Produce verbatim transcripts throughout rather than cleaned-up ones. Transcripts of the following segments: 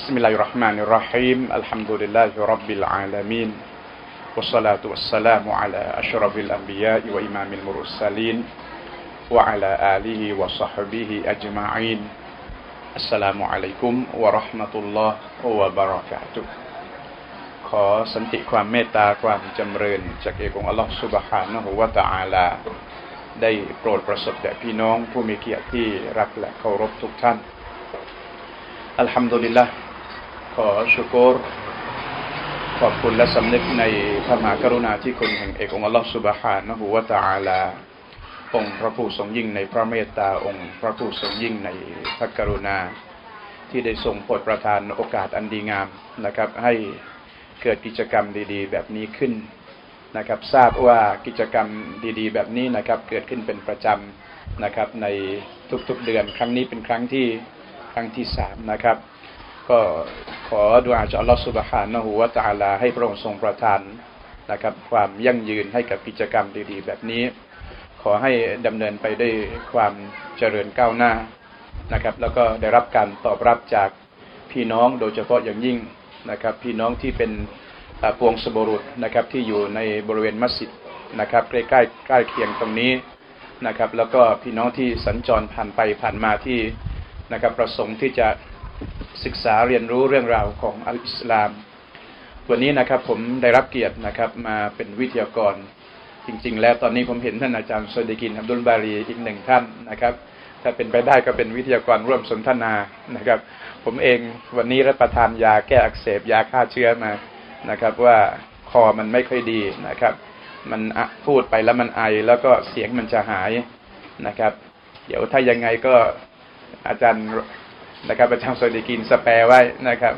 بسم الله الرحمن الرحيم الحمد لله رب العالمين والصلاة والسلام على أشرف الأنبياء وإمام المرسلين وعلى آله وصحبه أجمعين السلام عليكم ورحمة الله وبركاته ขอสันติความเมตตาความจำเริญจากเอกองค์อัลลอฮฺซุบฮานะฮูวะตะอาลาได้โปรดประสบแด่พี่น้องผู้มีเกียรติที่รักและเคารพทุกท่านอัลฮัมดุลิลละห์ขอชุกรขอบคุณและสำนึกในพระมหากรุณาธิคุณแห่งเอกองค์อัลลอฮฺซุบฮานะฮูวะตะอาลาองค์พระผู้ทรงยิ่งในพระเมตตาองค์พระผู้ทรงยิ่งในพระกรุณาที่ได้ทรงโปรดประทานโอกาสอันดีงามนะครับให้เกิดกิจกรรมดีๆแบบนี้ขึ้นนะครับทราบว่ากิจกรรมดีๆแบบนี้นะครับเกิดขึ้นเป็นประจำนะครับในทุกๆเดือนครั้งนี้เป็นครั้งที่ครั้งที่สามนะครับก็ขอดุอาจากอัลเลาะห์ซุบฮานะฮูวะตะอาลาให้พระองค์ทรงประทานนะครับความยั่งยืนให้กับกิจกรรมดีๆแบบนี้ขอให้ดำเนินไปด้วยความเจริญก้าวหน้านะครับแล้วก็ได้รับการตอบรับจากพี่น้องโดยเฉพาะอย่างยิ่งนะครับพี่น้องที่เป็นปวงสบรุษนะครับที่อยู่ในบริเวณมัสยิดนะครับใกล้ใกล้ใกล้เคียงตรงนี้นะครับแล้วก็พี่น้องที่สัญจรผ่านไปผ่านมาที่นะครับประสงค์ที่จะศึกษาเรียนรู้เรื่องราวของอัลอิสลามวันนี้นะครับผมได้รับเกียรตินะครับมาเป็นวิทยากรจริงๆแล้วตอนนี้ผมเห็นท่านอาจารย์ซอดีกินอับดุลบารีอีกหนึ่งท่านนะครับถ้าเป็นไปได้ก็เป็นวิทยากรร่วมสนทนานะครับผมเองวันนี้รับประทานยาแก้อักเสบยาฆ่าเชื้อมานะครับว่าคอมันไม่ค่อยดีนะครับมันพูดไปแล้วมันไอแล้วก็เสียงมันจะหายนะครับเดี๋ยวถ้ายังไงก็อาจารย์นะครับอาจารย์ซอดีกินสแปร์ไว้นะครับ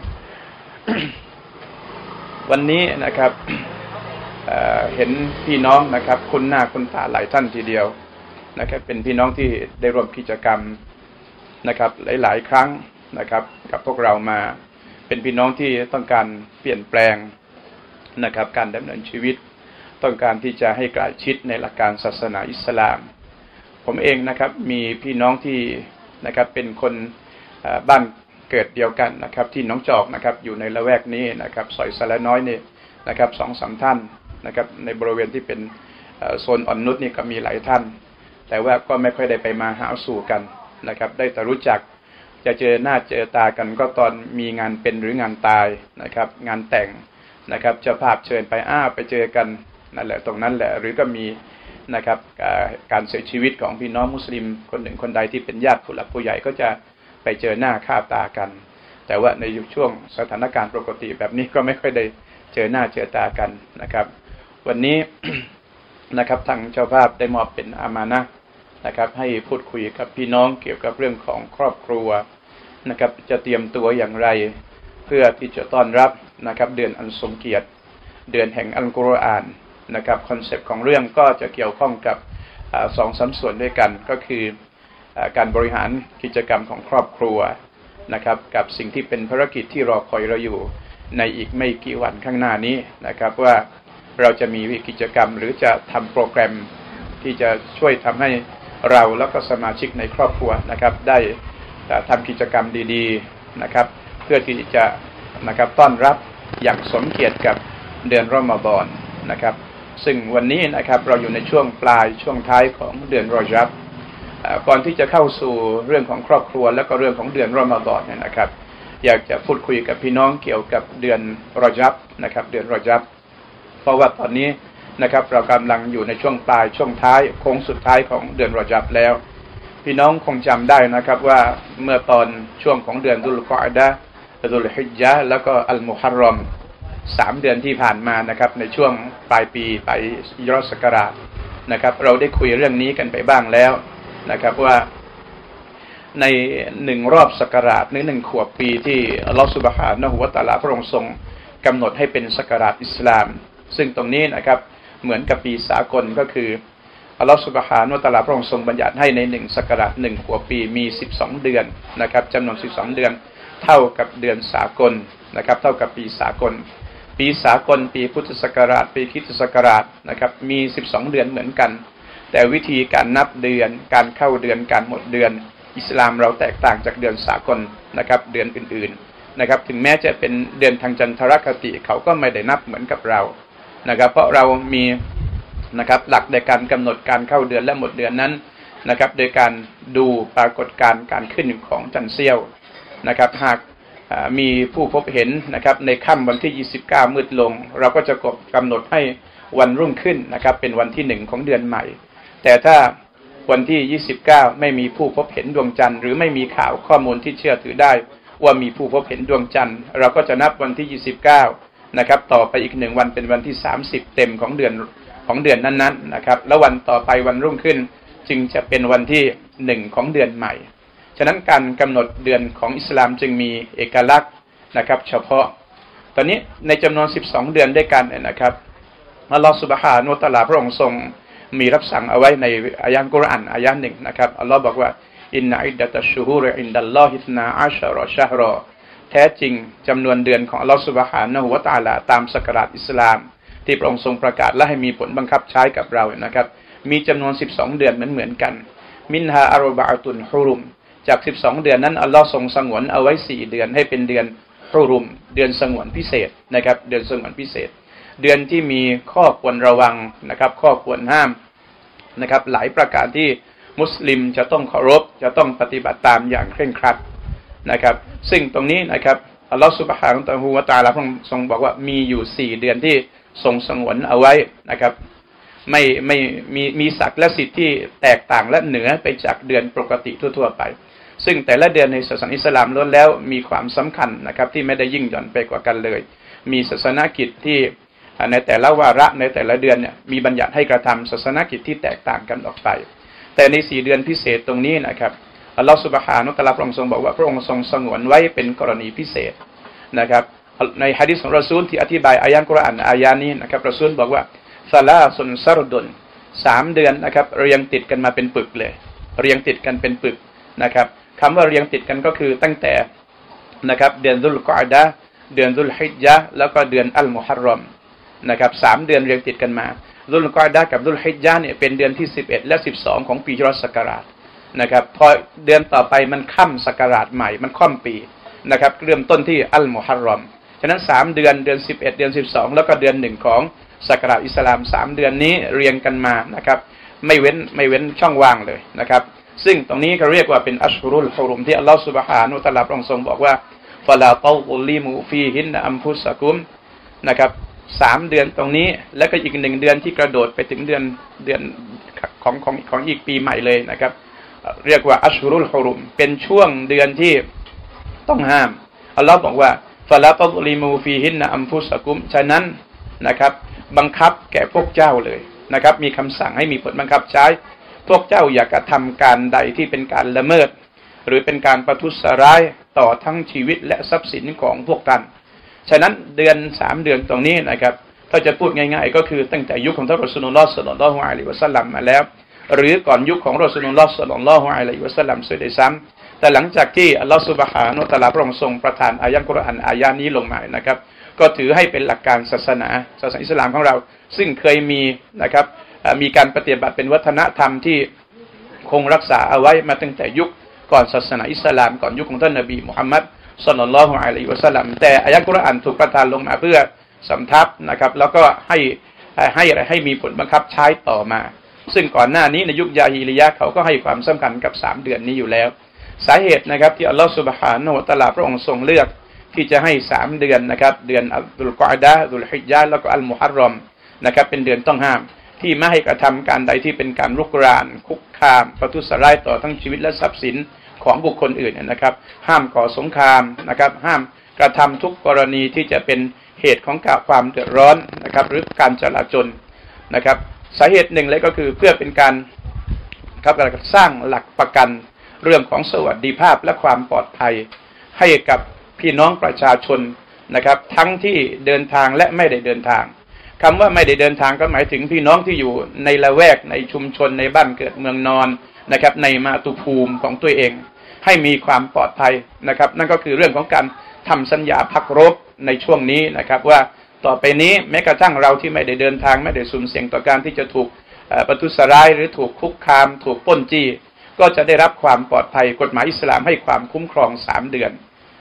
วันนี้นะครับเ, เห็นพี่น้องนะครับคุ้นหน้าคุ้นตาหลายท่านทีเดียวนะครับเป็นพี่น้องที่ได้ร่วมกิจกรรมนะครับหลายๆครั้งนะครับกับพวกเรามาเป็นพี่น้องที่ต้องการเปลี่ยนแปลงนะครับการดำเนินชีวิตต้องการที่จะให้ใกล้ชิดในหลักการศาสนาอิสลามผมเองนะครับมีพี่น้องที่นะครับเป็นคนบ้านเกิดเดียวกันนะครับที่หนองจอกนะครับอยู่ในละแวกนี้นะครับซอยสะละน้อยนี่นะครับสองสามท่านนะครับในบริเวณที่เป็นโซนอ่อนนุชนี่ก็มีหลายท่านแต่ว่าก็ไม่ค่อยได้ไปมาหาสู่กันนะครับได้แต่รู้จักจะเจอหน้าเจอตากันก็ตอนมีงานเป็นหรืองานตายนะครับงานแต่งนะครับเจ้าภาพเชิญไปอ้าไปเจอกันนั่นแหละตรงนั้นแหละหรือก็มีนะครับการเสียชีวิตของพี่น้องมุสลิมคนหนึ่งคนใดที่เป็นญาติผู้หลักผู้ใหญ่ก็จะไปเจอหน้าค่าตากันแต่ว่าในช่วงสถานการณ์ปกติแบบนี้ก็ไม่ค่อยได้เจอหน้าเจอตากันนะครับวันนี้ นะครับทางเจ้าภาพได้มอบเป็นอามานะห์นะครับให้พูดคุยกับพี่น้องเกี่ยวกับเรื่องของครอบครัวนะครับจะเตรียมตัวอย่างไรเพื่อที่จะต้อนรับนะครับเดือนอันทรงเกียรติเดือนแห่งอัลกุรอานนะครับคอนเซปต์ของเรื่องก็จะเกี่ยวข้องกับสองสามส่วนด้วยกันก็คือการบริหารกิจกรรมของครอบครัวนะครับกับสิ่งที่เป็นภารกิจที่รอคอยเราอยู่ในอีกไม่กี่วันข้างหน้านี้นะครับว่าเราจะมีกิจกรรมหรือจะทำโปรแกรมที่จะช่วยทำให้เราแล้วก็สมาชิกในครอบครัวนะครับได้ทำกิจกรรมดีๆนะครับเพื่อที่จะนะครับต้อนรับอย่างสมเกียรติกับเดือนรอมฎอนนะครับซึ่งวันนี้นะครับเราอยู่ในช่วงปลายช่วงท้ายของเดือนรอญับก่อนที่จะเข้าสู่เรื่องของครอบครัวแล้วก็เรื่องของเดือนรอมฎอนเนี่ยนะครับอยากจะพูดคุยกับพี่น้องเกี่ยวกับเดือนรอญับนะครับเดือนรอญับเพราะว่าตอนนี้นะครับเรากำลังอยู่ในช่วงปลายช่วงท้ายโค้งสุดท้ายของเดือนรอญับแล้วพี่น้องคงจำได้นะครับว่าเมื่อตอนช่วงของเดือนดุลกออดะห์ดุลฮิจญะห์แล้วก็อัลมุฮัรรอมสามเดือนที่ผ่านมานะครับในช่วงปลายปีไปฮิจเราะห์ศักราชนะครับเราได้คุยเรื่องนี้กันไปบ้างแล้วนะครับว่าในหนึ่งรอบศักราชหรือหนึ่งขวบปีที่อัลเลาะห์ซุบฮานะฮูวะตะอาลาพระองค์ทรงกำหนดให้เป็นศักราชอิสลามซึ่งตรงนี้นะครับเหมือนกับปีสากลก็คืออัลเลาะห์ซุบฮานะฮูวะตะอาลาพระองค์ทรงบัญญัติให้ในหนึ่งศักราชหนึ่งขวบปีมีสิบสองเดือนนะครับจำนวนสิบสองเดือนเท่ากับเดือนสากลนะครับเท่ากับปีสากลปีสากลปีพุทธศักราชปีคริสตศักราชนะครับมีสิบสองเดือนเหมือนกันแต่วิธีการนับเดือนการเข้าเดือนการหมดเดือนอิสลามเราแตกต่างจากเดือนสากลนะครับเดือนอื่นๆนะครับถึงแม้จะเป็นเดือนทางจันทรคติเขาก็ไม่ได้นับเหมือนกับเรานะครับเพราะเรามีนะครับหลักในการกำหนดการเข้าเดือนและหมดเดือนนั้นนะครับโดยการดูปรากฏการณ์การขึ้นของจันทร์เสี้ยวนะครับหากมีผู้พบเห็นนะครับในค่ำวันที่ยี่สิบเก้ามืดลงเราก็จะกำหนดให้วันรุ่งขึ้นนะครับเป็นวันที่หนึ่งของเดือนใหม่แต่ถ้าวันที่ยี่สิบเก้าไม่มีผู้พบเห็นดวงจันทร์หรือไม่มีข่าวข้อมูลที่เชื่อถือได้ว่ามีผู้พบเห็นดวงจันทร์เราก็จะนับวันที่ยี่สิบเก้านะครับต่อไปอีกหนึ่งวันเป็นวันที่สามสิบเต็มของเดือนของเดือนนั้นๆนะครับแล้ววันต่อไปวันรุ่งขึ้นจึงจะเป็นวันที่หนึ่งของเดือนใหม่ฉะนั้นการกำหนดเดือนของอิสลามจึงมีเอกลักษณ์นะครับเฉพาะตอนนี้ในจำนวนสิบสองเดือนด้วยกันนะครับอัลลอฮฺซุบฮานะฮูวะตะอาลาพระองค์ทรงมีรับสั่งเอาไว้ในอายะห์กุรอานอายะห์หนึ่งนะครับอัลลอฮฺบอกว่าอินนะอิดดะตัชชูฮูรอินดัลลอฮิษนาอัชรอชะฮรอแท้จริงจำนวนเดือนของอัลลอฮฺซุบฮานะฮูวะตะอาลาตามศักราชอิสลามที่พระองค์ทรงประกาศและให้มีผลบังคับใช้กับเรานะครับมีจำนวนสิบสองเดือนเหมือนเหมือนกันมินฮาอัรบะอะตุนฮุรุมจากสิบสองเดือนนั้นอัลลอฮ์ทรงสงวนเอาไว้สี่เดือนให้เป็นเดือนฮุรุมเดือนสงวนพิเศษนะครับเดือนสงวนพิเศษเดือนที่มีข้อควรระวังนะครับข้อควรห้ามนะครับหลายประการที่มุสลิมจะต้องเคารพจะต้องปฏิบัติตามอย่างเคร่งครัดนะครับซึ่งตรงนี้นะครับอัลลอฮฺซุบฮานะฮูวะตะอาลาพระองค์ทรงบอกว่ามีอยู่สี่เดือนที่ทรงสงวนเอาไว้นะครับไม่ไม่มีมีศักดิ์และสิทธิ์ที่แตกต่างและเหนือไปจากเดือนปกติทั่วๆไปซึ่งแต่ละเดือนในศาสนาอิสลามล้วนแล้วมีความสำคัญนะครับที่ไม่ได้ยิ่งหย่อนไปกว่ากันเลยมีศาสนกิจที่ในแต่ละวาระในแต่ละเดือนเนี่ยมีบัญญัติให้กระทำศาสนกิจที่แตกต่างกันออกไปแต่ในสี่เดือนพิเศษตรงนี้นะครับอัลลอฮฺซุบฮานะฮูวะตะอาลาพระองค์ทรงบอกว่าพระองค์ทรงสงวนไว้เป็นกรณีพิเศษนะครับในหะดีษของรอซูลที่อธิบายอายะห์กุรอานอายะห์นี้นะครับรอซูลบอกว่าซะลาซุนซารดุนสามเดือนนะครับเรียงติดกันมาเป็นปึกเลยเรียงติดกันเป็นปึกนะครับคำว่าเรียงติดกันก็คือตั้งแต่นะครับเดือนซุลกออดะห์เดือนซุลฮิจญะห์แล้วก็เดือนอัลมุฮัรรอมนะครับสามเดือนเรียงติดกันมาซุลกออดะห์กับซุลฮิจญะห์เนี่ยเป็นเดือนที่สิบเอ็ดและสิบสองของปีฮิจเราะห์ศักราชนะครับพอเดือนต่อไปมันค่ำศักราชใหม่มันค่อมปีนะครับเริ่มต้นที่อัลมุฮัรรอมฉะนั้นสามเดือนเดือนสิบเอ็ดเดือนสิบสองแล้วก็เดือนหนึ่งของศักราชอิสลามสามเดือนนี้เรียงกันมานะครับไม่เว้นไม่เว้นช่องว่างเลยนะครับซึ่งตรงนี้เขาเรียกว่าเป็นอัชฮุรุลฮุรุมที่อัลลอฮฺซุบฮานะฮูวะตะอาลาพระองค์ทรงบอกว่าฟะลาตออุลิมูฟีฮินอัมฟุสะกุมนะครับสามเดือนตรงนี้แล้วก็อีกหนึ่งเดือนที่กระโดดไปถึงเดือนเดือนของของของอีกปีใหม่เลยนะครับเรียกว่าอัชฮุรุลฮุรุมเป็นช่วงเดือนที่ต้องห้ามอัลลอฮฺบอกว่าฟะลาตอลิมูฟีฮินอัมฟุสะกุมฉะนั้นนะครับบังคับแก่พวกเจ้าเลยนะครับมีคำสั่งให้มีผลบังคับใช้พวกเจ้าอย่ากระทำการใดที่เป็นการละเมิดหรือเป็นการประทุษร้ายต่อทั้งชีวิตและทรัพย์สินของพวกท่านฉะนั้นเดือนสามเดือนตรงนี้นะครับถ้าจะพูดง่ายๆก็คือตั้งแต่ยุคของท่านรอซูลุลลอฮ์ศ็อลลัลลอฮุอะลัยฮิวะซัลลัมมาแล้วหรือก่อนยุคของรอซูลุลลอฮ์ศ็อลลัลลอฮุอะลัยฮิวะซัลลัมเสียด้วยซ้ำแต่หลังจากที่อัลลอฮฺซุบฮานะฮูวะตะอาลาพระองค์ทรงประทานอายะห์กุรอานอายะห์นี้ลงมานะครับก็ถือให้เป็นหลักการศาสนาศาสนาอิสลามของเราซึ่งเคยมีนะครับมีการปฏิบัติเป็นวัฒนธรรมที่คงรักษาเอาไว้มาตั้งแต่ยุคก่อนศาสนาอิสลามก่อนยุคของท่านนบีมุฮัมมัดศ็อลลัลลอฮุอะลัยฮิวะซัลลัมแต่อายะห์กุรอานถูกประทานลงมาเพื่อสำทับนะครับแล้วก็ให้ให้อะไรให้มีผลบังคับใช้ต่อมาซึ่งก่อนหน้านี้ในยุคยาฮิลิยะห์เขาก็ให้ความสำคัญกับสามเดือนนี้อยู่แล้วสาเหตุนะครับที่อัลลอฮฺซุบฮานะฮูวะตะอาลาพระองค์ทรงเลือกที่จะให้สามเดือนนะครับเดือนอัลซุลกออดะห์ซุลฮิจญะห์แล้วก็อัลมุฮัรรอมนะครับเป็นเดือนต้องห้ามที่ไม่ให้กระทำการใดที่เป็นการรุกรานคุกคามประทุษร้ายต่อทั้งชีวิตและทรัพย์สินของบุคคลอื่นนะครับห้ามก่อสงครามนะครับห้ามกระทำทุกกรณีที่จะเป็นเหตุของความเดือดร้อนนะครับหรือการจลาจลนะครับสาเหตุหนึ่งเลยก็คือเพื่อเป็นการครับสร้างหลักประกันเรื่องของสวัสดิภาพและความปลอดภัยให้กับพี่น้องประชาชนนะครับทั้งที่เดินทางและไม่ได้เดินทางคำว่าไม่ได้เดินทางก็หมายถึงพี่น้องที่อยู่ในละแวกในชุมชนในบ้านเกิดเมืองนอนนะครับในมาตุภูมิของตัวเองให้มีความปลอดภัยนะครับนั่นก็คือเรื่องของการทำสัญญาพักรบในช่วงนี้นะครับว่าต่อไปนี้แม้กระทั่งเราที่ไม่ได้เดินทางไม่ได้สุ่มเสี่ยงต่อการที่จะถูกประทุษร้ายหรือถูกคุกคามถูกปล้นจี้ก็จะได้รับความปลอดภัยกฎหมายอิสลามให้ความคุ้มครองสามเดือน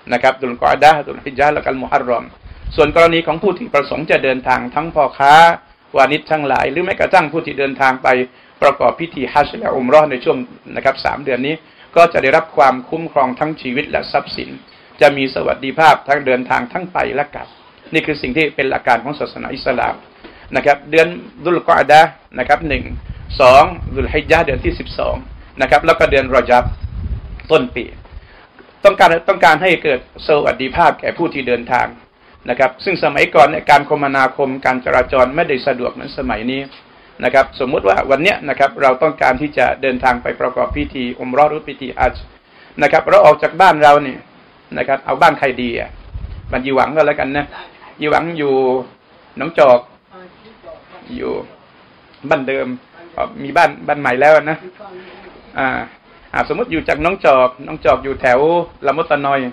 นะครับดุลกออดะห์ดุลฮิจญะห์และกัลมุฮัรรอมส่วนกรณีของผู้ที่ประสงค์จะเดินทางทั้งพ่อค้าวานิชทั้งหลายหรือแม้กระทั่งผู้ที่เดินทางไปประกอบพิธีฮัจญ์และอุมเราะห์ในช่วงนะครับสามเดือนนี้ก็จะได้รับความคุ้มครองทั้งชีวิตและทรัพย์สินจะมีสวัสดิภาพทั้งเดินทางทั้งไปและกลับนี่คือสิ่งที่เป็นหลักการของศาสนาอิสลามนะครับเดือนดุลกออดะห์นะครับหนึ่ง สองดุลฮิจญะห์เดือนที่สิบสองนะครับแล้วก็เดือนรอญับต้นปีต้องการต้องการให้เกิดสวัสดิภาพแก่ผู้ที่เดินทางนะครับซึ่งสมัยก่อนในการคมนาคมการจราจรไม่ได้สะดวกเหมือนสมัยนี้นะครับสมมุติว่าวันนี้นะครับเราต้องการที่จะเดินทางไปประกอบพิธีอุมเราะห์หรือพิธีฮัจญ์นะครับเราออกจากบ้านเราเนี่ยนะครับเอาบ้านใครดีอ่ะบ้านยีหวังก็แล้วกันนะยีหวังอยู่หนองจอกอยู่บ้านเดิมมีบ้านบ้านใหม่แล้วนะอ่าอ่าสมมติอยู่จากน้องจอกน้องจอกอยู่แถวละมุตตะนอย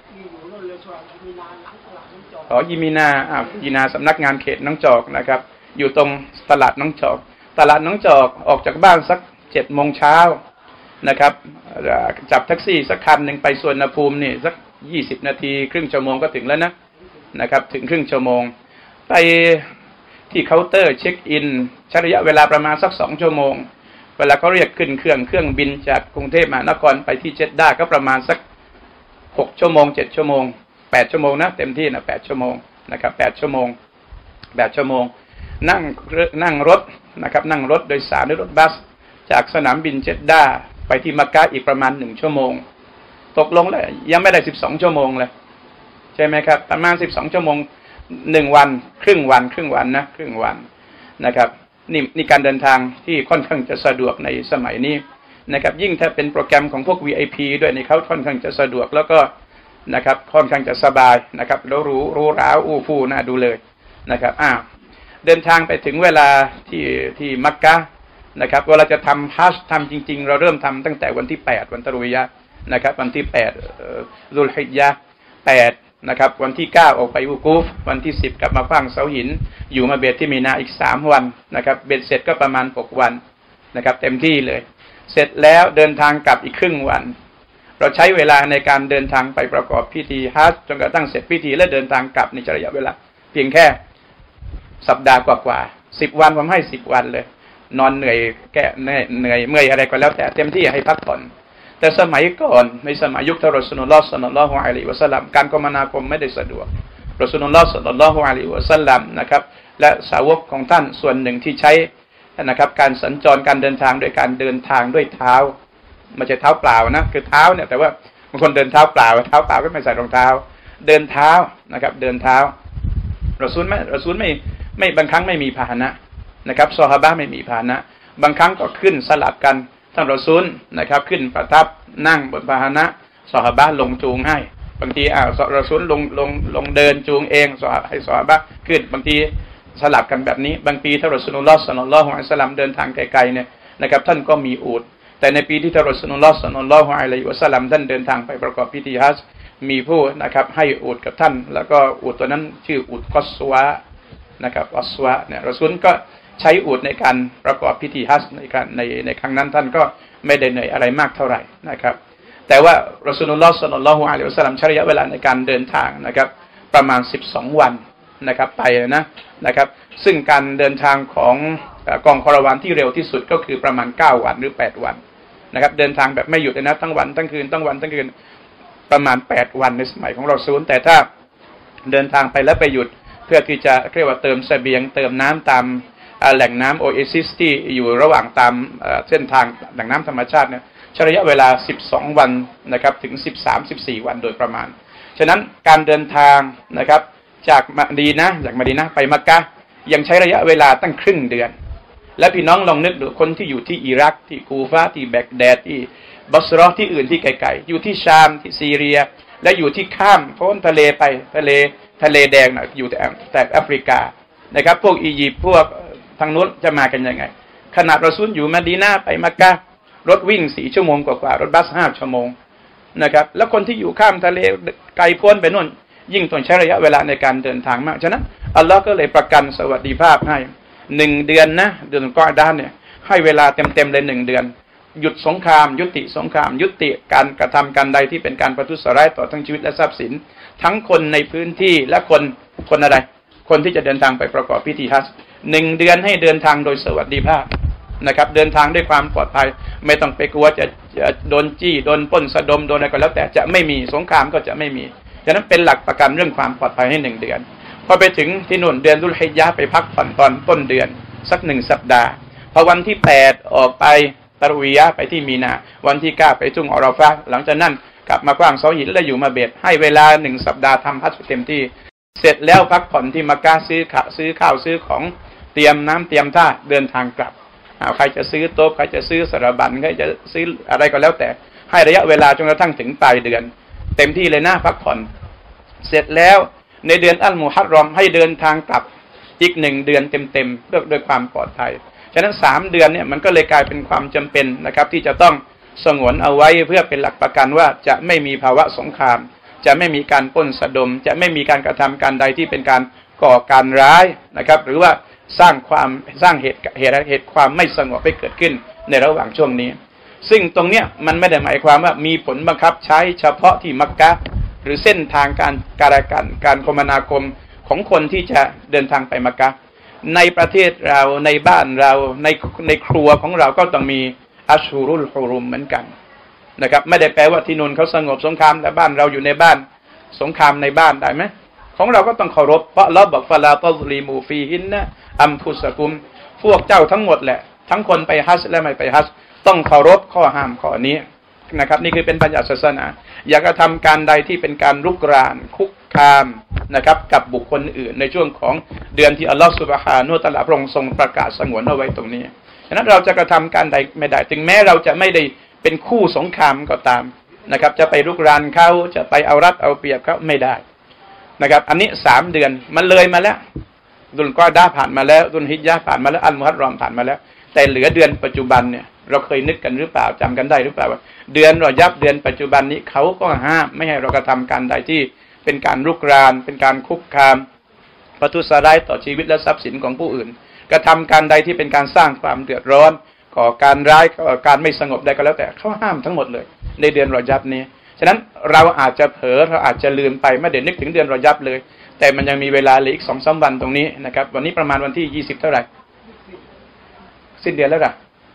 อ๋อยิมีนาอ่ายินาสำนักงานเขตน้องจอกนะครับอยู่ตรงตลาดน้องจอกตลาดน้องจอกออกจากบ้านสักเจ็ดโมงเช้านะครับจับแท็กซี่สักคันหนึ่งไปสวนภูมินี่สักยี่สิบนาทีครึ่งชั่วโมงก็ถึงแล้วนะนะครับถึงครึ่งชั่วโมงไปที่เคาน์เตอร์เช็คอินใช้ระยะเวลาประมาณสักสองชั่วโมงเวลาเขาเรียกขึ้นเครื่องเครื่องบินจากกรุงเทพมหานครไปที่เจดดาห์ก็ประมาณสักหกชั่วโมงเจ็ดชั่วโมงแปดชั่วโมงนะเต็มที่นะแปดชั่วโมงนะครับแปดชั่วโมงแปดชั่วโมงนั่งนั่งรถนะครับนั่งรถโดยสารหรือรถบัสจากสนามบินเจดดาห์ไปที่มักกะฮ์อีกประมาณหนึ่งชั่วโมงตกลงแล้วยังไม่ได้สิบสองชั่วโมงเลยใช่ไหมครับประมาณสิบสองชั่วโมงหนึ่งวันครึ่งวันครึ่งวันนะครึ่งวันนะครับนี่นี่การเดินทางที่ค่อนข้างจะสะดวกในสมัยนี้นะครับยิ่งถ้าเป็นโปรแกรมของพวก วี ไอ พี ด้วยนี่เขาค่อนข้างจะสะดวกแล้วก็นะครับค่อนข้างจะสบายนะครับแล้วรู้รู้ร้าวอู้ฟู่น่าดูเลยนะครับอ้าวเดินทางไปถึงเวลาที่ที่มักกะฮ์นะครับเวลาจะทำฮัจญ์ทำจริงๆเราเริ่มทำตั้งแต่วันที่แปดวันตะรุยะห์นะครับวันที่แปดซุลฮิจญะห์แปดนะครับวันที่เก้าออกไปอุกูฟวันที่สิบกลับมาฟังเสาหินอยู่มาเบ็ดที่มีนาอีกสามวันนะครับเบ็ดเสร็จก็ประมาณหกวันนะครับเต็มที่เลยเสร็จแล้วเดินทางกลับอีกครึ่งวันเราใช้เวลาในการเดินทางไปประกอบพิธีฮัจญ์จนกระทั่งเสร็จพิธีและเดินทางกลับในระยะเวลาเพียงแค่สัปดาห์กว่าๆสิบวันผมให้สิบวันเลยนอนเหนื่อยแก่เหนื่อยเหนื่อยเมื่อยอะไรก็แล้วแต่เต็มที่ให้พักผ่อนแต่สมัยก่อนในสมัยยุคท่านรอซูลุลลอฮ์ ศ็อลลัลลอฮุอะลัยฮิวะซัลลัมการคมนาคมไม่ได้สะดวกรอซูลุลลอฮ์ ศ็อลลัลลอฮุอะลัยฮิวะซัลลัมนะครับและสาวกของท่านส่วนหนึ่งที่ใช้นะครับการสัญจรการเดินทางโดยการเดินทางด้วยเท้าไม่ใช่เท้าเปล่านะคือเท้าเนี่ยแต่ว่าบางคนเดินเท้าเปล่าเท้าเปล่าก็ไม่ใส่รองเท้าเดินเท้านะครับเดินเท้ารอซูลไม่รอซูลไม่ไม่บางครั้งไม่มีพาหนะนะครับซอฮาบะห์ไม่มีพาหนะบางครั้งก็ขึ้นสลับกันท่านรอซูลนะครับขึ้นประทับนั่งบนพาหนะซอฮาบะห์ลงจูงให้บางทีอ่ารอซูลลงลงลงเดินจูงเองซอฮาให้ซอฮาบะห์ขึ้นบางทีสลับกันแบบนี้บางปีท่านรอซูลุลลอฮ์ ศ็อลลัลลอฮุอะลัยฮิวะซัลลัมเดินทางไกลๆเนี่ยนะครับท่านก็มีอูฐแต่ในปีที่ท่านรอซูลุลลอฮ์ ศ็อลลัลลอฮุอะลัยฮิวะซัลลัมท่านเดินทางไปประกอบพิธีฮัจญ์มีผู้นะครับให้อูฐกับท่านแล้วก็อูฐตัวนั้นชื่ออูฐกอสวะนะครับกอสวะเนี่ยรอซูลก็ใช้อูฐในการประกอบพิธีฮัจญ์ในการในในครั้งนั้นท่านก็ไม่ได้เหนื่อยอะไรมากเท่าไหร่นะครับแต่ว่ารอซูลุลลอฮ์ ศ็อลลัลลอฮุอะลัยฮิวะซัลลัมใช้ระยะเวลาในการเดินทางนะครับประมาณสิบสองวันนะครับไปนะนะครับซึ่งการเดินทางของกองคาราวานที่เร็วที่สุดก็คือประมาณเก้าวันหรือแปดวันนะครับเดินทางแบบไม่หยุดเลยนะทั้งวันทั้งคืนทั้งวันทั้งคืนประมาณแปดวันในสมัยของรอซูลแต่ถ้าเดินทางไปแล้วไปหยุดเพื่อที่จะเรียกว่าเติมเสบียงเติมน้ำตามแหล่งน้ำโอเอซิสที่อยู่ระหว่างตามเส้นทางแหล่งน้ำธรรมชาติเนี่ยใช้ระยะเวลาสิบสองวันนะครับถึงสิบสาม สิบสี่วันโดยประมาณฉะนั้นการเดินทางนะครับจากมะดีนะห์จากมะดีนะห์ไปมักกะฮ์ยังใช้ระยะเวลาตั้งครึ่งเดือนและพี่น้องลองนึกดูคนที่อยู่ที่อิรักที่คูฟะที่แบกแดดที่บัสเราะห์ที่อื่นที่ไกลๆอยู่ที่ชามที่ซีเรียและอยู่ที่ข้ามพ้นทะเลไปทะเลทะเลแดงนะอยู่แต่แต่แอฟริกานะครับพวกอียิปต์พวกทางโน้นจะมากันยังไงขนาดรอซูลอยู่มะดีนะห์ไปมักกะฮ์รถวิ่งสี่ชั่วโมงกว่าๆรถบัสห้าชั่วโมงนะครับแล้วคนที่อยู่ข้ามทะเลไกลพ้นไปโน่นยิ่งต้องใช้ระยะเวลาในการเดินทางมากฉะนั้นอัลลอฮ์ก็เลยประกันสวัสดิภาพให้หนึ่งเดือนนะเดือนกออดะห์เนี่ยให้เวลาเต็มๆเลยหนึ่งเดือนหยุดสงครามยุติสงครามยุติการกระทำการใดที่เป็นการประทุษร้ายต่อทั้งชีวิตและทรัพย์สินทั้งคนในพื้นที่และคนคนอะไรคนที่จะเดินทางไปประกอบพิธีฮัจญ์หนึ่งเดือนให้เดินทางโดยสวัสดิภาพนะครับเดินทางด้วยความปลอดภัยไม่ต้องไปกลัวจะจะโดนจี้โดนปล้นสะดมโดนอะไรก็แล้วแต่จะไม่มีสงครามก็จะไม่มีฉะนั้นเป็นหลักประกันเรื่องความปลอดภัยให้หนึ่งเดือนพอไปถึงที่นู่นเดือนดุลฮิจญะห์ไปพักผ่อนตอนต้นเดือนสักหนึ่งสัปดาห์พอวันที่แปดออกไปตะรวียะห์ไปที่มีนาวันที่เก้าไปทุ่งอาราฟะห์หลังจากนั้นกลับมากว้างเสาหินแล้วอยู่มาเบ็ดให้เวลาหนึ่งสัปดาห์ทำฮัจญ์เต็มที่เสร็จแล้วพักผ่อนที่มักกะฮ์ซื้อข้าวซื้อข้าวซื้อของเตรียมน้ำเตรียมท่าเดินทางกลับใครจะซื้อโต๊ะใครจะซื้อสารบัญใครจะซื้ออะไรก็แล้วแต่ให้ระยะเวลาจนกระทั่งถึงปลายเดือนเต็มที่เลยนะพักผ่อนเสร็จแล้วในเดือนอัลมุฮัรรอมให้เดินทางกลับอีกหนึ่งเดือนเต็มๆเพื่อด้วยความปลอดภัยฉะนั้นสามเดือนเนี่ยมันก็เลยกลายเป็นความจำเป็นนะครับที่จะต้องสงวนเอาไว้เพื่อเป็นหลักประกันว่าจะไม่มีภาวะสงครามจะไม่มีการปล้นสะดมจะไม่มีการกระทำการใดที่เป็นการก่อการร้ายนะครับหรือว่าสร้างความสร้างเหตุเหตุเหตุความไม่สงบให้เกิดขึ้นในระหว่างช่วงนี้ซึ่งตรงเนี้ยมันไม่ได้หมายความว่ามีผลบังคับใช้เฉพาะที่มักกะฮ์หรือเส้นทางการการการการคมนาคมของคนที่จะเดินทางไปมักกะฮ์ในประเทศเราในบ้านเราในในครัวของเราก็ต้องมีอัชฮุรุลฮุรุมเหมือนกันนะครับไม่ได้แปลว่าที่นู่นเขาสงบสงครามแต่บ้านเราอยู่ในบ้านสงครามในบ้านได้ไหมของเราก็ต้องเคารพเพราะเราบอกฟะลาตัซลิมูฟีฮินนะอัมฟุสกุมพวกเจ้าทั้งหมดแหละทั้งคนไปฮัจญ์และไม่ไปฮัจญ์ต้องเคารพข้อห้ามข้อนี้นะครับนี่คือเป็นบัญญัติศาสนาอย่ากระทำการใดที่เป็นการรุกรานคุกคามนะครับกับบุคคลอื่นในช่วงของเดือนที่อัลลอฮฺซุบฮานะฮูวะตะอาลาพระองค์ทรงประกาศสงวนเอาไว้ตรงนี้ฉะนั้นเราจะกระทำการใดไม่ได้ถึงแม้เราจะไม่ได้เป็นคู่สงครามก็ตามนะครับจะไปรุกรานเขาจะไปเอารัดเอาเปรียบเขาไม่ได้นะครับอันนี้สามเดือนมันเลยมาแล้วดุลกอดะห์ผ่านมาแล้วดุลฮิจญะห์ผ่านมาแล้วอัลมุฮัรรอมผ่านมาแล้วแต่เหลือเดือนปัจจุบันเนี่ยเราเคยนึกกันหรือเปล่าจำกันได้หรือเปล่าว่าเดือนรอญับเดือนปัจจุบันนี้เขาก็ห้ามไม่ให้เรากระทำการใดที่เป็นการรุกรานเป็นการคุกคามประทุษร้ายต่อชีวิตและทรัพย์สินของผู้อื่นกระทำการใดที่เป็นการสร้างความเดือดร้อนก่อการร้ายก่อการไม่สงบใดก็แล้วแต่เขาห้ามทั้งหมดเลยในเดือนรอญับนี้ฉะนั้นเราอาจจะเผลอเราอาจจะลืมไปไม่ได้นึกถึงเดือนรอญับเลยแต่มันยังมีเวลาเหลืออีก สองถึงสาม วันตรงนี้นะครับวันนี้ประมาณวันที่ยี่สิบเท่าไหร่สิ้นเดือนแล้วล่ะ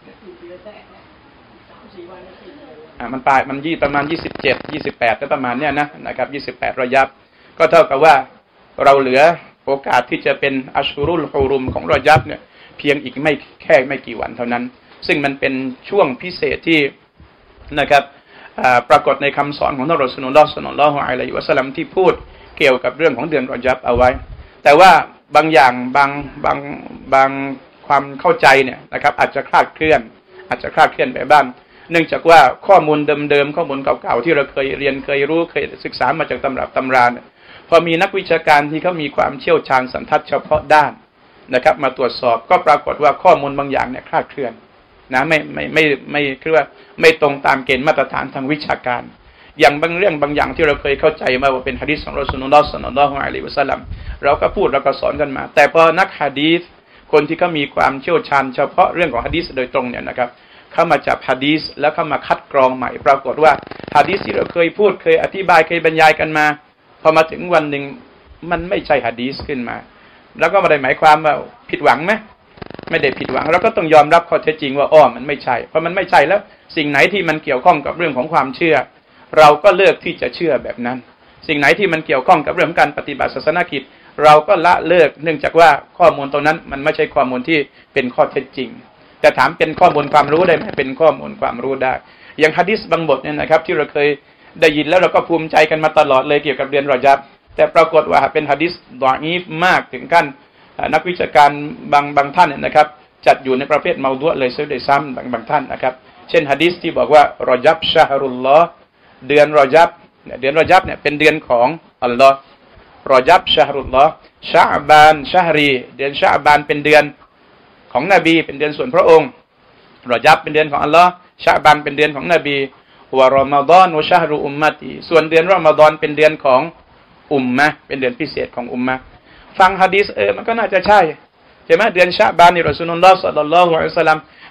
อ่ามันปลายมันยี่ประมาณยี่สิบเจ็ด ยี่สิบแปดก็ประมาณเนี้ยนะนะครับยี่สิบแปดรอญับก็เท่ากับว่าเราเหลือโอกาสที่จะเป็นอัชฮุรุลฮุรุมของรอญับเนี่ยเพียงอีกไม่แค่ไม่กี่วันเท่านั้นซึ่งมันเป็นช่วงพิเศษที่นะครับปรากฏในคำสอนของท่านรอซูลุลลอฮ์ ศ็อลลัลลอฮุอะลัยฮิวะซัลลัมที่พูดเกี่ยวกับเรื่องของเดือนรอญับเอาไว้แต่ว่าบางอย่างบางบางบางความเข้าใจเนี่ยนะครับอาจจะคลาดเคลื่อนอาจจะคลาดเคลื่อนไปบ้างเนื่องจากว่าข้อมูลเดิมๆข้อมูลเก่าๆที่เราเคยเรียนเคยรู้เคยศึกษามาจากตำรับตำราเนี่ยพอมีนักวิชาการที่เขามีความเชี่ยวชาญสันทัดเฉพาะด้านนะครับมาตรวจสอบก็ปรากฏว่าข้อมูลบางอย่างเนี่ยคลาดเคลื่อนนะไม่ไม่ไม่ไม่คือว่าไม่ตรงตามเกณฑ์มาตรฐานทางวิชาการอย่างบางเรื่องบางอย่างที่เราเคยเข้าใจมาว่าเป็นหะดีษของรอซูลุลลอฮ์ ศ็อลลัลลอฮุอะลัยฮิวะซัลลัมเราก็พูดเราก็สอนกันมาแต่พอนักหะดีษคนที่เขามีความเชี่ยวชาญเฉพาะเรื่องของหะดีษโดยตรงเนี่ยนะครับเข้ามาจับหะดีษแล้วเข้ามาคัดกรองใหม่ปรากฏว่าหะดีษที่เราเคยพูดเคยอธิบายเคยบรรยายกันมาพอมาถึงวันหนึ่งมันไม่ใช่หะดีษขึ้นมาแล้วก็ไม่ได้หมายความว่าผิดหวังไหมไม่ได้ผิดหวังเราก็ต้องยอมรับข้อเท็จจริงว่าอ้อมันไม่ใช่เพราะมันไม่ใช่แล้วสิ่งไหนที่มันเกี่ยวข้องกับเรื่องของความเชื่อเราก็เลือกที่จะเชื่อแบบนั้นสิ่งไหนที่มันเกี่ยวข้องกับเรื่องของการปฏิบัติศาสนกิจเราก็ละเลิกเนื่องจากว่าข้อมูลตรงนั้นมันไม่ใช่ข้อมูลที่เป็นข้อเท็จจริงแต่ถามเป็นข้อมูลความรู้ได้ไหมเป็นข้อมูลความรู้ได้อย่างหะดีษบางบทเนี่ยนะครับที่เราเคยได้ยินแล้วเราก็ภูมิใจกันมาตลอดเลยเกี่ยวกับเดือนรอญับแต่ปรากฏว่าเป็นหะดีษดออีฟมากถึงขั้นนักวิชาการบางบางท่านเนี่ยนะครับจัดอยู่ในประเภทเมาดุเลยซะด้วยซ้ำบางบางท่านนะครับเช่นหะดีษที่บอกว่ารอญับชะฮรุลลอฮ์เดือนรอญับเดือนรอญับเนี่ยเป็นเดือนของอัลลอฮ์รอญับชะฮรุลลอฮ์ชะอบานชะฮรีเดือนชะอบานเป็นเดือนของนบีเป็นเดือนส่วนพระองค์รอญับเป็นเดือนของอัลลอฮ์ชะอบานเป็นเดือนของนบีวะรอมฎอนวะชะฮรุอุมมะตีส่วนเดือนรอมฎอนเป็นเดือนของอุมมะเป็นเดือนพิเศษของอุมมะฟังหะดีษเออมันก็น่าจะใช่ใช่ไหมเดือนชะบานนี่รอซูลุลลอฮ์ ศ็อลลัลลอฮุอะลัยฮิวะซัลลัม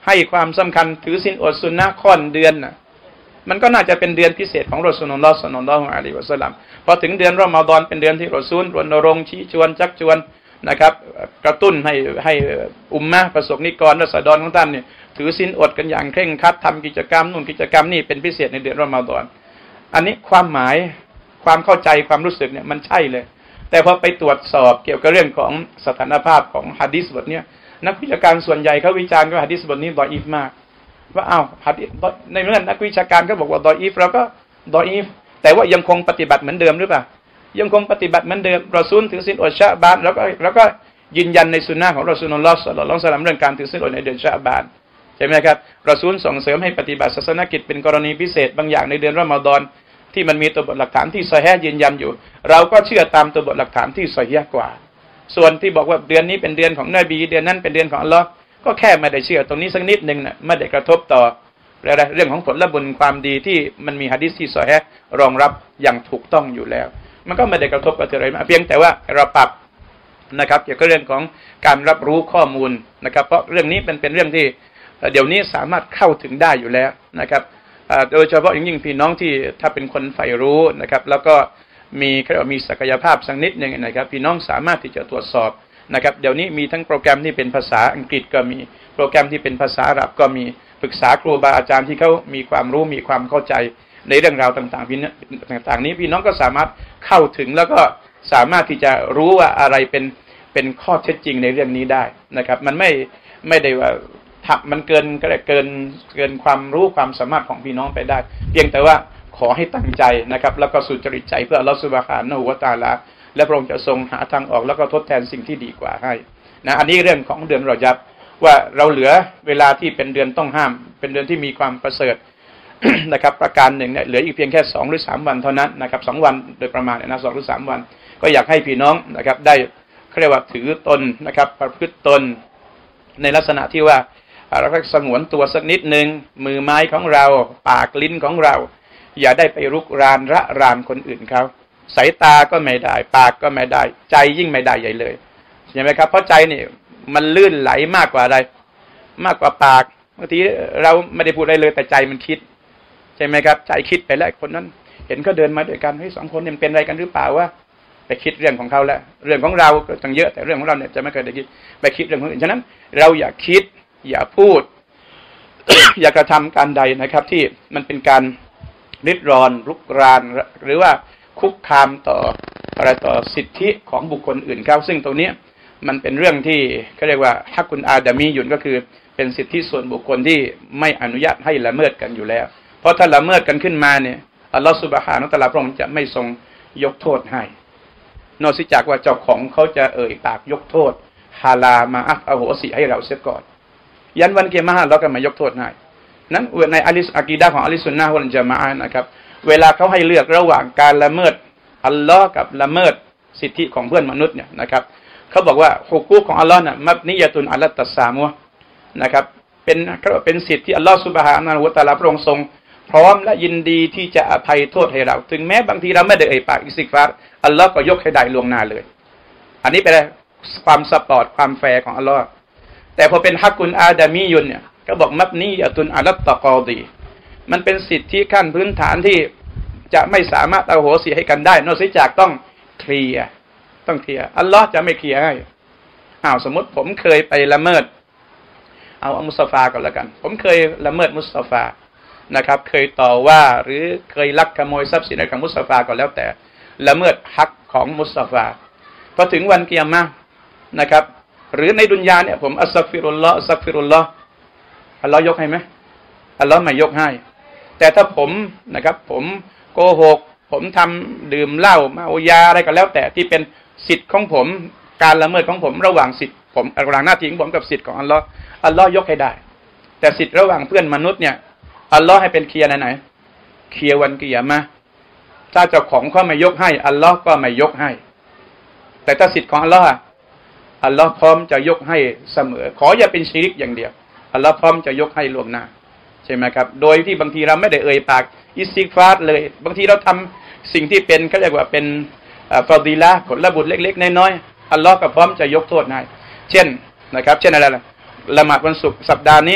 ให้ความสำคัญถือศีลอดสุนนะค่อนเดือนน่ะมันก็น่าจะเป็นเดือนพิเศษของรอซูลุลลอฮ์ ศ็อลลัลลอฮุอะลัยฮิวะซัลลัมพอถึงเดือนรอมฎอนเป็นเดือนที่รอซูลรณรงค์ชี้ชวนชักชวนนะครับกระตุ้นให้ให้อุมมะห์ประสบนิกรราษฎรของท่านเนี่ยถือศีลอดกันอย่างเคร่งครัดทำกิจกรรมนู่นกิจกรรมนี่เป็นพิเศษในเดือนรอมฎอนอันนี้ความหมายความเข้าใจความรู้สึกเนี่ยมันใช่เลยแต่พอไปตรวจสอบเกี่ยวกับเรื่องของสถานภาพของหะดีษบทเนี้ยนักวิชาการส่วนใหญ่เขาวิจารณ์ว่าหะดีษบทนี้ดออีฟมากว่าอ้าวหะดีษในเมื่อนักวิชาการเขาบอกว่าดออีฟเราก็ดออีฟแต่ว่ายังคงปฏิบัติเหมือนเดิมหรือเปล่ายังคงปฏิบัติเหมือนเดิมรอซูลถือศีลอดชะบานแล้วก็แล้วก็ยืนยันในสุนนะของรอซูลุลลอฮ์ ศ็อลลัลลอฮุอะลัยฮิวะซัลลัมเรื่องการถือศีลอดในเดือนชะบานใช่ไหมครับรอซูลส่งเสริมให้ปฏิบัติศาสนกิจเป็นกรณีพิเศษบางอย่างในเดือนรอมฎอนที่มันมีตัวบทหลักฐานที่ซอฮีฮ์ยืนยันอยู่เราก็เชื่อตามตัวบทหลักฐานที่ซอฮีฮ์กว่าส่วนที่บอกว่าเดือนนี้เป็นเดือนของนบีเดือนนั้นเป็นเดือนของอัลลอฮ์ก็แค่ไม่ได้เชื่อตรงนี้สักนิดนึงนะไม่ได้กระทบต่อเรื่องของผลบุญความดีที่มันมีหะดีษที่ซอฮีฮ์รองรับอย่างถูกต้องอยู่แล้วมันก็ไม่ได้กระทบกับอะไรเพียงแต่ว่าเราปรับนะครับเกี่ยวกับเรื่องของการรับรู้ข้อมูลนะครับเพราะเรื่องนี้เป็นเป็นเรื่องที่เดี๋ยวนี้สามารถเข้าถึงได้อยู่แล้วนะครับโดยเฉพาะอย่างยิ่งพี่น้องที่ถ้าเป็นคนใฝ่รู้นะครับแล้วก็มีมีศักยภาพสักนิดหนึ่งนะครับพี่น้องสามารถที่จะตรวจสอบนะครับเดี๋ยวนี้มีทั้งโปรแกรมที่เป็นภาษาอังกฤษก็มีโปรแกรมที่เป็นภาษาอาหรับก็มีปรึกษาครูบาอาจารย์ที่เขามีความรู้มีความเข้าใจในเรื่องราวต่างๆพี่ต่างๆนี้พี่น้องก็สามารถเข้าถึงแล้วก็สามารถที่จะรู้ว่าอะไรเป็นเป็นข้อเท็จจริงในเรื่องนี้ได้นะครับมันไม่ไม่ได้ว่าถักมันเกินก็เกินเกินความรู้ความสามารถของพี่น้องไปได้เพียงแต่ว่าขอให้ตั้งใจนะครับแล้วก็สุจริตใจเพื่ออัลเลาะห์ซุบฮานะฮูวะตะอาลาและพระองค์จะทรงหาทางออกแล้วก็ทดแทนสิ่งที่ดีกว่าให้นะอันนี้เรื่องของเดือนรอญับว่าเราเหลือเวลาที่เป็นเดือนต้องห้ามเป็นเดือนที่มีความประเสริฐ นะครับประการหนึ่งเนี่ยเหลืออีกเพียงแค่สองหรือสามวันเท่านั้นนะครับสองวันโดยประมาณนะสองหรือสามวันก็อยากให้พี่น้องนะครับได้เขาเรียกว่าถือตนนะครับประพฤติตนในลักษณะที่ว่าเราก็สงวนตัวสักนิดนึงมือไม้ของเราปากลิ้นของเราอย่าได้ไปรุกรานระรานคนอื่นเขาสายตาก็ไม่ได้ปากก็ไม่ได้ใจยิ่งไม่ได้ใหญ่เลยใช่ไหมครับเพราะใจนี่มันลื่นไหลมากกว่าอะไรมากกว่าปากบางทีเราไม่ได้พูดอะไรเลยแต่ใจมันคิดใช่ไหมครับใจคิดไปแล้วคนนั้นเห็นเขาเดินมาด้วยกันเฮ้ยสองคนเนี่ยเป็นอะไรกันหรือเปล่าวะไปคิดเรื่องของเขาแล้วเรื่องของเราก็ตั้งเยอะแต่เรื่องของเราเนี่ยจะไม่เคยได้คิดไปคิดเรื่องของอื่นฉะนั้นเราอย่าคิดอย่าพูด อย่ากระทำการใดนะครับที่มันเป็นการริดรอนรุกรานหรือว่าคุกคามต่ออะไรต่อสิทธิของบุคคลอื่นเขาซึ่งตรงนี้มันเป็นเรื่องที่เขาเรียกว่าฮักกุลอาดามียุนก็คือเป็นสิทธิส่วนบุคคลที่ไม่อนุญาตให้ละเมิดกันอยู่แล้วเพราะถ้าละเมิดกันขึ้นมาเนี่ยอัลลอฮฺซุบฮานะฮูวะตะอาลาพระองค์จะไม่ทรงยกโทษให้นอกจากว่าเจ้าของเขาจะเอ่ยปากยกโทษฮาลามาอัฟอโหสิให้เราเสียก่อนยันวันกิยามะฮ์เราก็มายกโทษให้นั้นในอะลิสอะกีดะห์ของอะลิสุนนะฮ์วัลญะมาอะฮ์นะครับเวลาเขาให้เลือกระหว่างการละเมิดอัลลอฮ์กับละเมิดสิทธิของเพื่อนมนุษย์เนี่ยนะครับเขาบอกว่าฮุกูกของอัลลอฮ์น่ะมับนียะตุนอะลัตตัสซามุฮ์นะครับเป็นเป็นสิทธิที่อัลลอฮ์ซุบฮานะฮูวะตะอาลาพระองค์ทรงพร้อมและยินดีที่จะอภัยโทษให้เราถึงแม้บางทีเราไม่ได้เอ่ยปากอิสติฆฟารอัลลอฮ์ก็ยกให้ได้ล่วงหน้าเลยอันนี้เป็นความสปอร์ตความแฟร์ของอัลลอฮ์แต่พอเป็นฮักกุลอาดามียุนเนี่ยก็บอกมับนียะตุนอะลัตตะกอดีมันเป็นสิทธิขั้นพื้นฐานที่จะไม่สามารถอโหสิให้กันได้นอกจากต้องเคลียร์ต้องเคลียร์อัลลอฮ์จะไม่เคลียร์ให้อ้าวสมมติผมเคยไปละเมิดเอามุสตาฟาก่อนแล้วกันผมเคยละเมิดมุสตาฟานะครับเคยต่อว่าหรือเคยลักขโมยทรัพย์สินของมุสตาฟาก็แล้วแต่ละเมิดฮักของมุสตาฟาพอถึงวันกิยามะฮ์นะครับหรือในดุนยาเนี่ยผมอัสซักฟิรุลลอฮ์อัสซักฟิรุลลอฮ์อัลลอฮ์ยกให้ไหมอัลลอฮ์ไม่ยกให้แต่ถ้าผมนะครับผมโกหกผมทำดื่มเหล้าเมายาอะไรก็แล้วแต่ที่เป็นสิทธิ์ของผมการละเมิดของผมระหว่างสิทธิ์ผมระหว่างหน้าที่ของผมกับสิทธิ์ของอัลลอฮ์อัลลอฮ์ยกให้ได้แต่สิทธิ์ระหว่างเพื่อนมนุษย์เนี่ยอัลลอฮ์ให้เป็นเคลียร์ไหนๆเคลียร์วันกิยามะฮ์ถ้าเจ้าของเขาไม่ยกให้อัลลอฮ์ก็ไม่ยกให้แต่ถ้าสิทธิ์ของอัลลอฮ์อัลลอฮ์พร้อมจะยกให้เสมอขออย่าเป็นชิริกอย่างเดียวอัลลอฮ์พร้อมจะยกให้ล่วงหน้าใช่ไหมครับโดยที่บางทีเราไม่ได้เอ่ยปากอิสติฆฟารเลยบางทีเราทำสิ่งที่เป็นเขาเรียกว่าเป็นฟาดีละห์ผลบุญเล็กๆน้อยๆอัลลอฮ์ก็พร้อมจะยกโทษให้เช่นนะครับเช่นอะไรล่ะละหมาดวันศุกร์สัปดาห์นี้ไป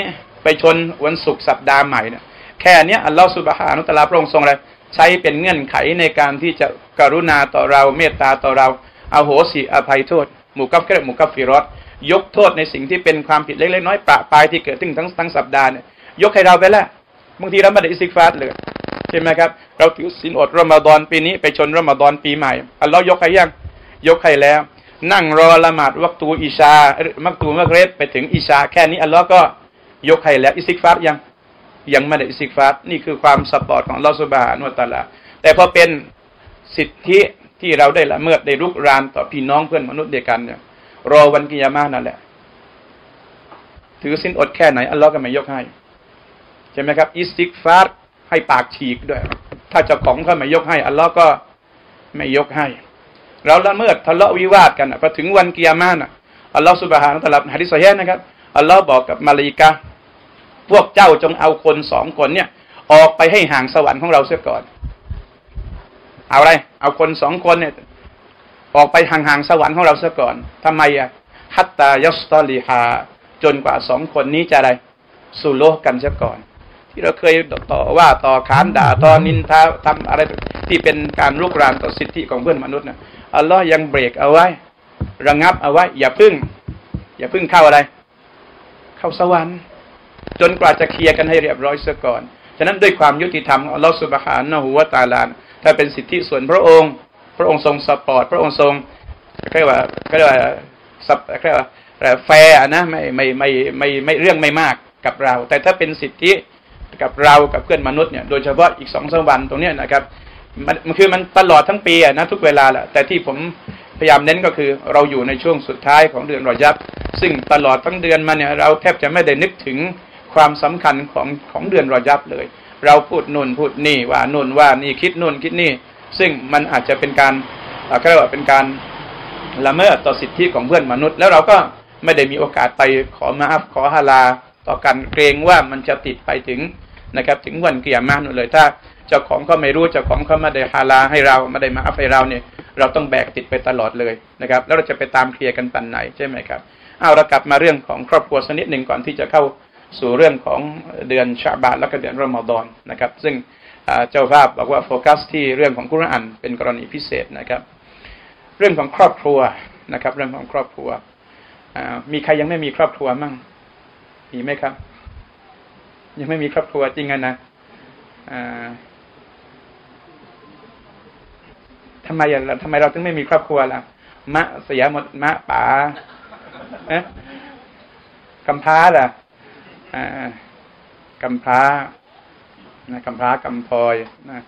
ไปชนวันศุกร์สัปดาห์ใหม่เนี่ยแค่นี้อัลลอฮฺซุบฮานะฮูวะตะอาลาพระองค์ทรงอะไรใช้เป็นเงื่อนไขในการที่จะกรุณาต่อเราเมตตาต่อเราอโหสิอภัยโทษมุกัฟเกรมุกัฟฟิรอตยกโทษในสิ่งที่เป็นความผิดเล็กๆน้อยๆประปรายที่เกิดขึ้นทั้งทั้งสัปดาห์เนี่ยยกให้เราไปแล้วบางทีเราไม่ได้อิสติฆฟารเลยใช่ไหมครับเราถือศีลอดรอมฎอนปีนี้ไปชนรอมฎอนปีใหม่อัลลอฮ์ยกให้ยังยกให้แล้วนั่งรอละหมาดวักตูอิชามักตูมักเรบไปถึงอิชาแค่นี้อัลลอฮ์ก็ยกให้แล้วอิสติฆฟารยังยังไม่ได้อิสติฆฟารนี่คือความสปอร์ตของอัลลอฮ์ซุบฮานะฮูวะตะอาลาแต่พอเป็นสิทธิที่เราได้ละเมิดได้รุกรานต่อพี่น้องเพื่อนมนุษย์เดียวกันเนี่ยรอวันกิยามะห์นั่นแหละถือศีลอดแค่ไหนอัลลอฮ์ก็ไม่ยกให้ใช่ไหมครับอิสติฆฟารให้ปากฉีกด้วยถ้าเจ้าของเขาไม่ยกให้อัลลอฮ์ก็ไม่ยกให้เราละเมิดทะเลาะวิวาทกันพอถึงวันกิยามะห์น่ะอัลลอฮ์ซุบฮานะฮูวะตะอาลาหะดีษซอฮีฮ์นะครับอัลลอฮ์บอกกับมลาอิกะฮ์พวกเจ้าจงเอาคนสองคนเนี่ยออกไปให้ห่างสวรรค์ของเราเสียก่อนเอาอะไรเอาคนสองคนเนี่ยออกไปห่างๆสวรรค์ของเราเสียก่อนทำไมอ่ะฮัตตายัสตอลิฮาจนกว่าสองคนนี้จะอะไรสุโลกันเสียก่อนที่เราเคยต่อว่าต่อขานด่าต่อนินทาทำอะไรที่เป็นการรุกรานต่อสิทธิของเพื่อนมนุษย์นะอัลลอฮ์ยังเบรกเอาไว้ระงับเอาไว้อย่าพึ่งอย่าพึ่งเข้าอะไรเข้าสวรรค์จนกว่าจะเคลียร์กันให้เรียบร้อยเสียก่อนฉะนั้นด้วยความยุติธรรมของอัลลอฮ์ซุบฮานะฮูวะตะอาลาถ้าเป็นสิทธิส่วนพระองค์พระองค์ทรงสปอร์ตพระองค์ทรงเรียกว่าเรียกว่าซับเรียกว่าแฟร์นะไม่ไม่ไม่ไม่ไม่เรื่องไม่มากกับเราแต่ถ้าเป็นสิทธิกับเรากับเพื่อนมนุษย์เนี่ยโดยเฉพาะอีกสองสามวันตรงนี้นะครับมันมันคือมันตลอดทั้งปีนะทุกเวลาแหละแต่ที่ผมพยายามเน้นก็คือเราอยู่ในช่วงสุดท้ายของเดือนรอญับซึ่งตลอดทั้งเดือนมาเนี่ยเราแทบจะไม่ได้นึกถึงความสำคัญของของเดือนรอญับเลยเราพูดนู่นพูดนี่ว่านู่นว่านี่คิดนู่นคิดนี่ซึ่งมันอาจจะเป็นการเรียกว่าเป็นการละเมิดต่อสิทธิของเพื่อนมนุษย์แล้วเราก็ไม่ได้มีโอกาสไปขอมาอัฟขอฮาลาต่อกันเกรงว่ามันจะติดไปถึงนะครับถึงวันกิยามะห์นู่นเลยถ้าเจ้าของเขาไม่รู้เจ้าของเขาไม่ได้ฮาลาให้เราไม่ได้มาอัฟให้เราเนี่ยเราต้องแบกติดไปตลอดเลยนะครับแล้วเราจะไปตามเคลียร์กันปันไหนใช่ไหมครับเอาเรากลับมาเรื่องของครอบครัวสักนิดหนึ่งก่อนที่จะเข้าสู่เรื่องของเดือนชะบานและก็เดือนรอมฎอนนะครับซึ่งเจ้าภาพบอกว่าโฟกัสที่เรื่องของกุรอานเป็นกรณีพิเศษนะครับเรื่องของครอบครัวนะครับเรื่องของครอบครัวมีใครยังไม่มีครอบครัวมั่งมีไหมครับยังไม่มีครอบครัวจริงกันนะทำไมอ่ะทำไมเราถึงไม่มีครอบครัวล่ะมะเสียหมดมะป๋าเอ๊ะกำพร้าล่ะกำพร้านะกำพร้ากำพลอยนะ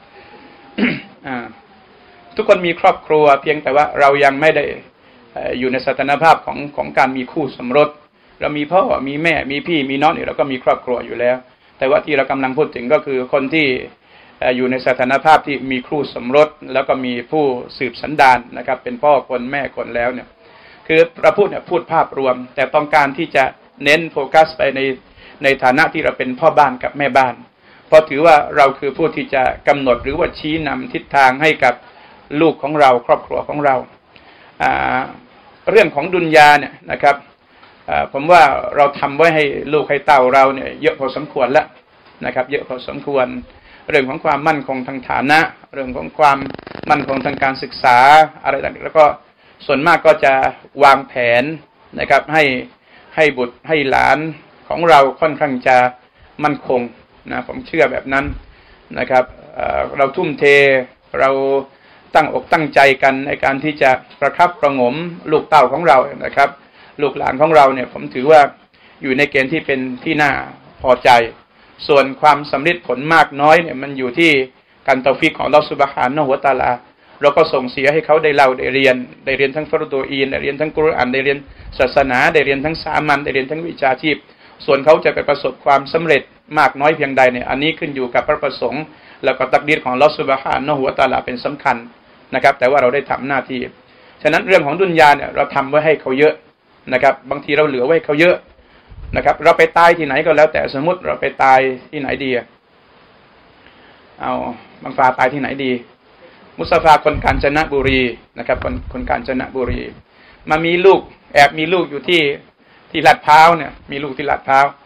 ทุกคนมีครอบครัวเพียงแต่ว่าเรายังไม่ได้อยู่ในสถานภาพของของการมีคู่สมรสเรามีพ่อมีแม่มีพี่มีน้องเนี่ยเราก็มีครอบครัวอยู่แล้วแต่ว่าที่เรากำลังพูดถึงก็คือคนที่อยู่ในสถานภาพที่มีคู่สมรสแล้วก็มีผู้สืบสันดานนะครับเป็นพ่อคนแม่คนแล้วเนี่ยคือเราพูดเนี่ยพูดภาพรวมแต่ต้องการที่จะเน้นโฟกัสไปในในฐานะที่เราเป็นพ่อบ้านกับแม่บ้านเพราะถือว่าเราคือผู้ที่จะกำหนดหรือว่าชี้นำทิศทางให้กับลูกของเราครอบครัวของเราเรื่องของดุนยาเนี่ยนะครับผมว่าเราทำไว้ให้ลูกให้เต้าเราเนี่ยเยอะพอสมควรแล้วนะครับเยอะพอสมควรเรื่องของความมั่นคงทางฐานะเรื่องของความมั่นคงทางการศึกษาอะไรต่างๆแล้วก็ส่วนมากก็จะวางแผนนะครับให้ให้บุตรให้หลานของเราค่อนข้างจะมั่นคงนะผมเชื่อแบบนั้นนะครับ เอ่อ เราทุ่มเทเราตั้งอกตั้งใจกันในการที่จะประคับประหงมลูกเต้าของเรานะครับลูกหลานของเราเนี่ยผมถือว่าอยู่ในเกณฑ์ที่เป็นที่น่าพอใจส่วนความสำเร็จผลมากน้อยเนี่ยมันอยู่ที่การตอฟิกของอัลเลาะห์ซุบฮานะฮูวะตะอาลาเราก็ส่งเสียให้เขาได้เล่าได้เรียนได้เรียนทั้งฟารดูอีนได้เรียนทั้งกุรอานได้เรียนศาสนาได้เรียนทั้งสามัญได้เรียนทั้งวิชาชีพส่วนเขาจะไปประสบความสำเร็จมากน้อยเพียงใดเนี่ยอันนี้ขึ้นอยู่กับพระประสงค์แล้วก็ตักดีรของอัลเลาะห์ซุบฮานะฮูวะตะอาลาเป็นสำคัญนะครับแต่ว่าเราได้ทำหน้าที่ฉะนั้นเรื่องของดุนยาเนี่ยเราทำไว้ให้เขาเยอะนะครับบางทีเราเหลือไว้เขาเยอะนะครับเราไปตายที่ไหนก็แล้วแต่สมมติเราไปตายที่ไหนดีเอาบางฟาตายที่ไหนดีมุสตาฟาคนกาญจนบุรีนะครับคนคนกาญจนบุรีมามีลูกแอบมีลูกอยู่ที่ที่ลาดพร้าวเนี่ยมีลูกที่ลาดพร้าว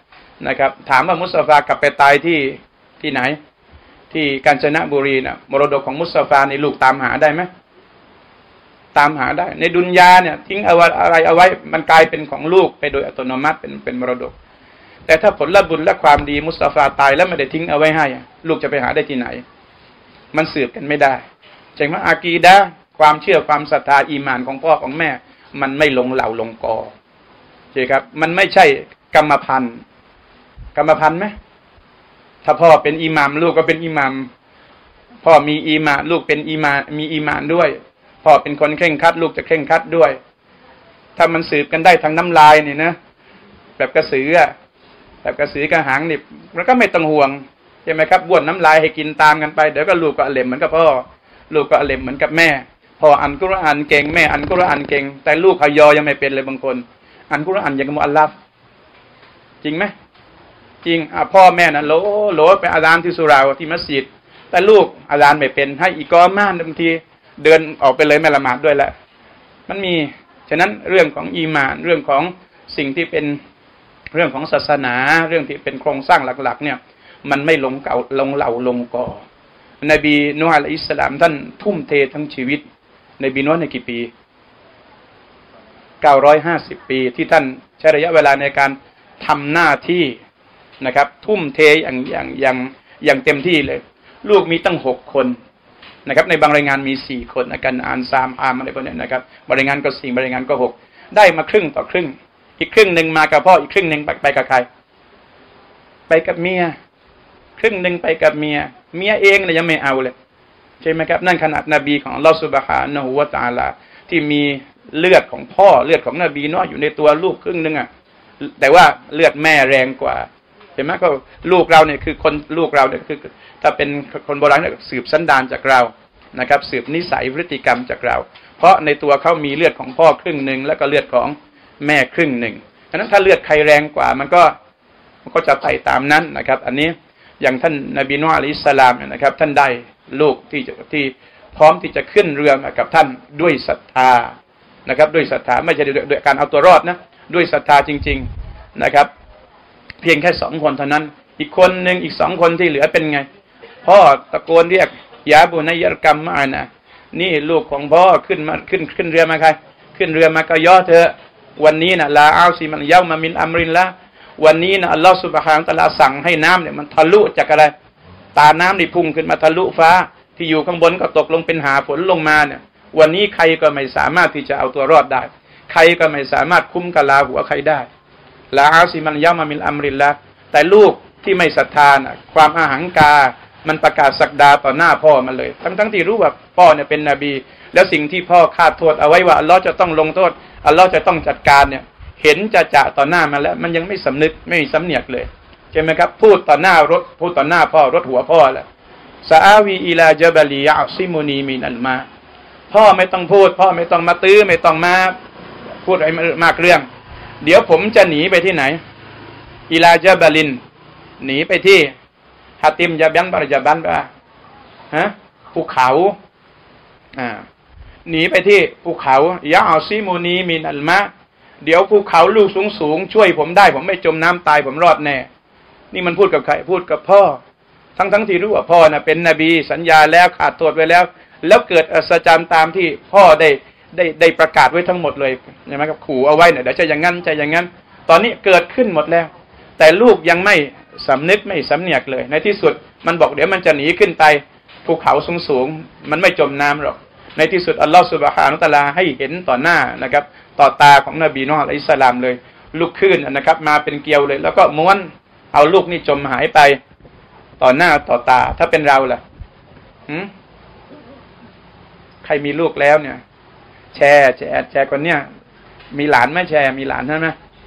นะครับถามว่ามุสตาฟากลับไปตายที่ที่ไหนที่กาญจนบุรีนะมรดกของมุสตาฟาในลูกตามหาได้ไหมตามหาได้ในดุนยาเนี่ยทิ้งเอาอะไรเอาไว้มันกลายเป็นของลูกไปโดยอัตโนมัติเป็นเป็นมรดกแต่ถ้าผลบุญและความดีมุสตาฟาตายแล้วไม่ได้ทิ้งเอาไว้ให้ลูกจะไปหาได้ที่ไหนมันสืบกันไม่ได้ใช่ไหมอากีดะห์ความเชื่อความศรัทธาอีหม่านของพ่อของแม่มันไม่ลงเหล่าลงกอใช่ครับมันไม่ใช่กรรมพันธุ์กรรมพันธุ์ไหมถ้าพ่อเป็นอิหมัมลูกก็เป็นอิหมัมพ่อมีอีหม่านลูกเป็นอีหม่านมีอีหม่านด้วยพ่อเป็นคนเคร่งครัดลูกจะเคร่งครัดด้วยถ้ามันสืบกันได้ทางน้ำลายนี่นะแบบกระสือแบบกระสือกระหังนี่มันก็ไม่ต้องห่วงใช่ไหมครับบ้วนน้ำลายให้กินตามกันไปเดี๋ยวก็ลูกก็อเลมเหมือนกับพ่อลูกก็อเลมเหมือนกับแม่พ่ออันกุรอานเก่งแม่อันกุรอานเก่งแต่ลูกขยอยังไม่เป็นเลยบางคนอันกุรอานยังกับมุอัลลัฟจริงไหมจริงอ่ะพ่อแม่น่ะโหลโหลไปอาจารย์ที่สุราที่มัสยิดแต่ลูกอาจารย์ไม่เป็นให้อีกอม่านบางทีเดินออกไปเลยไม่ละหมาดด้วยแหละมันมีฉะนั้นเรื่องของอีหม่านเรื่องของสิ่งที่เป็นเรื่องของศาสนาเรื่องที่เป็นโครงสร้างหลักๆเนี่ยมันไม่ลงเก่าลงเหล่าลงก่อนบีนูฮ์อะลัยฮิสสลามท่านทุ่มเททั้งชีวิตนบีนูฮ์ในกี่ปีเก้าร้อยห้าสิบปีที่ท่านใช้ระยะเวลาในการทำหน้าที่นะครับทุ่มเทอย่างอย่างอย่างอย่างเต็มที่เลยลูกมีตั้งหกคนนะครับในบางรายงานมีสี่คนอาการอ่านซามอามอะไรพวกนี้นะครับบางรายงานก็สี่บางรายงานก็หกได้มาครึ่งต่อครึ่งอีกครึ่งหนึ่งมากับพ่ออีกครึ่งหนึ่งไปไปกับใครไปกับเมียครึ่งหนึ่งไปกับเมียเมียเองเนี่ยยังไม่เอาเลยใช่ไหมครับนั่นขนาดนบีของอัลลอฮฺซุบฮานะฮูวะตะอาลาที่มีเลือดของพ่อเลือดของนบีเนาะอยู่ในตัวลูกครึ่งหนึ่งอ่ะแต่ว่าเลือดแม่แรงกว่าเห็นไหมก็ลูกเราเนี่ยคือคนลูกเราเนี่ยคือถ้าเป็นคนโบราณเนี่ยสืบสันดานจากเรานะครับสืบนิสัยพฤติกรรมจากเราเพราะในตัวเขามีเลือดของพ่อครึ่งหนึ่งแล้วก็เลือดของแม่ครึ่งหนึ่งฉะนั้นถ้าเลือดใครแรงกว่ามันก็มันก็จะไปตามนั้นนะครับอันนี้อย่างท่านนบีนูฮ์อะลัยฮิสสลามเนี่ยนะครับท่านได้ลูกที่ที่พร้อมที่จะขึ้นเรือกับท่านด้วยศรัทธานะครับด้วยศรัทธาไม่ใช่ด้วยการเอาตัวรอดนะด้วยศรัทธาจริงๆนะครับเพียงแค่สองคนเท่านั้นอีกคนหนึ่งอีกสองคนที่เหลือเป็นไงพ่อตะโกนเรียกยาบุนัยยะกัมมานะนี่ลูกของพ่อขึ้นมาขึ้นขึ้นเรือมาใครขึ้นเรือมาก็ย่อเถอะวันนี้นะลาอัลซิมันเยามามินอัมรินละวันนี้นะอัลลอฮฺซุบฮานะฮูวะตะอาลาสั่งให้น้ำเนี่ยมันทะลุจากอะไรตาน้ำนี่พุ่งขึ้นมาทะลุฟ้าที่อยู่ข้างบนก็ตกลงเป็นหาฝนลงมาเนี่ยวันนี้ใครก็ไม่สามารถที่จะเอาตัวรอดได้ใครก็ไม่สามารถคุ้มกะลาหัวใครได้ลาอัลซิมันเยามามินอัมรินละแต่ลูกที่ไม่ศรัทธานะความอาหังกามันประกาศศักดาต่อหน้าพ่อมันเลยทั้งทั้งที่รู้ว่าพ่อเนี่ยเป็นนบีแล้วสิ่งที่พ่อคาดโทษเอาไว้ว่าอัลลอฮ์จะต้องลงโทษอัลลอฮ์จะต้องจัดการเนี่ยเห็นจะจะต่อหน้ามันแล้วมันยังไม่สำนึกไม่มีสำเนียกเลยใช่ไหมครับพูดต่อหน้ารถพูดต่อหน้าพ่อรถหัวพ่อแหละซาอาวีอิลาจบลียะซิมุนีมินัลมาพ่อไม่ต้องพูดพ่อไม่ต้องมาตื้อไม่ต้องมาพูดอะไรมากเรื่องเดี๋ยวผมจะหนีไปที่ไหนอิลาจบลินหนีไปที่ฮาติมยาบันบารยาบันป่ะฮะภูเขาอ่าหนีไปที่ภูเขายะอัลซิมุนีมินัลมาเดี๋ยวภูเขาลูกสูงสูงช่วยผมได้ผมไม่จมน้ำตายผมรอดแน่นี่มันพูดกับใครพูดกับพ่อทั้งทั้งที่รู้ว่าพ่อน่ะเป็นนบีสัญญาแล้วขาดโทษไว้แล้วแล้วเกิดอัศจรรย์ตามที่พ่อได้ได้ได้ประกาศไว้ทั้งหมดเลยใช่ไหมครับขู่เอาไว้เนี่ยเดี๋ยวจะอย่างนั้นจะอย่างนั้นตอนนี้เกิดขึ้นหมดแล้วแต่ลูกยังไม่สำนึกไม่สำเนียกเลยในที่สุดมันบอกเดี๋ยวมันจะหนีขึ้นไปภูเขาสูงสูงมันไม่จมน้ำหรอกในที่สุดอัลลอฮฺซุบฮานะฮูวะตะอาลาให้เห็นต่อหน้านะครับต่อตาของนบีนูฮ์อะลัยฮิสสลามเลยลุกขึ้นนะครับมาเป็นเกลียวเลยแล้วก็ม้วนเอาลูกนี่จมหายไปต่อหน้าต่อตาถ้าเป็นเราล่ะหืมใครมีลูกแล้วเนี่ยแชร์แชร์แชร์คนเนี้ยมีหลานไหมแชร์มีหลานใช่ไหม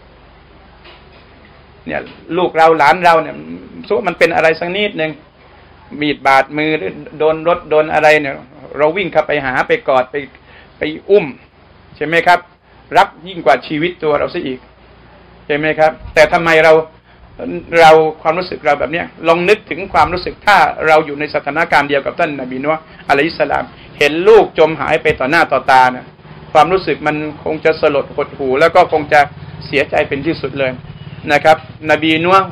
เนี่ยลูกเราหลานเราเนี่ยสู้มันเป็นอะไรสักนิดนึงมีดบาดมือหรือโดนรถโดนอะไรเนี่ยเราวิ่งเข้าไปหาไปกอดไปไปอุ้มใช่ไหมครับรักยิ่งกว่าชีวิตตัวเราซะอีกใช่ไหมครับแต่ทำไมเราเราความรู้สึกเราแบบเนี้ยลองนึกถึงความรู้สึกถ้าเราอยู่ในสถานการณ์เดียวกับท่านนบีนูฮ์อะลัยฮิสสลามเห็นลูกจมหายไปต่อหน้าต่อตานะความรู้สึกมันคงจะสลดหดหู่แล้วก็คงจะเสียใจเป็นที่สุดเลยนะครับนบีนูฮ์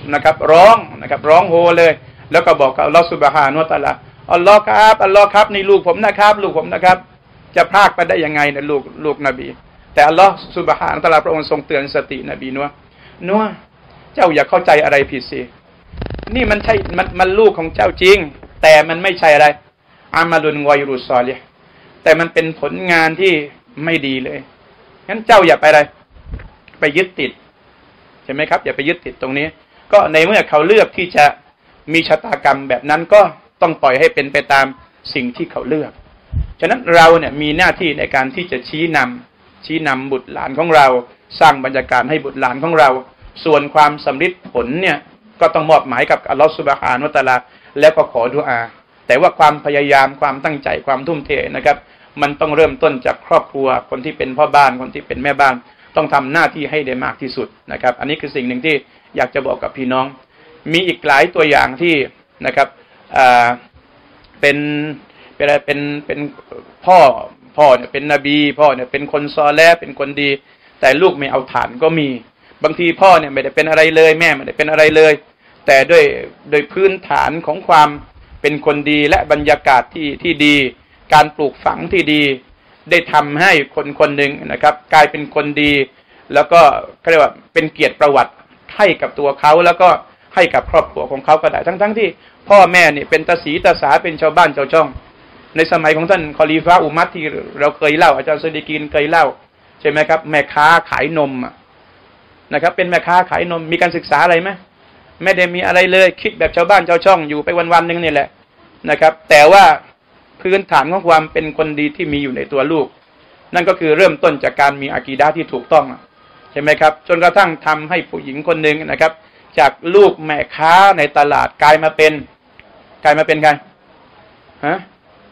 นะครับร้องนะครับร้องโฮเลยแล้วก็บอกกับอัลลอฮฺซุบฮานะฮูวะตะอาลาอัลลอฮ์ครับอัลลอฮ์ครับนี่ลูกผมนะครับลูกผมนะครับจะพรากไปได้ยังไงเนี่ยลูกลูกนบีแต่อัลลอฮ์ซุบฮานะฮูวะตะอาลาพระองค์ทรงเตือนสตินบีนัวนัวเจ้าอย่าเข้าใจอะไรผิดสินี่มันใช่มันมันลูกของเจ้าจริงแต่มันไม่ใช่อะไรอามาลุนกอยรุซอลิฮ์แต่มันเป็นผลงานที่ไม่ดีเลยงั้นเจ้าอย่าไปอะไรไปยึดติดใช่ไหมครับอย่าไปยึดติดตรงนี้ก็ในเมื่อเขาเลือกที่จะมีชะตากรรมแบบนั้นก็ต้องปล่อยให้เป็นไปตามสิ่งที่เขาเลือกฉะนั้นเราเนี่ยมีหน้าที่ในการที่จะชี้นำชี้นำบุตรหลานของเราสร้างบรรยากาศให้บุตรหลานของเราส่วนความสำเร็จผลเนี่ยก็ต้องมอบหมายกับอัลลอฮฺซุบฮานะฮูวะตะอาลาแล้วก็ขอดุอาแต่ว่าความพยายามความตั้งใจความทุ่มเทนะครับมันต้องเริ่มต้นจากครอบครัวคนที่เป็นพ่อบ้านคนที่เป็นแม่บ้านต้องทำหน้าที่ให้ได้มากที่สุดนะครับอันนี้คือสิ่งหนึ่งที่อยากจะบอกกับพี่น้องมีอีกหลายตัวอย่างที่นะครับอ่าเป็นเป็นเป็นเป็นพ่อพ่อเนี่ยเป็นนบีพ่อเนี่ยเป็นคนซอเลห์เป็นคนดีแต่ลูกไม่เอาฐานก็มีบางทีพ่อเนี่ยไม่ได้เป็นอะไรเลยแม่ไม่ได้เป็นอะไรเลยแต่ด้วยโดยพื้นฐานของความเป็นคนดีและบรรยากาศที่ที่ดีการปลูกฝังที่ดีได้ทำให้คนคนหนึ่งนะครับกลายเป็นคนดีแล้วก็เขาเรียกว่าเป็นเกียรติประวัติให้กับตัวเขาแล้วก็ให้กับครอบครัวของเขาก็ได้ทั้งๆ ท, ที่พ่อแม่เนี่ยเป็นตาสีตาสาเป็นชาวบ้านชาวช่องในสมัยของท่านคอลีฟะอุมัตที่เราเคยเล่าอาจารย์ซอดีกีนเคยเล่าใช่ไหมครับแม่ค้าขายนมนะครับเป็นแม่ค้าขายนมมีการศึกษาอะไรไหมไม่ได้มีอะไรเลยคิดแบบชาวบ้านชาวช่องอยู่ไปวันๆนึงนี่แหละนะครับแต่ว่าพื้นฐานของความเป็นคนดีที่มีอยู่ในตัวลูกนั่นก็คือเริ่มต้นจากการมีอากีดะห์ที่ถูกต้องใช่ไหมครับจนกระทั่งทำให้ผู้หญิงคนหนึ่งนะครับจากลูกแม่ค้าในตลาดกลายมาเป็นกลายมาเป็นใครฮะ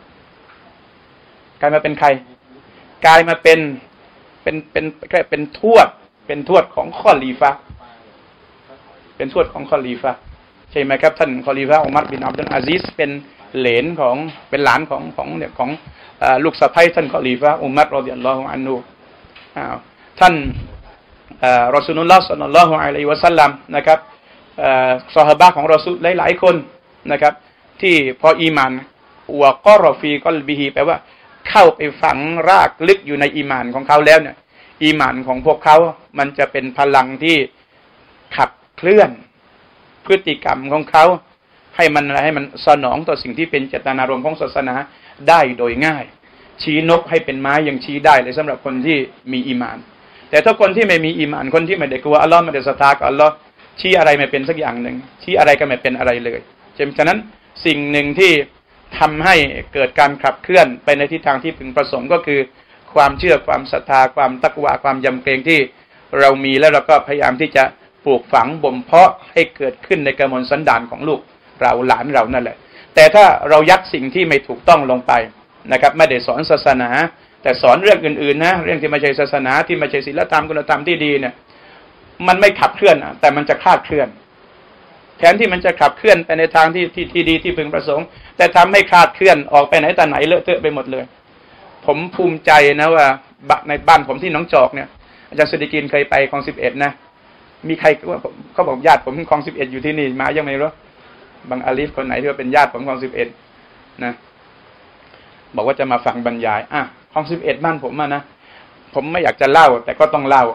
กลายมาเป็นใครกลายมาเป็นเป็นเป็นแค่เป็นทวดเป็นทวดของคอลีฟะเป็นทวดของคอลีฟะใช่ไหมครับท่านคอลีฟะอุมัรบินอับดุลอาซิซเป็นเหลนของเป็นหลานของของเนี่ยของลูกสะใภ้ท่านคอลีฟะอุมัรรอฎิยัลลอฮุอันฮุท่านรอซูลุลลอฮ์ศ็อลลัลลอฮุอะลัยฮิวะซัลลัมนะครับซอฮาบะห์ของรอซูลหลายๆคนนะครับที่พออีหม่านวะกอรอฟีกอลบิฮิแปลว่าเข้าไปฝังรากลึกอยู่ในอีหม่านของเขาแล้วเนี่ยอีหม่านของพวกเขามันจะเป็นพลังที่ขับเคลื่อนพฤติกรรมของเขาให้มันอะไรให้มันสนองต่อสิ่งที่เป็นเจตนารมณ์ของศาสนาได้โดยง่ายชี้นกให้เป็นไม้ยังชี้ได้เลยสำหรับคนที่มีอีหม่านแต่ถ้าคนที่ไม่มีอีหม่านคนที่ไม่ได้กลัวอัลลอฮ์ไม่ได้ศรัทธากับอัลลอฮ์ชี้อะไรไม่เป็นสักอย่างหนึ่งชี้อะไรก็ไม่เป็นอะไรเลยฉะนั้นสิ่งหนึ่งที่ทำให้เกิดการขับเคลื่อนไปในทิศทางที่พึงประสงค์ก็คือความเชื่อความศรัทธาความตักวาความยำเกรงที่เรามีแล้วเราก็พยายามที่จะปลูกฝังบ่มเพาะให้เกิดขึ้นในกมลสันดานของลูกเราหลานเรานั่นแหละแต่ถ้าเรายัดสิ่งที่ไม่ถูกต้องลงไปนะครับไม่ได้สอนศาสนาแต่สอนเรื่องอื่นๆนะเรื่องที่ไม่ใช่ศาสนาที่ไม่ใช่ศีลธรรมคุณธรรมที่ดีเนี่ยมันไม่ขับเคลื่อนแต่มันจะคลาดเคลื่อนแทนที่มันจะขับเคลื่อนไปในทางที่ที่ที่ดีที่พึงประสงค์แต่ทำให้คลาดเคลื่อนออกไปไหนแต่ไหนเลอะเทอะไปหมดเลยผมภูมิใจนะว่าในบ้านผมที่หนองจอกเนี่ยอาจารย์สุดิกินเคยไปคลองสิบเอ็ดนะมีใครเขาบอกญาติผมคลองสิบเอ็ดอยู่ที่นี่มายังไม่รู้บางอาลีฟคนไหนที่ว่าเป็นญาติผมคลองสิบเอ็ดนะบอกว่าจะมาฟังบรรยายอ่ะคลองสิบเอ็ดบ้านผมมานะผมไม่อยากจะเล่าแต่ก็ต้องเล่า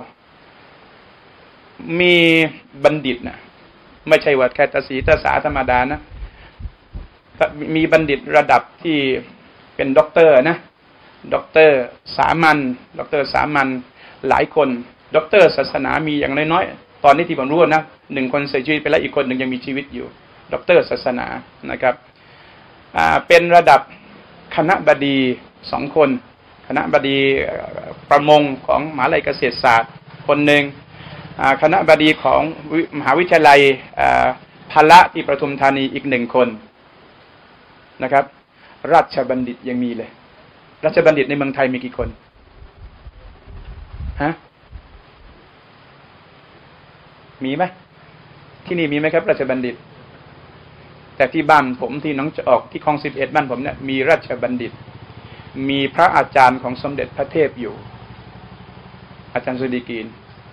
มีบัณฑิตนะไม่ใช่ว่าแค่ตาสีตาสาธรรมดานะมีบัณฑิตระดับที่เป็นด็อกเตอร์นะด็อกเตอร์สามัญด็อกเตอร์สามัญหลายคนด็อกเตอร์ศาสนามีอย่างน้อยๆตอนนี้ที่ผมรู้นะหนึ่งคนเสียชีวิตไปแล้วอีกคนหนึ่งยังมีชีวิตอยู่ด็อกเตอร์ศาสนานะครับอ่าเป็นระดับคณบดีสองคนคณบดีประมงของมหาวิทยาลัยเกษตรศาสตร์คนหนึ่งคณบดีของมหาวิทยาลัยพละที่ปทุมธานีอีกหนึ่งคนนะครับราชบัณฑิตยังมีเลยราชบัณฑิตในเมืองไทยมีกี่คนฮะมีไหมที่นี่มีไหมครับราชบัณฑิตแต่ที่บ้านผมที่น้องจะออกที่คลองสิบเอ็ดบ้านผมเนี่ยมีราชบัณฑิตมีพระอาจารย์ของสมเด็จพระเทพอยู่อาจารย์สุดีกีน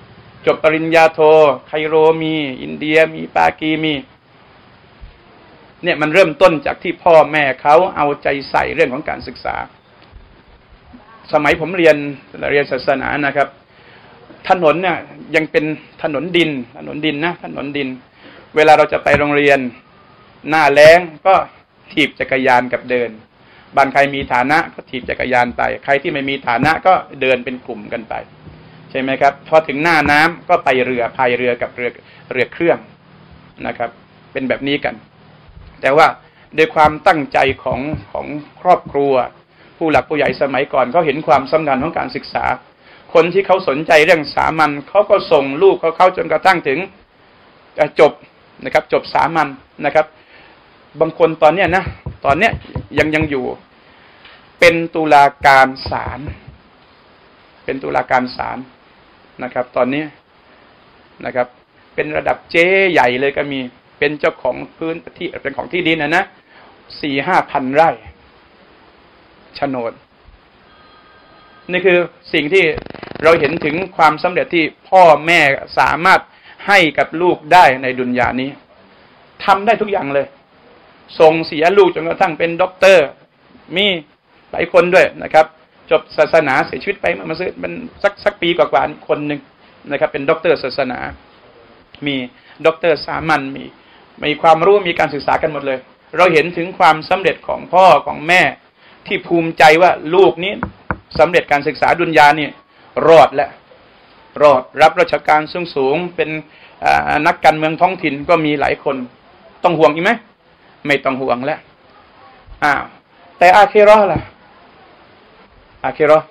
จบปริญญาโทไคโรมีอินเดียมีปากีมีเนี่ยมันเริ่มต้นจากที่พ่อแม่เขาเอาใจใส่เรื่องของการศึกษาสมัยผมเรียนเรียนศาสนานะครับถนนเนี่ยยังเป็นถนนดินถนนดินนะถนนดินเวลาเราจะไปโรงเรียนหน้าแล้งก็ถีบจักรยานกับเดินบ้านใครมีฐานะก็ถีบจักรยานไปใครที่ไม่มีฐานะก็เดินเป็นกลุ่มกันไปใช่ไหมครับพอถึงหน้าน้ำก็ไปเรือพายเรือกับเรือเรือเครื่องนะครับเป็นแบบนี้กันแต่ว่าด้วยความตั้งใจของของครอบครัวผู้หลักผู้ใหญ่สมัยก่อนเขาเห็นความสำคัญของการศึกษาคนที่เขาสนใจเรื่องสามัญเขาก็ส่งลูกเขาเข้าจนกระทั่งถึงจบนะครับจบสามัญนะครับบางคนตอนเนี้ยนะตอนเนี้ยยังยังอยู่เป็นตุลาการศาลเป็นตุลาการศาลนะครับตอนนี้นะครับเป็นระดับเจ๊ใหญ่เลยก็มีเป็นเจ้าของพื้นที่เป็นของที่ดินนะนะสี่ห้าพันไร่โฉนดนี่คือสิ่งที่เราเห็นถึงความสำเร็จที่พ่อแม่สามารถให้กับลูกได้ในดุนยานี้ทำได้ทุกอย่างเลยส่งเสียลูกจนกระทั่งเป็นด็อกเตอร์มีหลายคนด้วยนะครับจบศาสนาเสียชีวิตไปมาซื้อเป็นสักสักปีกว่าๆคนหนึ่งนะครับเป็นด็อกเตอร์ศาสนามีด็อกเตอร์สามัญมีมีความรู้มีการศึกษากันหมดเลยเราเห็นถึงความสำเร็จของพ่อของแม่ที่ภูมิใจว่าลูกนี้สำเร็จการศึกษาดุนยานี่รอดและรอดรับราชการสูงๆเป็นนักการเมืองท้องถิ่นก็มีหลายคนต้องห่วงอีกไหมไม่ต้องห่วงแล้วอ้าวแต่อาคิเราะห์ล่ะอาคิเราะห์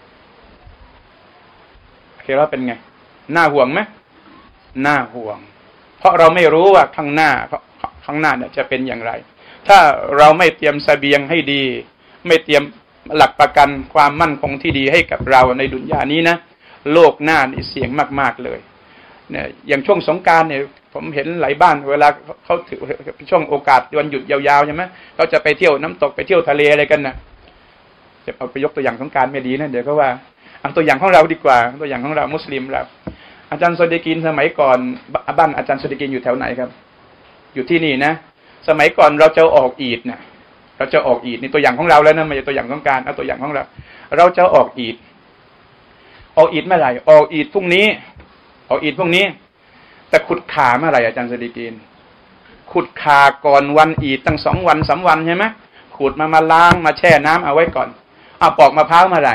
อาคิเราะห์เป็นไงน่าห่วงไหมน่าห่วงเพราะเราไม่รู้ว่าข้างหน้าข้างหน้าเนี่ยจะเป็นอย่างไรถ้าเราไม่เตรียมเสบียงให้ดีไม่เตรียมหลักประกันความมั่นคงที่ดีให้กับเราในดุนยานี้นะโลกหน้านี่เสี่ยงมากๆเลยเนี่ยอย่างช่วงสงกรานต์เนี่ยผมเห็นหลายบ้านเวลาเขาถือช่วงโอกาสวันหยุดยาวๆใช่ไหมเขาจะไปเที่ยวน้ำตกไปเที่ยวทะเลอะไรกันนะจะเอาไปยกตัวอย่างสงกรานต์ไม่ดีนะเดี๋ยวก็ว่าเอาตัวอย่างของเราดีกว่าตัวอย่างของเรามุสลิมเราอาจารย์ซอดีกีนสมัยก่อนบ้านอาจารย์ซอดีกีนอยู่แถวไหนครับอยู่ที่นี่นะสมัยก่อนเราจะออกอีดนะเราจะออกอีดนี่ตัวอย่างของเราแล้วนะไม่ใช่ตัวอย่างของการเอาตัวอย่างของเราเราจะออกอีดออกอีดเมื่อไหร่ออกอีดพรุ่งนี้ออกอีดพรุ่งนี้แต่ขุดขาเมื่อไหร่อาจารย์ซอดีกีนขุดขาก่อนวันอีดตั้งสองวันสามวันใช่ไหมขุดมามาล้างมาแช่น้ำเอาไว้ก่อนเอาปอกมะพร้าวเมื่อไหร่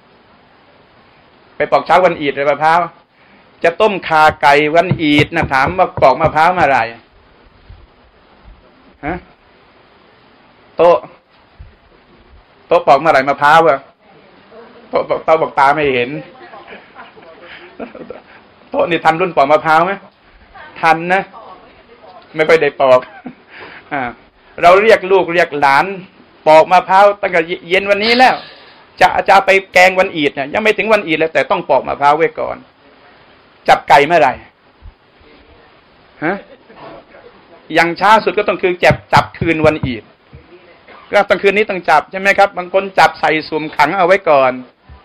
ไปปอกเช้าวันอีดเลยมะพร้าวจะต้มคาไก่วันอีดนะถามว่าปอกมะพร้าวเมื่อไหร่ฮะโต๊ะโต๊ะปอกเมื่อไหร่มะพร้าวอะโต๊ะโต๊ะบอกตาไม่เห็นโต๊ะนี่ทันรุ่นปอกมะพร้าวไหมทันนะไม่ค่อยได้ปอกอ่าเราเรียกลูกเรียกหลานปอกมะพร้าวตั้งแต่เย็นวันนี้แล้วจะจะไปแกงวันอีดเนี่ยยังไม่ถึงวันอีดเลยแต่ต้องปอกมะพร้าวไว้ก่อนจับไก่เมื่อไหร่ฮะอย่างช้าสุดก็ต้องคือจับจับคืนวันอีดก็ต้องคืนนี้ต้องจับใช่ไหมครับบางคนจับใส่สุ่มขังเอาไว้ก่อน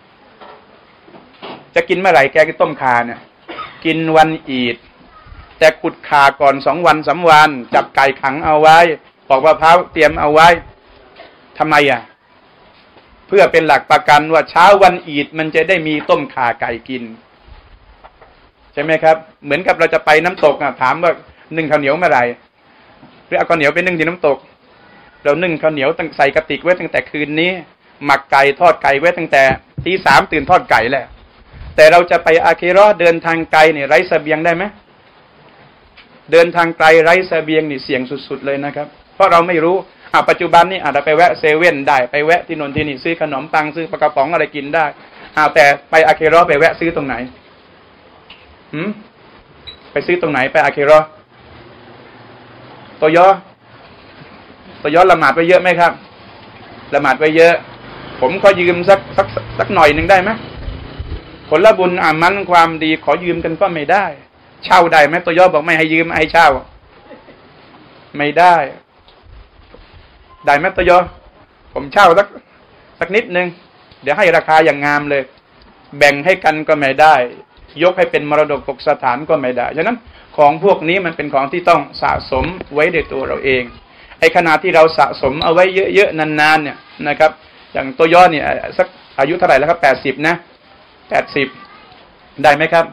จะกินเมื่อไหร่แกก็ต้มคาเนี่ยกินวันอีดแต่ขุดขาก่อนสองวันสามวันจับไก่ขังเอาไว้ปอกมะพร้าวเตรียมเอาไว้ทำไมอ่ะเพื่อเป็นหลักประกันว่าเช้าวันอีดมันจะได้มีต้มข่าไก่กินใช่ไหมครับเหมือนกับเราจะไปน้ำตกอ่ะถามว่านึ่งข้าวเหนียวเมื่อไหร่หรือเอาข้าวเหนียวไปนึ่งที่น้ำตกเรานึ่งข้าวเหนียวตั้งใส่กระติกไว้ตั้งแต่คืนนี้หมักไก่ทอดไก่ไว้ตั้งแต่ตีสามตื่นทอดไก่แล้วแต่เราจะไปอาคิเราะห์เดินทางไกลเนี่ยไร้เสบียงได้ไหมเดินทางไกลไร้เสบียงนี่เสี่ยงสุดๆเลยนะครับเพราะเราไม่รู้อ่ะปัจจุบันนี่อาจจะไปแวะเซเว่นได้ไปแวะที่นนที่นี่ซื้อขนมปังซื้อปลากระป๋องอะไรกินได้อ่าแต่ไปอาคิเราะห์ไปแวะซื้อตรงไหนหืมไปซื้อตรงไหนไปอาคิเราะห์ตัวยอตัวยอละหมาดไว้เยอะไหมครับละหมาดไว้เยอะผมขอยืมสักสักสักหน่อยหนึ่งได้ไหมผลบุญอามันความดีขอยืมกันก็ไม่ได้เช่าได้ไหมตัวยอบอกไม่ให้ยืมให้เช่าไม่ได้ได้ไหมตัวยอผมเช่าสักสักนิดนึงเดี๋ยวให้ราคาอย่างงามเลยแบ่งให้กันก็ไม่ได้ยกให้เป็นมรดกตกสถานก็ไม่ได้ฉะนั้นของพวกนี้มันเป็นของที่ต้องสะสมไว้ในตัวเราเองไอ้ขณะที่เราสะสมเอาไว้เยอะๆนานๆเนี่ยนะครับอย่างตัวย่อเนี่ยสักอายุเท่าไหร่แล้วครับแปดสิบนะแปดสิบได้ไหมครับ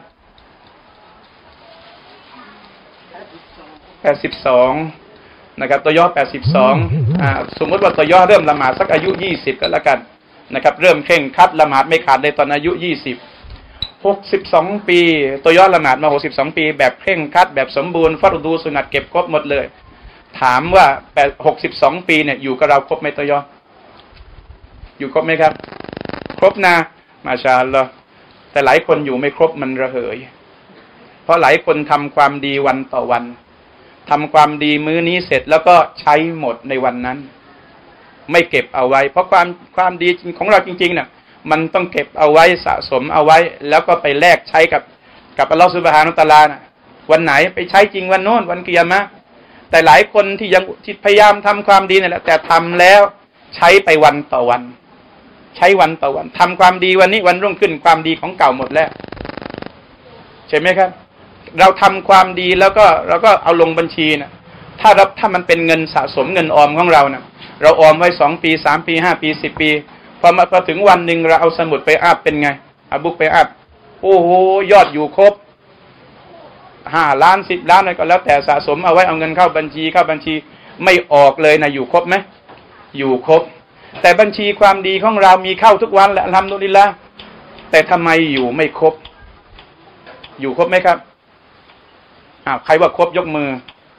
แปดสิบสองนะครับตัวย่อแปดสิบสองอ่าสมมติว่าตัวย่อเริ่มละหมาดสักอายุยี่สิบก็แล้วกันนะครับเริ่มเคร่งครัดละหมาดไม่ขาดเลยตอนอายุยี่สิบหกสิบสองปีตัวย่อละหมาดมาหกสิบสองปีแบบเคร่งครัดแบบสมบูรณ์ฟัรดูสุนัตเก็บครบหมดเลยถามว่าแปดหกสิบสองปีเนี่ยอยู่กับเราครบไหมตัวย่ออยู่ครบไหมครับครบนะมาชาอัลลอฮ์แต่หลายคนอยู่ไม่ครบมันระเหยเพราะหลายคนทำความดีวันต่อวันทำความดีมื้อนี้เสร็จแล้วก็ใช้หมดในวันนั้นไม่เก็บเอาไว้เพราะความความดีของเราจริงๆเนี่ยมันต้องเก็บเอาไว้สะสมเอาไว้แล้วก็ไปแลกใช้กับกับอัลลอฮฺซุบฮานะฮูวะตะอาลานะวันไหนไปใช้จริงวันโน้นวันกิยามะห์แต่หลายคนที่ยังที่พยายามทำความดีนี่แหละแต่ทำแล้วใช้ไปวันต่อวันใช้วันต่อวันทำความดีวันนี้วันรุ่งขึ้นความดีของเก่าหมดแล้วใช่ไหมครับเราทำความดีแล้วก็เราก็เอาลงบัญชีนะถ้าเราถ้ามันเป็นเงินสะสมเงินออมของเรานะเราออมไว้สองปีสามปีห้าปีสิบปีพอมาพอถึงวันหนึ่งเราเอาสมุดไปอัพเป็นไงอาบุกไปอัพโอ้โหยอดอยู่ครบห้าล้านสิบล้านอะไรก็แล้วแต่สะสมเอาไว้เอาเงินเข้าบัญชีเข้าบัญชีไม่ออกเลยนะอยู่ครบไหมอยู่ครบแต่บัญชีความดีของเรามีเข้าทุกวันแหละอัลฮัมดุลิลละห์แต่ทำไมอยู่ไม่ครบอยู่ครบไหมครับอ้าวใครว่าครบยกมือ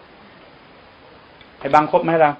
ใครบางครบไหมล่ะ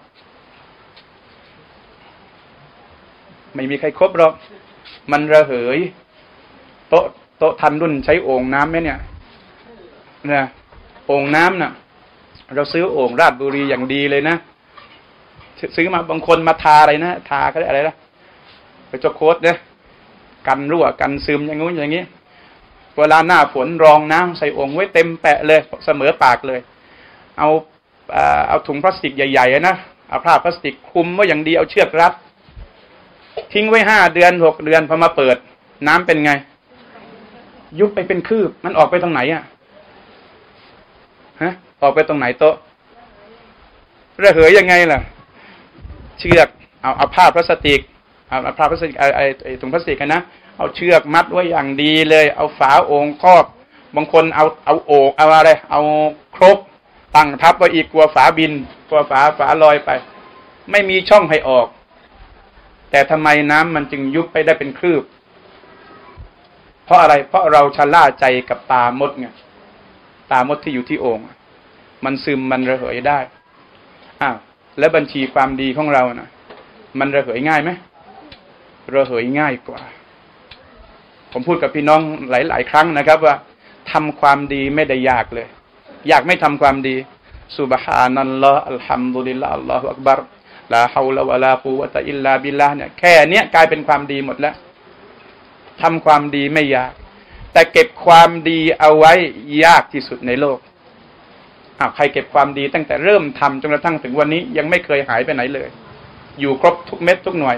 ไม่มีใครครบหรอกมันระเหยโต๊ะโต๊ะทันรุ่นใช้โอ่งน้ำไหมเนี่ยนะโอ่งน้ำน่ะเราซื้อโอ่งราชบุรีอย่างดีเลยนะซื้อมาบางคนมาทาอะไรนะทาก็ได้อะไรนะไปเจ้าโค้ดเนี่ยกันรั่วกันซึมอย่างงู้นอย่างนี้เวลาหน้าฝนรองน้ำใส่โอ่งไว้เต็มแปะเลยเสมอปากเลยเอาเอาถุงพลาสติกใหญ่ๆนะเอาผ้าพลาสติกคลุมไว้อย่างดีเอาเชือกรัดทิ้งไว้ห้าเดือนหกเดือนพอมาเปิดน้ำเป็นไงยุบไปเป็นคืบมันออกไปตรงไหนอ่ะฮะออกไปตรงไหนโต๊ะระเหยยังไงล่ะเชือกเอาเอาผ้าพลาสติกเอาเอาผ้าพลาสติกไอ้ไอ้ไอ้ถุงพลาสติกกันนะเอาเชือกมัดไว้อย่างดีเลยเอาฝาโอ่งครอบบางคนเอาเอาโอ่งเอาอะไรเอาครกตั้งทับไว้อีกกลัวฝาบินกลัวฝาฝาลอยไปไม่มีช่องให้ออกแต่ทำไมน้ำมันจึงยุบไปได้เป็นคลืบเพราะอะไรเพราะเราชะล่าใจกับตามดไงตามดที่อยู่ที่โอ่งมันซึมมันระเหยได้อ้าวแล้วบัญชีความดีของเรานะมันระเหยง่ายไหมระเหยง่ายกว่าผมพูดกับพี่น้องหลายๆครั้งนะครับว่าทำความดีไม่ได้ยากเลยอยากไม่ทำความดีซุบฮานัลลอฮ์อัลฮัมดุลิลลาฮ์อัลลอฮุอักบัรลาฮาวละวะลากุวะตะอิลลาบิลลาห์เนี่ยแค่เนี้ยกลายเป็นความดีหมดแล้วทำความดีไม่ยากแต่เก็บความดีเอาไว้ยากที่สุดในโลกอ้าวใครเก็บความดีตั้งแต่เริ่มทำจนกระทั่งถึงวันนี้ยังไม่เคยหายไปไหนเลยอยู่ครบทุกเม็ดทุกหน่วย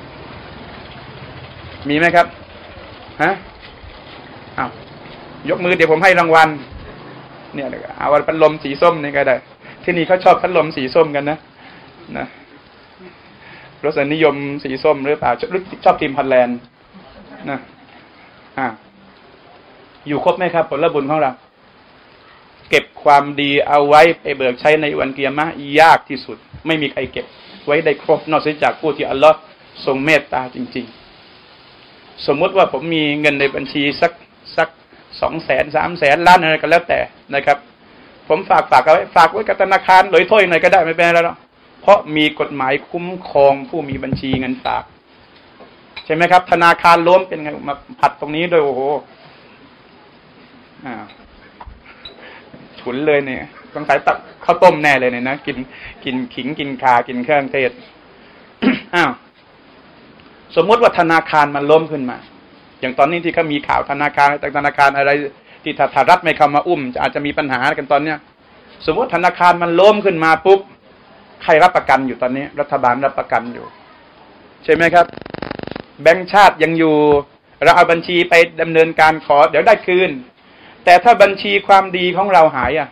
มีไหมครับฮะอ้าวยกมือเดี๋ยวผมให้รางวัลเนี่ยเอาพัดลมสีส้มนี่ก็ได้ที่นี่เขาชอบพัดลมสีส้มกันนะนะรสนิยมสีส้มหรือเปล่าชอบทีมฮอลแลนด์นะอ่าอยู่ครบไหมครับผลบุญของเราเก็บความดีเอาไว้ไปเบิกใช้ในวันกิยามะห์ยากที่สุดไม่มีใครเก็บไว้ได้ครบนอกจากผู้ที่อัลลอฮ์ทรงเมตตาจริงๆสมมุติว่าผมมีเงินในบัญชีสักสักสองแสนสามแสนล้านอะไรก็แล้วแต่นะครับผมฝากฝากเอาไว้ฝากไว้กับธนาคารหลอยถ้อยหน่อยก็ได้ไม่เป็นไรแล้วเพราะมีกฎหมายคุ้มครองผู้มีบัญชีเงินฝากใช่ไหมครับธนาคารล้มเป็นไงมาผัดตรงนี้ด้วยโอ้โหอ่าฉุนเลยเนี่ยต้องใส่ตักข้าวต้มแน่เลยเนี่ยนะกินกินขิงกินข่ากินเครื่องเทศ อ้าวสมมติว่าธนาคารมันล้มขึ้นมาอย่างตอนนี้ที่เขามีข่าวธนาคารธนาคารอะไรที่ถ้ารัฐไม่เข้ามาอุ้มจะอาจจะมีปัญหากันตอนเนี้ยสมมติธนาคารมันล้มขึ้นมาปุ๊บใครรับประกันอยู่ตอนนี้รัฐบาลรับประกันอยู่ใช่ไหมครับแบงก์ชาติยังอยู่เราเอาบัญชีไปดำเนินการขอเดี๋ยวได้คืนแต่ถ้าบัญชีความดีของเราหายอ่ะ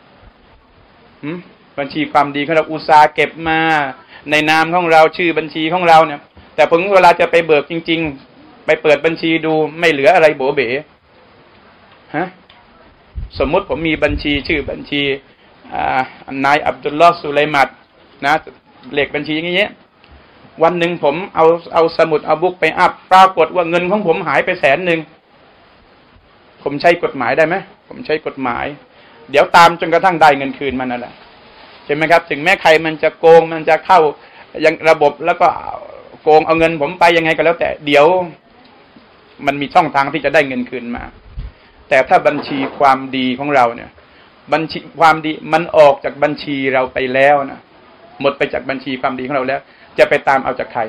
บัญชีความดีของเราอุตสาห์เก็บมาในนามของเราชื่อบัญชีของเราเนี่ยแต่พอเวลาจะไปเบิกจริงๆไปเปิดบัญชีดูไม่เหลืออะไรโบเบ๋ฮะสมมุติผมมีบัญชีชื่อบัญชีนายอับดุลลอฮ์สุไลมัดนะเลขบัญชีอย่างเงี้ยวันหนึ่งผมเอาเอาสมุดเอาบุ๊กไปอัพปรากฏว่าเงินของผมหายไปแสนหนึ่งผมใช้กฎหมายได้ไหมผมใช้กฎหมายเดี๋ยวตามจนกระทั่งได้เงินคืนมันนั่นแหละใช่ไหมครับถึงแม้ใครมันจะโกงมันจะเข้ายังระบบแล้วก็โกงเอาเงินผมไปยังไงก็แล้วแต่เดี๋ยวมันมีช่องทางที่จะได้เงินคืนมาแต่ถ้าบัญชีความดีของเราเนี่ยบัญชีความดีมันออกจากบัญชีเราไปแล้วนะหมดไปจากบัญชีความดีของเราแล้วจะไปตามเอาจากใคร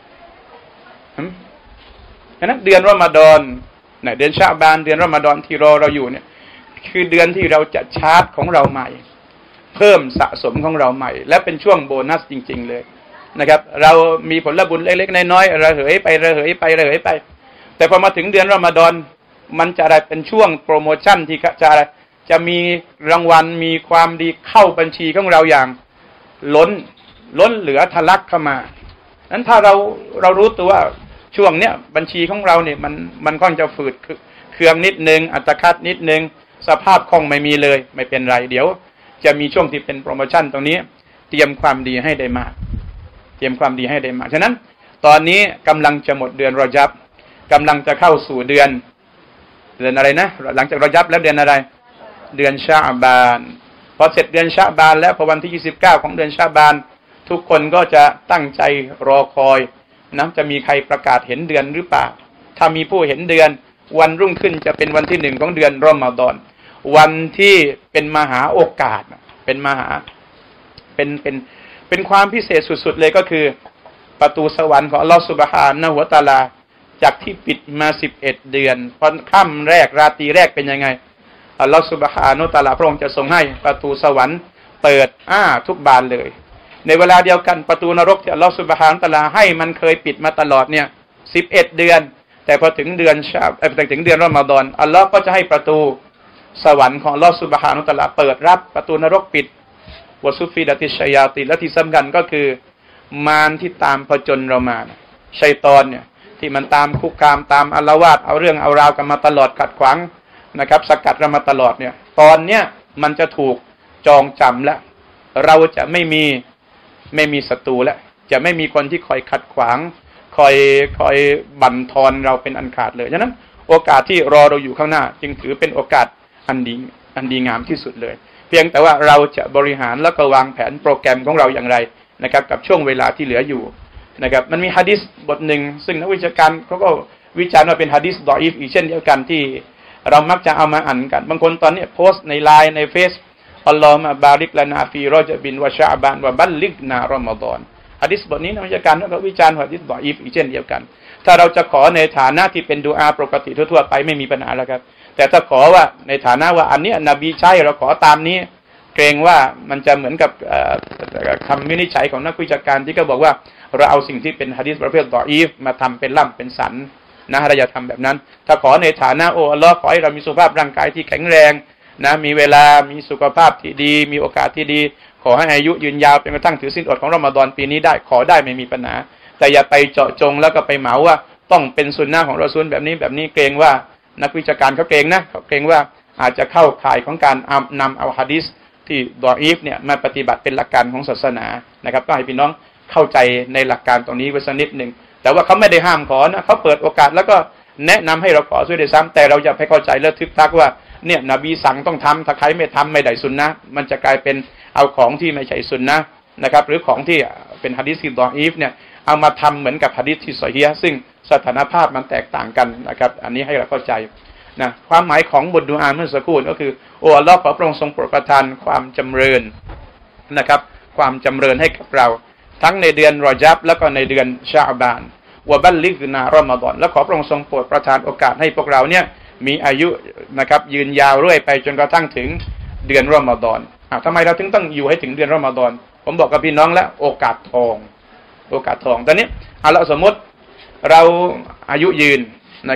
ฉะนั้นเดือนรอมฎอนเนี่ยเดือนชะบานเดือนรอมฎอนที่รอเราอยู่เนี่ยคือเดือนที่เราจะชาร์จของเราใหม่เพิ่มสะสมของเราใหม่และเป็นช่วงโบนัสจริงๆเลยนะครับเรามีผลบุญเล็กๆน้อยๆระเหยไประเหยไประเหยไปแต่พอมาถึงเดือนรอมฎอนมันจะอะไรเป็นช่วงโปรโมชั่นที่จะอะไรจะมีรางวัลมีความดีเข้าบัญชีของเราอย่างล้นล้นเหลือทะลักเข้ามานั้นถ้าเราเรารู้ตัวว่าช่วงเนี้ยบัญชีของเราเนี่ยมันมันค่อนจะฝืดเครื่องนิดนึงอัตคัดนิดนึงสภาพคล่องไม่มีเลยไม่เป็นไรเดี๋ยวจะมีช่วงที่เป็นโปรโมชั่นตรงนี้เตรียมความดีให้ได้มากเตรียมความดีให้ได้มากฉะนั้นตอนนี้กำลังจะหมดเดือนรอญับกำลังจะเข้าสู่เดือนเดือนอะไรนะหลังจากรอญับแล้วเดือนอะไรเดือนชะบานพอเสร็จเดือนชะบานแล้วพอวันที่ยี่สิบเก้าของเดือนชะบานทุกคนก็จะตั้งใจรอคอยนะจะมีใครประกาศเห็นเดือนหรือเปล่าถ้ามีผู้เห็นเดือนวันรุ่งขึ้นจะเป็นวันที่หนึ่งของเดือนรอมฎอนวันที่เป็นมหาโอกาสเป็นมหาเป็นเป็นเป็นความพิเศษสุดๆเลยก็คือประตูสวรรค์ของอัลลอฮฺซุบฮานะฮูวะตะอาลาจากที่ปิดมาสิบเอ็ดเดือนพอค่ำแรกราตรีแรกเป็นยังไงอัลลอฮฺซุบฮานะฮูวะตะอาลาพระองค์จะทรงให้ประตูสวรรค์เปิดอ้าทุกบานเลยในเวลาเดียวกันประตูนรกที่อัลลอฮฺซุบฮานะฮูวะตะอาลาให้มันเคยปิดมาตลอดเนี่ยสิบเอ็ดเดือนแต่พอถึงเดือนชาเอ่อถึงเดือนรอมฎอนอัลลอฮ์ก็จะให้ประตูสวรรค์ของอัลลอฮ์ซุบฮานะฮูวะตะอาลาเปิดรับประตูนรกปิดวะซุฟิดะติชชัยาตินและที่สำคัญก็คือมารที่ตามผจญเรามาชัยฏอนเนี่ยที่มันตามคุกคามตามอาละวาดเอาเรื่องเอาราวกันมาตลอดขัดขวางนะครับสกัดเรามาตลอดเนี่ยตอนเนี้ยมันจะถูกจองจำแล้วเราจะไม่มีไม่มีศัตรูแล้วจะไม่มีคนที่คอยขัดขวางคอยคอยบั่นทอนเราเป็นอันขาดเลยฉะนั้นโอกาสที่รอเราอยู่ข้างหน้าจึงถือเป็นโอกาสอันดีอันดีงามที่สุดเลยเพียงแต่ว่าเราจะบริหารแล้วก็วางแผนโปรแกรมของเราอย่างไรนะครับกับช่วงเวลาที่เหลืออยู่นะครับมันมีหะดีษบทหนึ่งซึ่งนักวิชาการเขาก็วิจารณ์ว่าเป็นหะดีษดออีฟอีกเช่นเดียวกันที่เรามักจะเอามาอ่านกันบางคนตอนนี้โพสต์ในไลน์ในเฟซอัลลอฮุมะบาริกลานาฟีรอญบินวะชะบานวะบัลลิกนารอมฎอนหะดีษบทนี้นักวิชาการก็วิจารณ์ว่าหะดีษดออีฟอีกเช่นเดียวกันถ้าเราจะขอในฐานะที่เป็นดุอาปกติทั่วๆไปไม่มีปัญหาแล้วครับแต่ถ้าขอว่าในฐานะว่าอันนี้นบีใช้เราขอตามนี้เกรงว่ามันจะเหมือนกับคำวินิจฉัยของนักวิชาการที่ก็บอกว่าเราเอาสิ่งที่เป็นหะดีษประเภทดออีฟมาทำเป็นล่ำเป็นสันนะเราอย่าทำแบบนั้นถ้าขอในฐานะโอ้อัลลอฮ์ขอให้เรามีสุขภาพร่างกายที่แข็งแรงนะมีเวลามีสุขภาพที่ดีมีโอกาสที่ดีขอให้อายุยืนยาวเป็นกระทั่งถือศีลอดของรอมฎอนปีนี้ได้ขอได้ไม่มีปัญหาแต่อย่าไปเจาะจงแล้วก็ไปเหมาว่าต้องเป็นสุนนะของรอซูลแบบนี้แบบนี้เกรงว่านักวิชาการเขาเกรงนะเขาเกรงว่าอาจจะเข้าข่ายของการนำเอาหะดีษที่ดออีฟเนี่ยมาปฏิบัติเป็นหลักการของศาสนานะครับก็ให้พี่น้องเข้าใจในหลักการตรงนี้ไว้สักนิดหนึ่งแต่ว่าเขาไม่ได้ห้ามขอนะเขาเปิดโอกาสแล้วก็แนะนำให้เราขอด้วยซ้ำแต่เราจะไปเข้าใจแล้วทึกทักว่าเนี่ยนบีสั่งต้องทำถ้าใครไม่ทำไม่ได้สุนนะมันจะกลายเป็นเอาของที่ไม่ใช่สุนนะนะครับหรือของที่เป็นหะดีษที่ดออีฟเนี่ยเอามาทำเหมือนกับหะดีษที่ซอฮีฮ์ซึ่งสถานภาพมันแตกต่างกันนะครับอันนี้ให้เราเข้าใจนะความหมายของบทดุอาเมื่อสักครู่ก็คือโอ้อัลลอฮ์ขอพระองค์ทรงโปรดประทานความจำเริญนะครับความจำเริญให้กับเราทั้งในเดือนรอญับแล้วก็ในเดือนชะบานวะบัลลิกนารอมฎอนและขอพระองค์ทรงโปรดประทานโอกาสให้พวกเราเนี่ยมีอายุนะครับยืนยาวเรื่อยไปจนกระทั่งถึงเดือนรอมฎอนอ่ะทำไมเราถึงต้องอยู่ให้ถึงเดือนรอมฎอนผมบอกกับพี่น้องแล้วโอกาสทองโอกาสทองตอนนี้เอาละสมมติเราอายุยืนนะครับ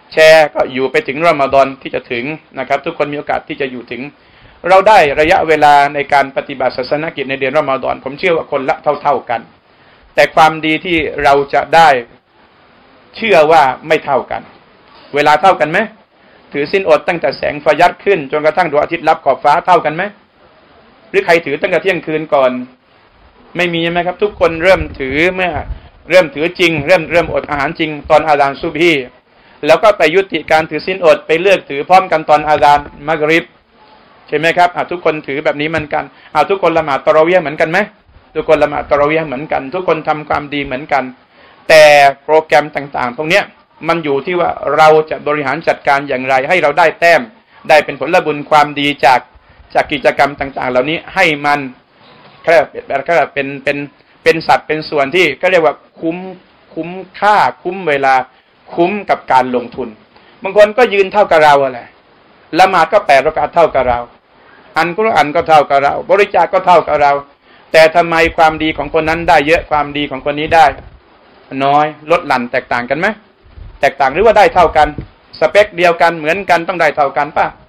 แชร์ก็อยู่ไปถึงรอมฎอนที่จะถึงนะครับทุกคนมีโอกาสที่จะอยู่ถึงเราได้ระยะเวลาในการปฏิบัติศาสนกิจในเดือนรอมฎอนผมเชื่อว่าคนละเท่าๆกันแต่ความดีที่เราจะได้เชื่อว่าไม่เท่ากันเวลาเท่ากันไหมถือศีลอดตั้งแต่แสงฟายัดขึ้นจนกระทั่งดวงอาทิตย์ลับขอบฟ้าเท่ากันไหมหรือใครถือตั้งแต่เที่ยงคืนก่อนไม่มีใช่ไหมครับทุกคนเริ่มถือเมื่อเริ่มถือจริงเริ่มเริ่มอดอาหารจริงตอนอาซานซุบฮีแล้วก็ไปยุติการถือศีลอดไปเลือกถือพร้อมกันตอนอาซานมักริบใช่ไหมครับทุกคนถือแบบนี้เหมือนกันทุกคนละหมาดตะเราะวีห์เหมือนกันไหมทุกคนละหมาดตะเราะวีห์เหมือนกันทุกคนทำความดีเหมือนกันแต่โปรแกรมต่างๆพวกนี้มันอยู่ที่ว่าเราจะบริหารจัดการอย่างไรให้เราได้แต้มได้เป็นผลบุญความดีจากจากกิจกรรมต่างๆเหล่านี้ให้มันแค่แค่เป็นเป็นเป็นสัตว์เป็นส่วนที่ก็เรียกว่าคุ้มคุ้มค่าคุ้มเวลาคุ้มกับการลงทุนบางคนก็ยืนเท่ากับเราอะไรละหมาดก็แปดรอกาตเท่ากับเราอันกุรอานก็เท่ากับเราบริจาคก็เท่ากับเราแต่ทำไมความดีของคนนั้นได้เยอะความดีของคนนี้ได้น้อยลดหลั่นแตกต่างกันไหมแตกต่างหรือว่าได้เท่ากันสเปคเดียวกันเหมือนกันต้องได้เท่ากันป่ะ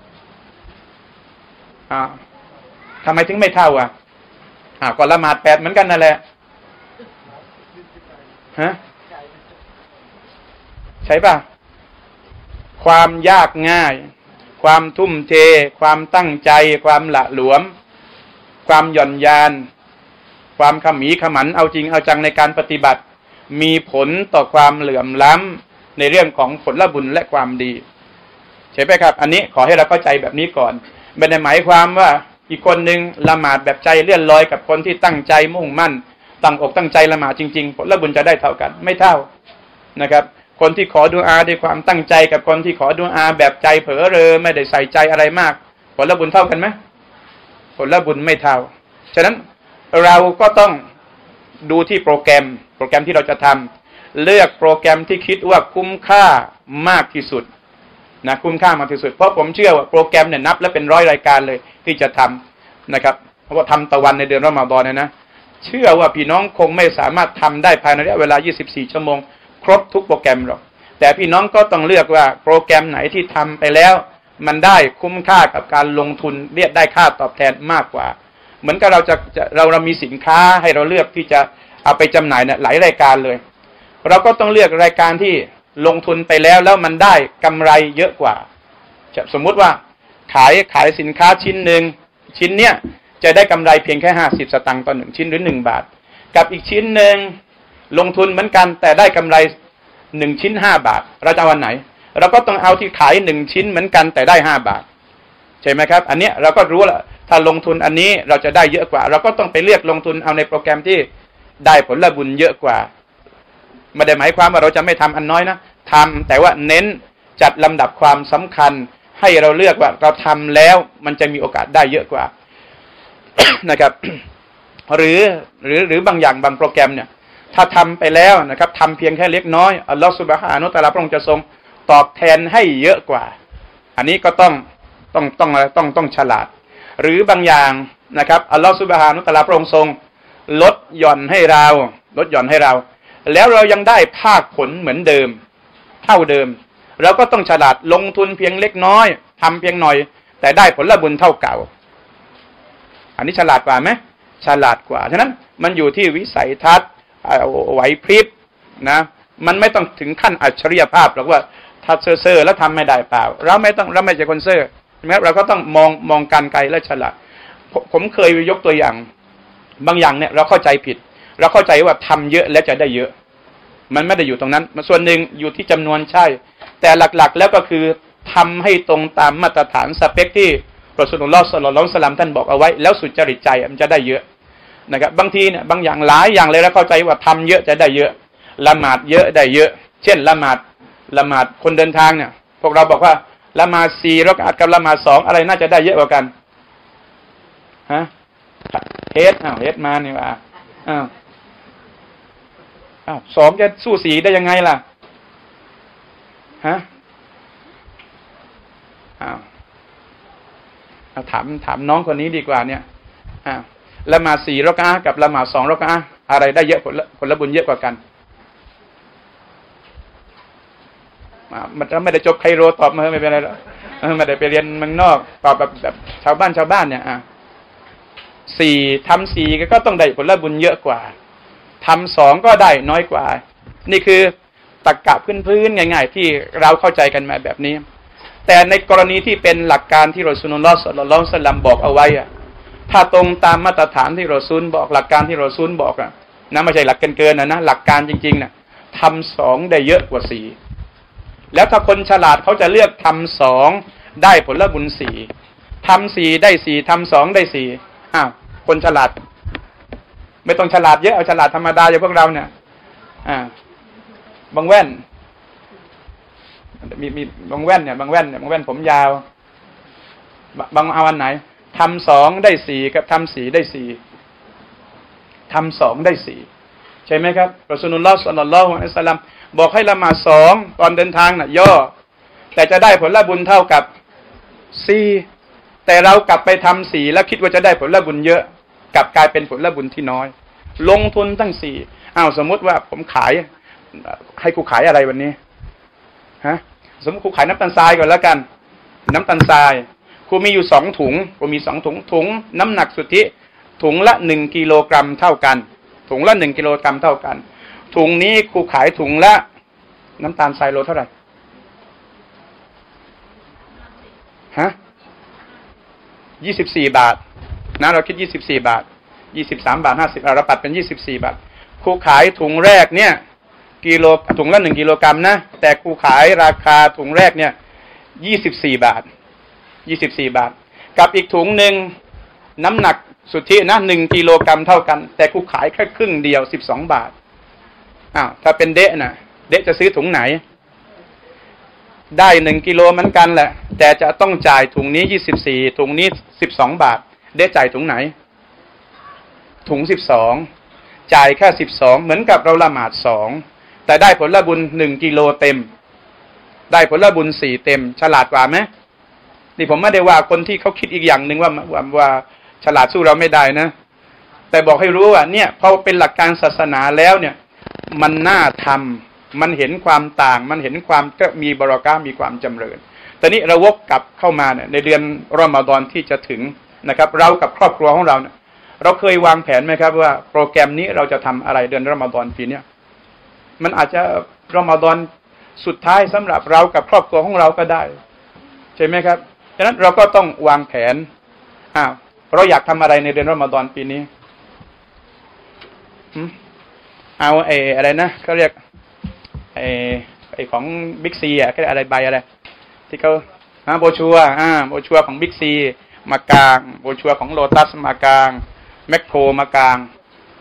อ่าทำไมถึงไม่เท่าอ่ะอ่าก็ละหมาดแปดเหมือนกันนั่นแหละฮะใช่ป่ะความยากง่ายความทุ่มเทความตั้งใจความละหลวมความหย่อนยานความขมีขมันเอาจริงเอาจังในการปฏิบัติมีผลต่อความเหลื่อมล้ำในเรื่องของผลบุญและความดีใช่ไหมครับอันนี้ขอให้เราเข้าใจแบบนี้ก่อนไม่ได้หมายความว่าอีกคนนึงละหมาดแบบใจเลื่อนลอยกับคนที่ตั้งใจมุ่งมั่นตั้งอกตั้งใจละหมาดจริงๆผลบุญจะได้เท่ากันไม่เท่านะครับคนที่ขอดุอาด้วยความตั้งใจกับคนที่ขอดุอาแบบใจเผลอเรอไม่ได้ใส่ใจอะไรมากผลบุญเท่ากันไหมผลบุญไม่เท่าฉะนั้นเราก็ต้องดูที่โปรแกรมโปรแกรมที่เราจะทำเลือกโปรแกรมที่คิดว่าคุ้มค่ามากที่สุดนะคุ้มค่ามากที่สุดเพราะผมเชื่อว่าโปรแกรมเนี่ยนับแล้วเป็นร้อยรายการเลยที่จะทำนะครับเพราะว่าทำตะวันในเดือนรอมฎอนเนี่ยนะเชื่อว่าพี่น้องคงไม่สามารถทำได้ภายในระยะเวลายี่สิบสี่ชั่วโมงครบทุกโปรแกรมหรอกแต่พี่น้องก็ต้องเลือกว่าโปรแกรมไหนที่ทำไปแล้วมันได้คุ้มค่ากับการลงทุนเรียกได้ค่าตอบแทนมากกว่าเหมือนกับเราจะเราเรามีสินค้าให้เราเลือกที่จะเอาไปจำหน่ายเนี่ยหลายรายการเลยเราก็ต้องเลือกรายการที่ลงทุนไปแล้วแล้วมันได้กำไรเยอะกว่าสมมุติว่าขายขายสินค้าชิ้นหนึ่งชิ้นเนี้ยจะได้กำไรเพียงแค่ห้าสิบสตางค์ต่อหนึ่งชิ้นหรือหนึ่งบาทกับอีกชิ้นหนึ่งลงทุนเหมือนกันแต่ได้กำไรหนึ่งชิ้นห้าบาทเราจะเอาอันไหนเราก็ต้องเอาที่ขายหนึ่งชิ้นเหมือนกันแต่ได้ห้าบาทใช่ไหมครับอันเนี้ยเราก็รู้แล้วถ้าลงทุนอันนี้เราจะได้เยอะกว่าเราก็ต้องไปเลือกลงทุนเอาในโปรแกรมที่ได้ผลบุญเยอะกว่าไม่ได้หมายความว่าเราจะไม่ทำอันน้อยนะทำแต่ว่าเน้นจัดลำดับความสำคัญให้เราเลือกว่าเราทำแล้วมันจะมีโอกาสได้เยอะกว่า นะครับ หรือหรือหรือบางอย่างบางโปรแกรมเนี่ยถ้าทำไปแล้วนะครับทำเพียงแค่เล็กน้อยอัลลอฮฺซุบฮานะฮูวะตะอาลาพระองค์จะทรงตอบแทนให้เยอะกว่าอันนี้ก็ต้องต้องต้องต้องต้องฉลาดหรือบางอย่างนะครับอัลลอฮฺซุบฮานะฮูวะตะอาลาพระองค์ทรงลดหย่อนให้เราลดหย่อนให้เราแล้วเรายังได้ภาคผลเหมือนเดิมเท่าเดิมเราก็ต้องฉลาดลงทุนเพียงเล็กน้อยทำเพียงหน่อยแต่ได้ผลบุญเท่าเก่าอันนี้ฉลาดกว่าไหมฉลาดกว่าฉะนั้นมันอยู่ที่วิสัยทัศน์ไหวพริบนะมันไม่ต้องถึงขั้นอัจฉริยภาพหรอกว่าถ้าเซ่อๆแล้วทำไม่ได้เปล่าเราไม่ต้องเราไม่ใช่คนเซ่อใช่ไหมเราก็ต้องมองมองการไกลและฉลาดผมเคยยกตัวอย่างบางอย่างเนี่ยเราเข้าใจผิดเราเข้าใจว่าทำเยอะแล้วจะได้เยอะมันไม่ได้อยู่ตรงนั้นส่วนหนึ่งอยู่ที่จำนวนใช่แต่หลักๆแล้วก็คือทำให้ตรงตามมาตรฐานสเปคที่รอซูลุลลอฮ์ ศ็อลลัลลอฮุอะลัยฮิวะซัลลัมท่านบอกเอาไว้แล้วสุจริตใจมันจะได้เยอะนะครับบางทีเนี่ยบางอย่างหลายอย่างเลยแล้วเข้าใจว่าทำเยอะจะได้เยอะละหมาดเยอะได้เยอะเช่นละหมาดละหมาดคนเดินทางเนี่ยพวกเราบอกว่าละหมาดสี่รอกอะอ์กับละหมาดสองอะไรน่าจะได้เยอะกว่ากันฮะเฮดอ้าวเฮดมานี่ว่าอ้าวอ้าวสองจะสู้สี่ได้ยังไงล่ะฮะอ้าวถามถามน้องคนนี้ดีกว่าเนี่ยอ้าวละหมาดสี่รอกอะอ์กับละหมาดสองรอกอะอ์อะไรได้เยอะผลผลบุญเยอะกว่ากันมันไม่ได้จบไคโรตอบมาไม่เป็นไรหรอกไม่ได้ไปเรียนเมืองนอกตอบแบบแบบชาวบ้านชาวบ้านเนี่ยอ่ะสี่ทำสี่ก็ต้องได้ผลบุญเยอะกว่าทำสองก็ได้น้อยกว่านี่คือตรรกะพื้นๆง่ายๆที่เราเข้าใจกันมาแบบนี้แต่ในกรณีที่เป็นหลักการที่รอซูลุลลอฮ์ ศ็อลลัลลอฮุอะลัยฮิวะซัลลัมบอกเอาไว้อะถ้าตรงตามมาตรฐานที่รอซูลบอกหลักการที่รอซูลบอกอะนะไม่ใช่หลักเกินๆนะนะหลักการจริงๆนะทำสองได้เยอะกว่าสี่แล้วถ้าคนฉลาดเขาจะเลือกทำสองได้ผลบุญสี่ทำสี่ได้สี่ทำสองได้สี่อ้าวคนฉลาดไม่ต้องฉลาดเยอะเอาฉลาดธรรมดาอย่างพวกเราเนี่ยอ่าบางแว่นมีมีบางแว่นเนี่ยบางแว่นเนี่ยบางแว่นผมยาวบางเอาอันไหนทำสองได้สี่กับทำสี่ได้สี่ทำสองได้สี่ใช่ไหมครับรอซูลุลลอฮ์ ศ็อลลัลลอฮุอะลัยฮิวะซัลลัมบอกให้ละหมาดสองตอนเดินทางน่ะย่อแต่จะได้ผลบุญเท่ากับสี่แต่เรากลับไปทำสี่แล้วคิดว่าจะได้ผลบุญเยอะกลับกลายเป็นผลบุญที่น้อยลงทุนตั้งสี่อ้าวสมมติว่าผมขายให้ครูขายอะไรวันนี้ฮะสมมติครูขายน้ำตาลทรายก่อนแล้วกันน้ำตาลทรายครูมีอยู่สองถุงครูมีสองถุงถุงน้ำหนักสุทธิถุงละหนึ่งกิโลกรัมเท่ากันถุงละหนึ่งกิโลกรัมเท่ากันถุงนี้ครูขายถุงละน้ำตาลทรายโลเท่าไหร่ฮะยี่สิบสี่บาทนะเราคิดยี่สิบสี่บาทยี่สิบสามบาทห้าสิบเราปัดเป็นยี่สิบสี่บาทครูขายถุงแรกเนี่ยกิโลถุงละหนึ่งกิโลกรัมนะแต่ครูขายราคาถุงแรกเนี่ยยี่สิบสี่บาทยี่สิบสี่บาทกับอีกถุงหนึ่งน้ำหนักสุทธินะหนึ่งกิโลกรัมเท่ากันแต่ครูขายแค่ครึ่งเดียวสิบสองบาทอ้าวถ้าเป็นเดะน่ะเดะจะซื้อถุงไหนได้หนึ่งกิโลเหมือนกันแหละแต่จะต้องจ่ายถุงนี้ยี่สิบสี่ถุงนี้สิบสองบาทเดะจ่ายถุงไหนถุงสิบสองจ่ายแค่สิบสองเหมือนกับเราละหมาดสองแต่ได้ผลบุญหนึ่งกิโลเต็มได้ผลบุญสี่เต็มฉลาดกว่าไหมนี่ผมไม่ได้ว่าคนที่เขาคิดอีกอย่างหนึ่งว่าว่าว่าฉลาดสู้เราไม่ได้นะแต่บอกให้รู้ว่าเนี่ยพอเป็นหลักการศาสนาแล้วเนี่ยมันน่าทำมันเห็นความต่างมันเห็นความก็มีบารอกามีความจำเริญตอนนี้เราวกกลับเข้ามาเนี่ยในเดือนรอมฎอนที่จะถึงนะครับเรากับครอบครัวของเราเนี่ยเราเคยวางแผนไหมครับว่าโปรแกรมนี้เราจะทำอะไรเดือนรอมฎอนปีนี้มันอาจจะรอมฎอนสุดท้ายสำหรับเรากับครอบครัวของเราก็ได้ใช่ไหมครับฉะนั้นเราก็ต้องวางแผนอ้าวเราอยากทำอะไรในเดือนรอมฎอนปีนี้เอาไอ้อะไรนะเขาเรียกไอ้ไอ้ของบิ๊กซีอ่ะเขาเรียกอะไรใบอะไรที่เขาฮะโบชัวอ่าโบชัวของบิ๊กซีมากลางโบชัวของโลตัสมากลางแมคโครมากลาง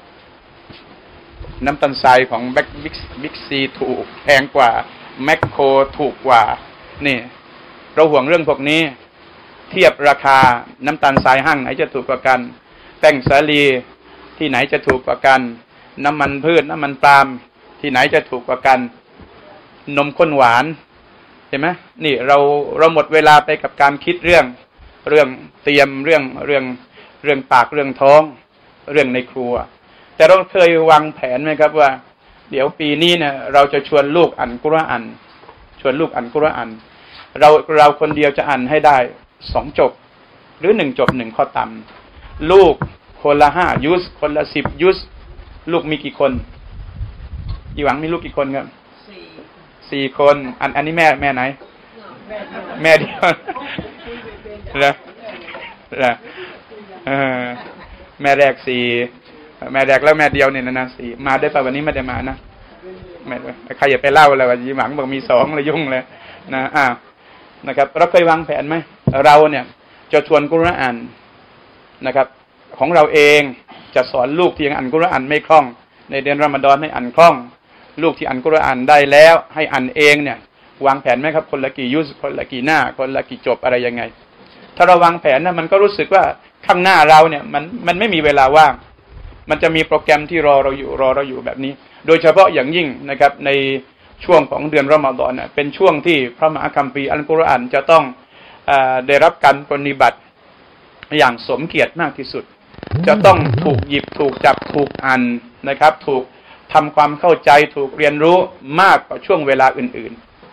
น้ำตาลทรายของแบ็คบิ๊กบิ๊กซีถูกแพงกว่าแมคโครถูกกว่านี่เราห่วงเรื่องพวกนี้เทียบราคาน้ำตาลทรายห้างไหนจะถูกกว่ากันแป้งสาลีที่ไหนจะถูกกว่ากันน้ำมันพืชน้ำมันปาล์มที่ไหนจะถูกกว่ากันนมข้นหวานเห็นไหมนี่เราเราหมดเวลาไปกับการคิดเรื่องเรื่องเตรียมเรื่องเรื่องเรื่องปากเรื่องท้องเรื่องในครัวแต่เราเคยวางแผนไหมครับว่าเดี๋ยวปีนี้เนี่ยเราจะชวนลูกอ่านกุรอานชวนลูกอ่านกุรอานเราเราคนเดียวจะอ่านให้ได้สองจบหรือหนึ่งจบหนึ่งข้อต่ำลูกคนละห้ายุสคนละสิบยุสลูกมีกี่คนอีหวังมีลูกกี่คนครับสี่สี่คนอันอันนี้แม่แม่ไหนแม่เดียวเหรอเหรอเออแม่แรกสี่แม่แรกแล้วแม่เดียวเนี่ยนะนะสี่มาได้ป่ะวันนี้ไม่ได้มานะแม่ใครอย่าไปเล่าเลยว่ายีหวังบอกมีสองเลยยุ่งเลยนะอ้าวนะครับเราเคยวางแผนไหมเราเนี่ยจะชวนกุรอานนะครับของเราเองจะสอนลูกที่ยังอ่านกุรอานไม่คล่องในเดือนรอมฎอนให้อ่านคล่องลูกที่อ่านกุรอานได้แล้วให้อ่านเองเนี่ยวางแผนไหมครับคนละกี่ยุสคนละกี่หน้าคนละกี่จบอะไรยังไงถ้าเราวางแผนนะมันก็รู้สึกว่าข้างหน้าเราเนี่ยมันมันไม่มีเวลาว่างมันจะมีโปรแกรมที่รอเราอยู่รอเราอยู่แบบนี้โดยเฉพาะอย่างยิ่งนะครับในช่วงของเดือนรอมฎอนเนี่ยเป็นช่วงที่พระมหาคัมภีร์อัลกุรอานจะต้องเอ่อได้รับการปฏิบัติอย่างสมเกียรติมากที่สุดจะต้องถูกหยิบถูกจับถูกอ่านนะครับถูกทำความเข้าใจถูกเรียนรู้มากกว่าช่วงเวลาอื่นๆ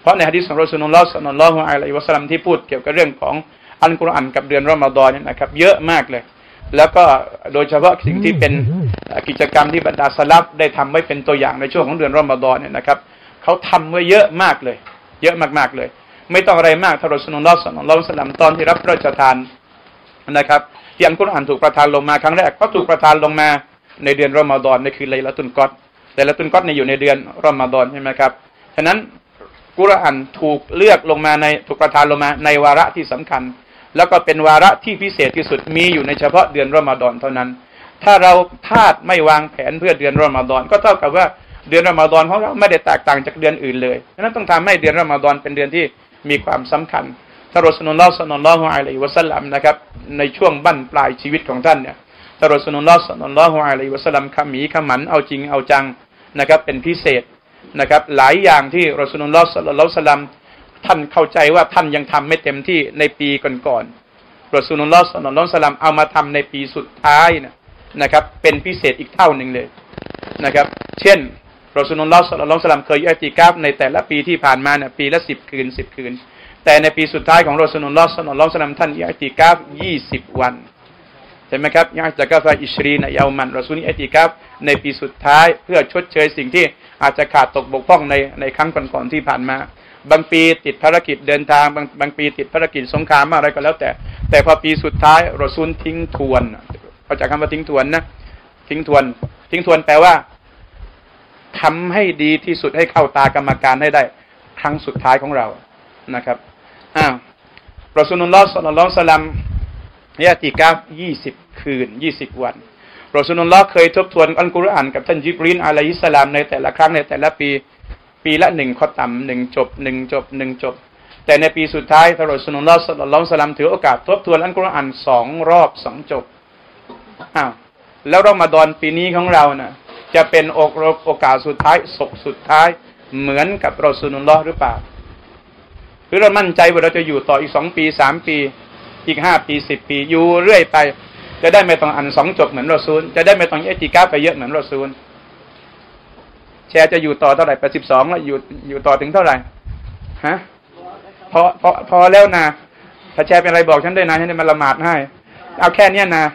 เพราะในหะดีษของรอซูลุลลอฮ์ ศ็อลลัลลอฮุอะลัยฮิวะซัลลัมที่พูดเกี่ยวกับเรื่องของอัลกุรอานกับเดือนรอมฎอนเนี่ยนะครับเยอะมากเลยแล้วก็โดยเฉพาะสิ่งที่เป็นกิจกรรมที่บรรดาสลัฟได้ทำไว้เป็นตัวอย่างในช่วงของเดือนรอมฎอนเนี่ยนะครับเขาทำไว้เยอะมากเลยเยอะมากๆเลยไม่ต้องอะไรมากท่านรอซูลุลลอฮ์ ศ็อลลัลลอฮุอะลัยฮิวะซัลลัมตอนที่รับพระราชทานนะครับที่อัลกุรอานถูกประทานลงมาครั้งแรกก็ถูกประทานลงมาในเดือนรอมฎอนในคืนไลลาตุลกอดไลลาตุลกอดเนี่ยอยู่ในเดือนรอมฎอนใช่ไหมครับฉะนั้นกุรอานถูกเลือกลงมาในถูกประทานลงมาในวาระที่สำคัญแล้วก็เป็นวาระที่พิเศษที่สุดมีอยู่ในเฉพาะเดือนรอมฎอนเท่านั้นถ้าเราพลาดไม่วางแผนเพื่อเดือนรอมฎอนก็เท่ากับว่าเดือนรอมฎอนของเราไม่ได้แตกต่างจากเดือนอื่นเลยฉะนั้นต้องทำให้เดือนรอมฎอนเป็นเดือนที่มีความสำคัญท่านรอซูลุลลอฮ์ ศ็อลลัลลอฮุอะลัยฮิวะซัลลัมนะครับในช่วงบั้นปลายชีวิตของท่านเนี่ยท่านรอซูลุลลอฮ์ ศ็อลลัลลอฮุอะลัยฮิวะซัลลัมขมีขมันเอาจริงเอาจังนะครับเป็นพิเศษนะครับหลายอย่างที่รอซูลุลลอฮ์ ศ็อลลัลลอฮุอะลัยฮิวะซัลลัมท่านเข้าใจว่าท่านยังทำไม่เต็มที่ในปีก่อนๆรอซูลุลลอฮ์ ศ็อลลัลลอฮุอะลัยฮิวะซัลลัมเอามาทำในปีสุดท้ายนะนะครับเป็นพิเศษอีกเท่าหนึ่งเลยนะครับเช่นรอซูลุลลอฮ์ ศ็อลลัลลอฮุอะลัยฮิวะซัลลัมเคยอิอ์ติกาฟในแต่ละปีที่ผ่านมาเนี่ยปีละสิบคืนสิบคืนแต่ในปีสุดท้ายของรอซูลุลลอฮ์ ศ็อลลัลลอฮุอะลัยฮิวะซัลลัมท่านอิอ์ติกาฟยี่สิบวันใช่ไหมครับอิอ์ติกาฟอิชรีนะยามันรอซูลอิอ์ติกาฟในปีสุดท้ายเพื่อชดเชยสิ่งที่อาจจะขาดตกบกพร่องในในครั้งก่อนๆที่ผ่านมาบางปีติดภารกิจเดินทางบางบางปีติดภารกิจสงครามอะไรก็แล้วแต่แต่พอปีสุดท้ายรอซูลทิ้งทวนเขาจากคำว่าทิ้งทวนนะทิ้งทวนทิ้งทวนแปลว่าทำให้ดีที่สุดให้เข้าตากรรมการให้ได้ครั้งสุดท้ายของเรานะครับอ้าวรอซูลุลลอฮ์ ศ็อลลัลลอฮุอะลัยฮิวะซัลลัมอิอ์ติกาฟยี่สิบคืนยี่สิบวันรอซูลุลลอฮ์เคยทบทวนอัลกุรอานกับท่านญิบรีลอะลัยฮิสสลามในแต่ละครั้งในแต่ละปีปีละหนึ่งข้อต่ำหนึ่งจบหนึ่งจบหนึ่งจบแต่ในปีสุดท้ายท่านรอซูลุลลอฮ์ ศ็อลลัลลอฮุอะลัยฮิวะซัลลัมถือโอกาสทบทวนอัลกุรอานสองรอบสองจบอ้าวแล้วรอมฎอนปีนี้ของเรานะจะเป็นโอกาสสุดท้ายศกสุดท้ายเหมือนกับรอซูลุลลอฮ์หรือเปล่าหรือเรามั่นใจว่าเราจะอยู่ต่ออีกสองปีสามปีอีกห้าปีสิบปีอยู่เรื่อยไปจะได้ไม่ต้องอ่านสองจบเหมือนรอซูลจะได้ไม่ต้องอิอ์ติกาฟไปเยอะเหมือนรอซูลแชร์จะอยู่ต่อเท่าไหร่แปดสิบสองแล้วอยู่อยู่ต่อถึงเท่าไหร่ฮะพอพอพอแล้วนะถ้าแชร์เป็นอะไรบอกฉันด้วยนะฉันจะมาละหมาดให้เอาแค่เนี้ยนะ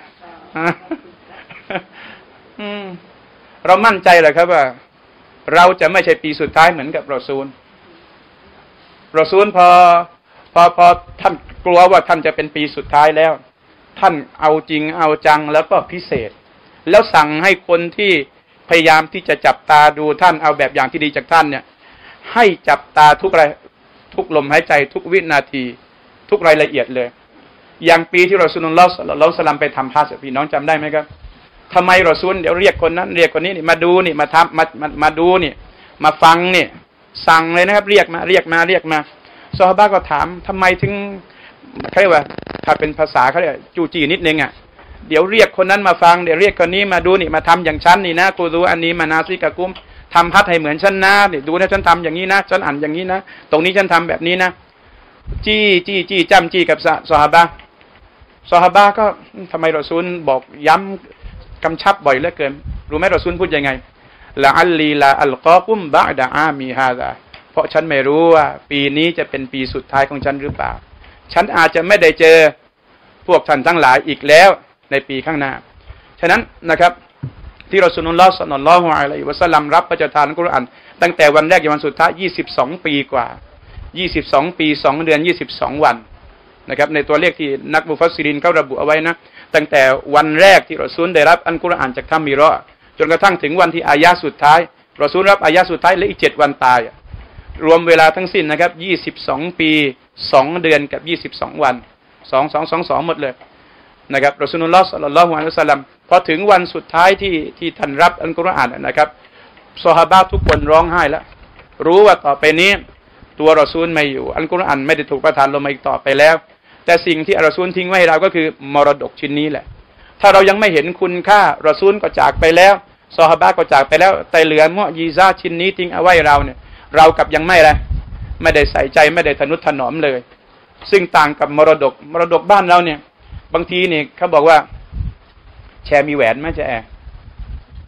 อืมเรามั่นใจเหรอครับว่าเราจะไม่ใช่ปีสุดท้ายเหมือนกับรอซูลรอซูลพอพอพอท่านกลัวว่าท่านจะเป็นปีสุดท้ายแล้วท่านเอาจริงเอาจังแล้วก็พิเศษแล้วสั่งให้คนที่พยายามที่จะจับตาดูท่านเอาแบบอย่างที่ดีจากท่านเนี่ยให้จับตาทุกรายทุกลมหายใจทุกวินาทีทุกรายละเอียดเลยอย่างปีที่รอซูลุลลอฮ์ ศ็อลลัลลอฮุอะลัยฮิวะซัลลัมไปทำฮัจญ์พี่น้องจำได้ไหมครับทำไมรอซูลเดี๋ยวเรียกคนนั้นเรียกคนนี้นี่มาดูนี่มาทำมามามาดูนี่มาฟังนี่สั่งเลยนะครับเรียกมาเรียกมาเรียกมาซอฮาบะห์ก็ถามทำไมถึงเขาเรียกว่าถ้าเป็นภาษาเขาเรียกจู้จี้นิดนึงอ่ะเดี๋ยวเรียกคนนั้นมาฟังเดี๋ยวเรียกคนนี้มาดูนี่มาทำอย่างฉันนี่นะกูรู้อันนี้มานาซิกะกุมทำฮัจญ์ให้เหมือนฉันนะนี่ดูนะฉันทำอย่างนี้นะฉันอ่านอย่างนี้นะตรงนี้ฉันทำแบบนี้นะจี้จี้จี้จ้ำจี้กับซอฮาบะห์ซอฮาบะห์ก็ทำไมรอซูลบอกย้ำกำชับบ่อยเหลือเกินรู้ไหมรอซูลพูดยังไงละอัลลีลาอัลกอกุมบะดะอามีฮาซาเพราะฉันไม่รู้ว่าปีนี้จะเป็นปีสุดท้ายของฉันหรือเปล่าฉันอาจจะไม่ได้เจอพวกท่านทั้งหลายอีกแล้วในปีข้างหน้าฉะนั้นนะครับที่รอซูลุลลอฮ์ ศ็อลลัลลอฮุอะลัยฮิวะซัลลัมรับพระราชทานอัลกุรอานตั้งแต่วันแรกจนวันสุดท้ายยี่สิบสองปีกว่ายี่สิบสองปีสองเดือนยี่สิบสองวันนะครับในตัวเลขที่นักมุฟัสซิรินเขาระบุเอาไว้นะตั้งแต่วันแรกที่รอซูลได้รับอัลกุรอานจากถ้ำฮิเราะห์จนกระทั่งถึงวันที่อายะห์สุดท้ายรอซูลรับอายะห์สุดท้ายและอีกเจ็ดวันตายรวมเวลาทั้งสิ้นนะครับยี่สิบสองปีสองเดือนกับยี่สิบสองวันสอง สอง สอง สองหมดเลยนะครับรอซูลุลลอฮ์ ศ็อลลัลลอฮุอะลัยฮิวะซัลลัมพอถึงวันสุดท้ายที่ที่ท่านรับอัลกุรอานนะครับซอฮาบะห์ทุกคนร้องไห้แล้วรู้ว่าต่อไปนี้ตัวรอซูลไม่อยู่อัลกุรอานไม่ได้ถูกประทานลงมาอีกต่อไปแล้วแต่สิ่งที่รอซูลทิ้งไว้ให้เราก็คือมรดกชิ้นนี้แหละถ้าเรายังไม่เห็นคุณค่ารอซูลก็จากไปแล้วซอฮาบะห์ก็จากไปแล้วแต่เหลือมุอ์ญิซาตชิ้นนี้ทิ้งเอาไว้เราเนี่ยเรากับยังไม่ละไม่ได้ใส่ใจไม่ได้ทนุถนอมเลยซึ่งต่างกับมรดกมรดกบ้านเราเนี่ยบางทีนี่เขาบอกว่าแชร์มีแหวนไหมแชร์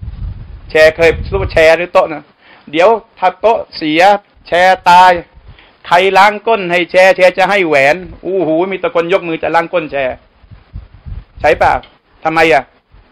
แชร์เคยรู้ว่าแชร์หรือโต๊ะนะเดี๋ยวถ้าโต๊ะเสียแชร์ตายใครล้างก้นให้แชร์แชร์จะให้แหวนอู้หูมีตะคนยกมือจะล้างก้นแชร์ใช่ป่ะทำไมอ่ะ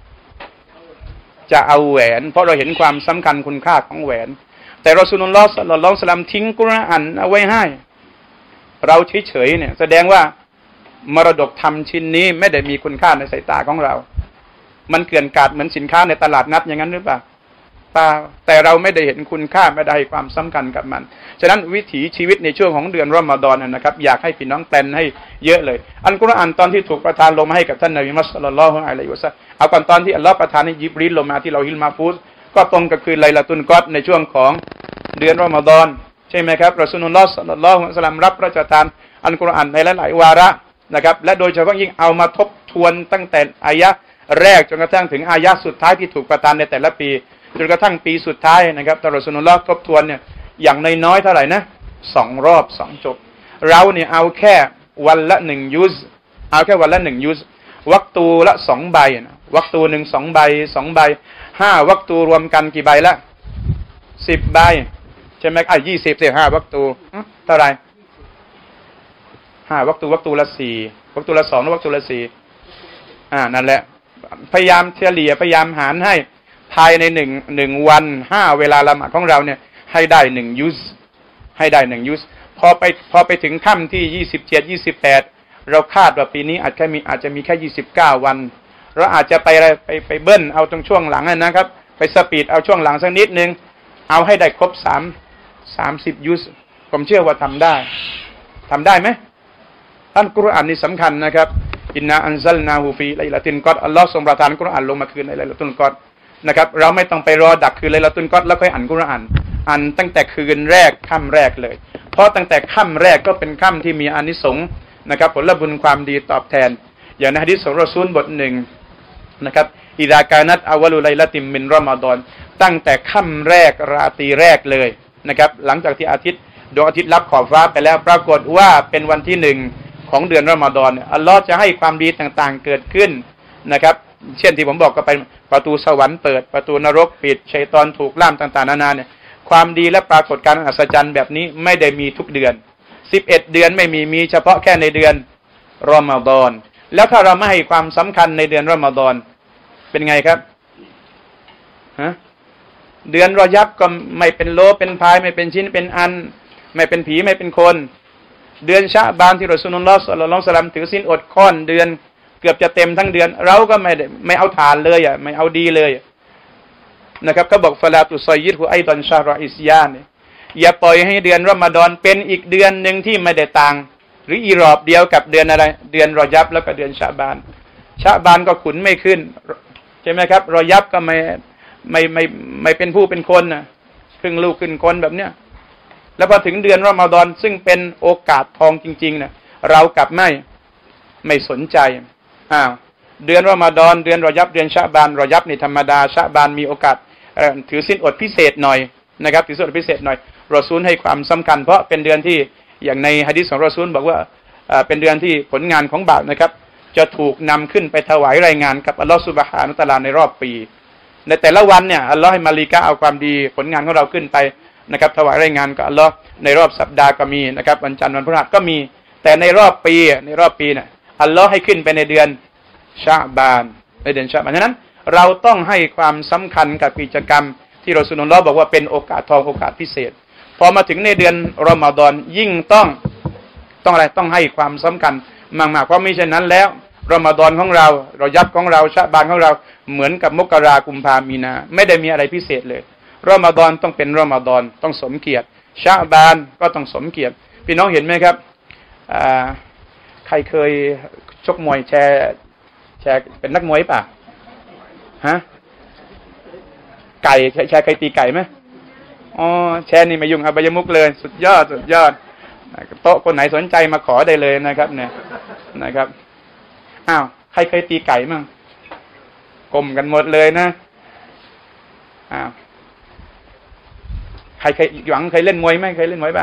จะเอาแหวนเพราะเราเห็นความสำคัญคุณค่าของแหวนแต่รอซูลุลลอฮ์ ศ็อลลัลลอฮุอะลัยฮิวะซัลลัมทิ้งกุรอานเอาไว้ให้เราเฉยๆเนี่ยแสดงว่ามรดกธรรมชิ้นนี้ไม่ได้มีคุณค่าในสายตาของเรามันเกลื่อนกลาดเหมือนสินค้าในตลาดนัดอย่างนั้นหรือเปล่าเปล่าแต่เราไม่ได้เห็นคุณค่าไม่ได้ให้ความสำคัญกับมันฉะนั้นวิถีชีวิตในช่วงของเดือนรอมฎอนนะครับอยากให้พี่น้องแปลนให้เยอะเลยอัลกุรอานตอนที่ถูกประทานลงมาให้กับท่านนบีมุฮัมมัด ศ็อลลัลลอฮุอะลัยฮิวะซัลลัมเอาก่อนตอนที่อัลลอฮ์ประทานให้ญิบรีลลงมาที่เราฮิลมาฟูซก็ตรงกับคืนไลลาตุลกอดในช่วงของเดือนรอมฎอนใช่ไหมครับรอซูลุลลอฮ์ ศ็อลลัลลอฮุอะลัยฮิวะซัลลัมรับพระราชทานอัลกุรอานในหลายๆวาระนะครับและโดยเฉพาะยิ่งเอามาทบทวนตั้งแต่อายะแรกจนกระทั่งถึงอายะสุดท้ายที่ถูกประทานในแต่ละปีจนกระทั่งปีสุดท้ายนะครับตลอดสุนทรทบทวนเนี่ยอย่างน้อยๆเท่าไหร่นะสองรอบสองจบเราเนี่ยเอาแค่วันละหนึ่งยุซเอาแค่วันละหนึ่งยุซวักตูละสองใบนะวักตูหนึ่งสองใบสองใบห้าวักตูรวมกันกี่ใบละสิบใบใช่ไหมอ่ะยี่สิบสิบห้าวักตูเท่าไหร่ห้าวักตูวักตูละสี่วักตูละสองแล้ววักตูละสี่อ่านั่นแหละพยายามเฉลี่ยพยายามหารให้ภายในหนึ่งหนึ่งวันห้าเวลาละหมาดของเราเนี่ยให้ได้หนึ่งยุสให้ได้หนึ่งยุสพอไปพอไปถึงค่ำที่ยี่สิบเจ็ดยี่สิบแปดเราคาดว่าปีนี้อาจจะมีอาจจะมีแค่ยี่สิบเก้าวันเราอาจจะไปอะไรไปไปเบิ้ลเอาตรงช่วงหลังนะครับไปสปีดเอาช่วงหลังสักนิดนึงเอาให้ได้ครบสามสามสิบยุสผมเชื่อว่าทำได้ทำได้ไหมอัลกุรอานนี่สำคัญนะครับอินนาอันซัลนาฮูฟีไลลาตินกอดอัลลอฮ์ทรงประทานกุรอานลงมาคืนในไลลาตุลกอดนะครับเราไม่ต้องไปรอดักคืนไลลาตุลกอดแล้วค่อยอ่านกุรอานอ่านตั้งแต่คืนแรกค่ำแรกเลยเพราะตั้งแต่ค่ำแรกก็เป็นค่ำที่มีอานิสงส์นะครับผลบุญความดีตอบแทนอย่างในหะดีษของรอซูลบทหนึ่งนะครับอิดากานัตอาวะลุไลลาติมมินรอมฎอนตั้งแต่ค่ำแรกราตรีแรกเลยนะครับหลังจากที่อาทิตย์ดวงอาทิตย์ลับขอบฟ้าไปแล้วปรากฏว่าเป็นวันที่หนึ่งของเดือนรอมฎอนอัลลอฮ์จะให้ความดีต่างๆเกิดขึ้นนะครับเช่นที่ผมบอกก็ไปประตูสวรรค์เปิดประตูนรกปิดชัยฏอนถูกล่ามต่างๆนานาเนี่ยความดีและปรากฏการณ์อัศจรรย์แบบนี้ไม่ได้มีทุกเดือนสิบเอ็ดเดือนไม่มีมีเฉพาะแค่ในเดือนรอมฎอนแล้วถ้าเราไม่ให้ความสำคัญในเดือนรอมฎอนเป็นไงครับฮะเดือนรอยับก็ไม่เป็นโลเป็นพายไม่เป็นชิ้นเป็นอันไม่เป็นผีไม่เป็นคนเดือนชะบานที่รอซูลุลลอฮ์ ศ็อลลัลลอฮุอะลัยฮิวะซัลลัมถือศีลอดค่อนเดือนเกือบจะเต็มทั้งเดือนเราก็ไม่ได้ไม่เอาทานเลยอ่ะไม่เอาดีเลยนะครับเขาบอกฟะลาตุซอยยิดฮุไอดอนชาราอิสยานอย่าปล่อยให้เดือนรอมฎอนเป็นอีกเดือนหนึ่งที่ไม่ได้ต่างหรืออีรอบเดียวกับเดือนอะไรเดือนรอยับแล้วก็เดือนชะบานชะบานก็ขุนไม่ขึ้นใช่ไหมครับรอยับก็ไม่ไม่ไม่ไม่เป็นผู้เป็นคนนะครึ่งลูกครึ่งคนแบบเนี้ยแล้วพอถึงเดือนรอมฎอนซึ่งเป็นโอกาสทองจริงๆนะเรากลับไม่ไม่สนใจอ้าวเดือนรอมฎอนเดือนรอยับเดือนชะบานรอยับนี่ธรรมดาชะบานมีโอกาสถือศีลอดพิเศษหน่อยนะครับถือศีลอดพิเศษหน่อยรอซูลให้ความสำคัญเพราะเป็นเดือนที่อย่างในหะดีษของรอซูลบอกว่าเป็นเดือนที่ผลงานของบาปนะครับจะถูกนำขึ้นไปถวายรายงานกับอัลลอฮฺซุบฮานะฮูวะตะอาลาในรอบปีในแต่ละวันเนี่ยอัลลอฮฺให้มาลิกะเอาความดีผลงานของเราขึ้นไปนะครับถวายรายงานกับอัลลอฮฺในรอบสัปดาห์ก็มีนะครับวันจันทร์วันพฤหัสก็มีแต่ในรอบปีในรอบปีเนี่ยอัลลอฮฺให้ขึ้นไปในเดือนชะบานในเดือนชะบานฉะนั้นเราต้องให้ความสำคัญกับกิจกรรมที่รอซูลุลลอฮ์บอกว่าเป็นโอกาสทองโอกาสพิเศษพอมาถึงในเดือนรอมฎอนยิ่งต้องต้องอะไรต้องให้ความสำคัญมากๆเพราะมิฉะนั้นแล้วรอมฎอนของเรารอยับของเราชะบานของเราเหมือนกับมกรากุมภามีนาไม่ได้มีอะไรพิเศษเลยรอมฎอนต้องเป็นรอมฎอนต้องสมเกียรติชะบานก็ต้องสมเกียรติพี่น้องเห็นไหมครับใครเคยชกมวยแชร์แชร์เป็นนักมวยป่ะฮะไก่แชร์เคยตีไก่ไหมอ๋อแชร์นี่ไม่ยุ่งอบายมุกเลยสุดยอดสุดยอดโต๊ะคนไหนสนใจมาขอได้เลยนะครับเนี่ยนะครับอ้าวใครเคยตีไก่มั่งกลมกันหมดเลยนะอ้าวใครเคยหวังเคยเล่นมวยไหมเคยเล่นมวยป่ะ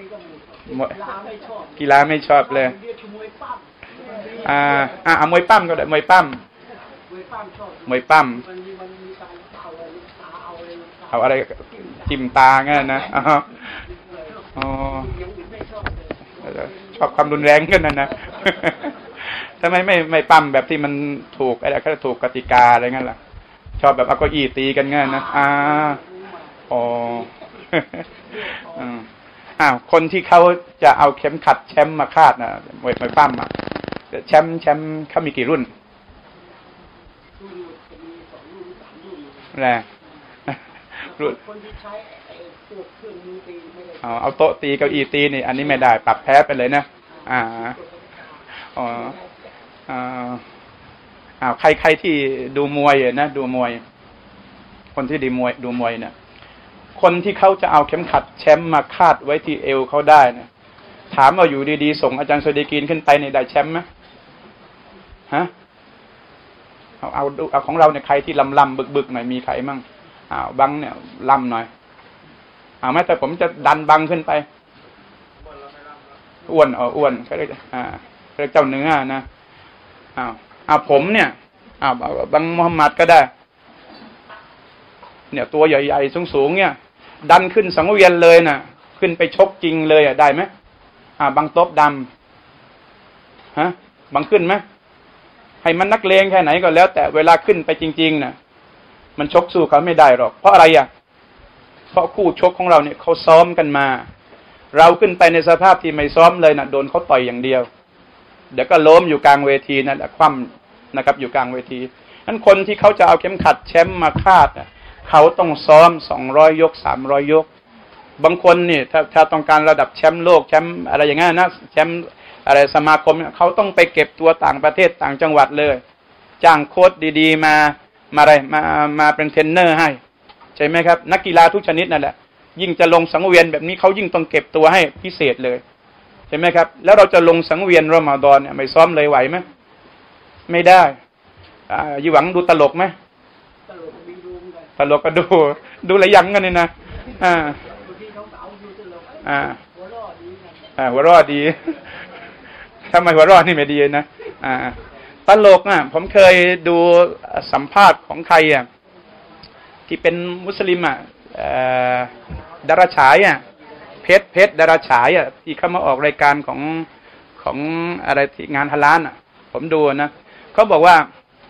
กีฬาไม่ชอบเลยอ่าอ่ามวยปั้มก็ได้มวยปั้มมวยปั้มเอาอะไรจิ้มตางั้นนะอ๋อชอบความรุนแรงกันนะนะทำไมไม่ไม่ปั้มแบบที่มันถูกอะไรก็ถูกกติกาอะไรงั้นล่ะชอบแบบเอาเก้าอี้ตีกันงั้นนะอ่าอ๋ออ้าวคนที่เขาจะเอาเข็มขัดแชมป์มาคาดนะมวยมวยปั้มอ่ะแชมป์แชมป์เขามีกี่รุ่นแหละรุ่นเอาเอาโต๊ะตีเก้าอี้ตีนี่อันนี้ไม่ได้ปรับแพ้ไปเลยนะอ่าอ๋ออ่าอ้าวใครใครที่ดูมวยนะดูมวยคนที่ดูมวยดูมวยเนี่ยคนที่เขาจะเอาเข็มขัดแชมป์มาคาดไว้ที่เอวเขาได้เนี่ยถามว่าอยู่ดีๆส่งอาจารย์สดีกีนขึ้นไปในได้แชมป์ไหมฮะเอาเอาเอาของเราเนี่ยใครที่ลำลำบึกบึกหน่อยมีใครมั่งอ้าวบังเนี่ยลำหน่อยเอาไหมแต่ผมจะดันบังขึ้นไปอ้วนอ๋ออ้วนเขาเรียกอ่าเรียกเจ้าเนื้อนะอ้าวอ้าวผมเนี่ยอ้าวบังมุฮัมมัดก็ได้เนี่ยตัวใหญ่ๆสูงๆเนี่ยดันขึ้นสังเวียนเลยน่ะขึ้นไปชกจริงเลยอ่ะได้ไหมอ่าบังโต๊ะดำฮะบังขึ้นไหมให้มันนักเลงแค่ไหนก็แล้วแต่เวลาขึ้นไปจริงๆน่ะมันชกสู้เขาไม่ได้หรอกเพราะอะไรอ่ะเพราะคู่ชกของเราเนี่ยเขาซ้อมกันมาเราขึ้นไปในสภาพที่ไม่ซ้อมเลยน่ะโดนเขาต่อยอย่างเดียวเดี๋ยวก็ล้มอยู่กลางเวทีนั่นแหละคว่ำนะครับอยู่กลางเวทีนั้นคนที่เขาจะเอาเข็มขัดแชมป์มาคาดเขาต้องซ้อมสองร้อยยกสามร้อยยกบางคนนี่ถ้าถ้าต้องการระดับแชมป์โลกแชมป์อะไรอย่างงี้นะแชมป์อะไรสมาคมเขาต้องไปเก็บตัวต่างประเทศต่างจังหวัดเลยจ้างโค้ชดีๆมามาอะไรมามาเป็นเทรนเนอร์ให้ใช่ไหมครับนักกีฬาทุกชนิดนั่นแหละยิ่งจะลงสังเวียนแบบนี้เขายิ่งต้องเก็บตัวให้พิเศษเลยใช่ไหมครับแล้วเราจะลงสังเวียนรอมฎอนเนี่ยไม่ซ้อมเลยไหวไหมไม่ได้อ่ายี่หวังดูตลกไหมตลกก็ดูดูระยังกันนี่นะอ่าอ่าอ่าหัวรอดดีทำไมหัวรอดนี่ไม่ดีนะอ่าตลกอ่ะผมเคยดูสัมภาษณ์ของใครอ่ะที่เป็นมุสลิมอ่ะดาราฉายอ่ะเพชรเพชรดาราฉายอ่ะที่เข้ามาออกรายการของของอะไรที่งานฮาลาลอ่ะผมดูนะเขาบอกว่า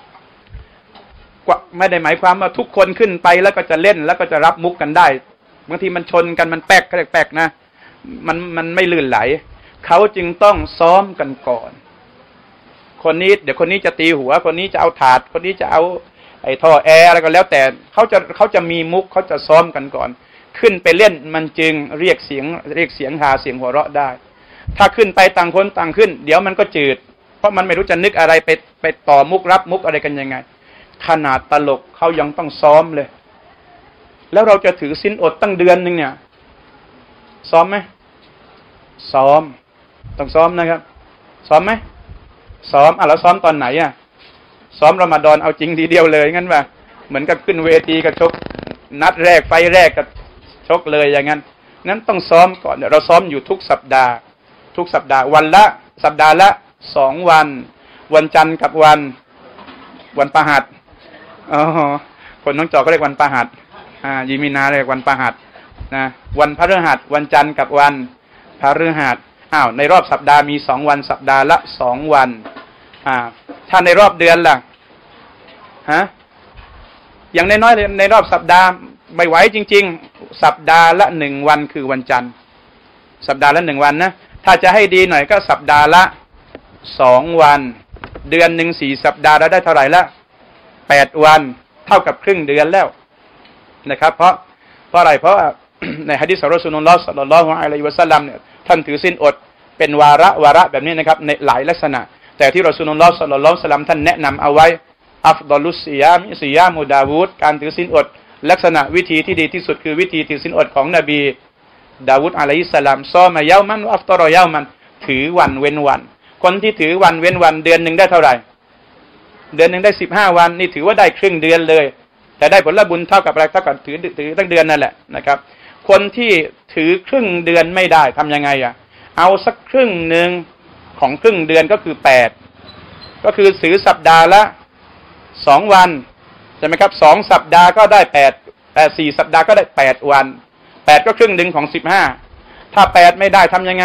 ไม่ได้หมายความว่าทุกคนขึ้นไปแล้วก็จะเล่นแล้วก็จะรับมุกกันได้บางทีมันชนกันมันแป๊กแป๊กนะมันมันไม่ลื่นไหลเขาจึงต้องซ้อมกันก่อนคนนี้เดี๋ยวคนนี้จะตีหัวคนนี้จะเอาถาดคนนี้จะเอาไอ้ท่อแอร์อะไรก็แล้วแต่เขาจะเขาจะมีมุกเขาจะซ้อมกันก่อนขึ้นไปเล่นมันจึงเรียกเสียงเรียกเสียงฮาเสียงหัวเราะได้ถ้าขึ้นไปต่างคนต่างขึ้นเดี๋ยวมันก็จืดเพราะมันไม่รู้จะนึกอะไรไปไปต่อมุกรับมุกอะไรกันยังไงขนาดตลกเขายังต้องซ้อมเลยแล้วเราจะถือศีลอดตั้งเดือนนึงเนี่ยซ้อมไหมซ้อมต้องซ้อมนะครับซ้อมไหมซ้อมอ่ะแล้วซ้อมตอนไหนอ่ะซ้อมรอมฎอนเอาจริงทีเดียวเลยงั้นป่ะเหมือนกับขึ้นเวทีกับชกนัดแรกไฟแรกกับชกเลยอย่างนั้นนั้นต้องซ้อมก่อนเราซ้อมอยู่ทุกสัปดาห์ทุกสัปดาห์วันละสัปดาห์ละสองวันวันจันทร์กับวันวันพฤหัสอ๋อคนน้องจอก็เรียกวันพฤหัสอ่ายิมินาเรียกวันพฤหัสนะวันพฤหัสวันจันทร์กับวันพฤหัสอ้าวในรอบสัปดาห์มีสองวันสัปดาห์ละสองวันอ่าถ้าในรอบเดือนล่ะฮะอย่างน้อยๆในรอบสัปดาห์ไม่ไหวจริงๆสัปดาห์ละหนึ่งวันคือวันจันทร์สัปดาห์ละหนึ่งวันนะถ้าจะให้ดีหน่อยก็สัปดาห์ละสองวันเดือนหนึ่งสี่สัปดาห์แล้วได้เท่าไหร่ละแปดวันเท่ากับครึ่งเดือนแล้วนะครับเพราะเพราะอะไรเพราะ ในหะดีษของรอซูลุลลอฮ์ ศ็อลลัลลอฮุอะลัยฮิวะซัลลัมเนี่ยท่านถือศีลอดเป็นวาระวาระแบบนี้นะครับในหลายลักษณะแต่ที่รอซูลุลลอฮ์ ศ็อลลัลลอฮุอะลัยฮิวะซัลลัมท่านแนะนำเอาไว้อัฟฎอลุสซิยามิซิยามุดาวูดการถือศีลอดลักษณะวิธีที่ดีที่สุดคือวิธีถือศีลอดของนบีดาวูดอะลัยฮิสสลามซอมะยามันวะอัฟตอรอยามันถือวันเว้นวันคนที่ถือวันเว้นวันเดือนนึงได้เท่าไหร่เดือนนึงได้สิบห้าวันนี่ถือว่าได้ครึ่งเดือนเลยแต่ได้ผลบุญเท่ากับอะไรเท่ากับถือถือตั้งเดือนนั่นแหละนะครับคนที่ถือครึ่งเดือนไม่ได้ทำยังไงอ่ะเอาสักครึ่งหนึ่งของครึ่งเดือนก็คือแปดก็คือถือสัปดาห์ละสองวันใช่ไหมครับสองสัปดาห์ก็ได้แปดแต่สี่สัปดาห์ก็ได้แปดวันแปดก็ครึ่งหนึ่งของสิบห้าถ้าแปดไม่ได้ทำยังไง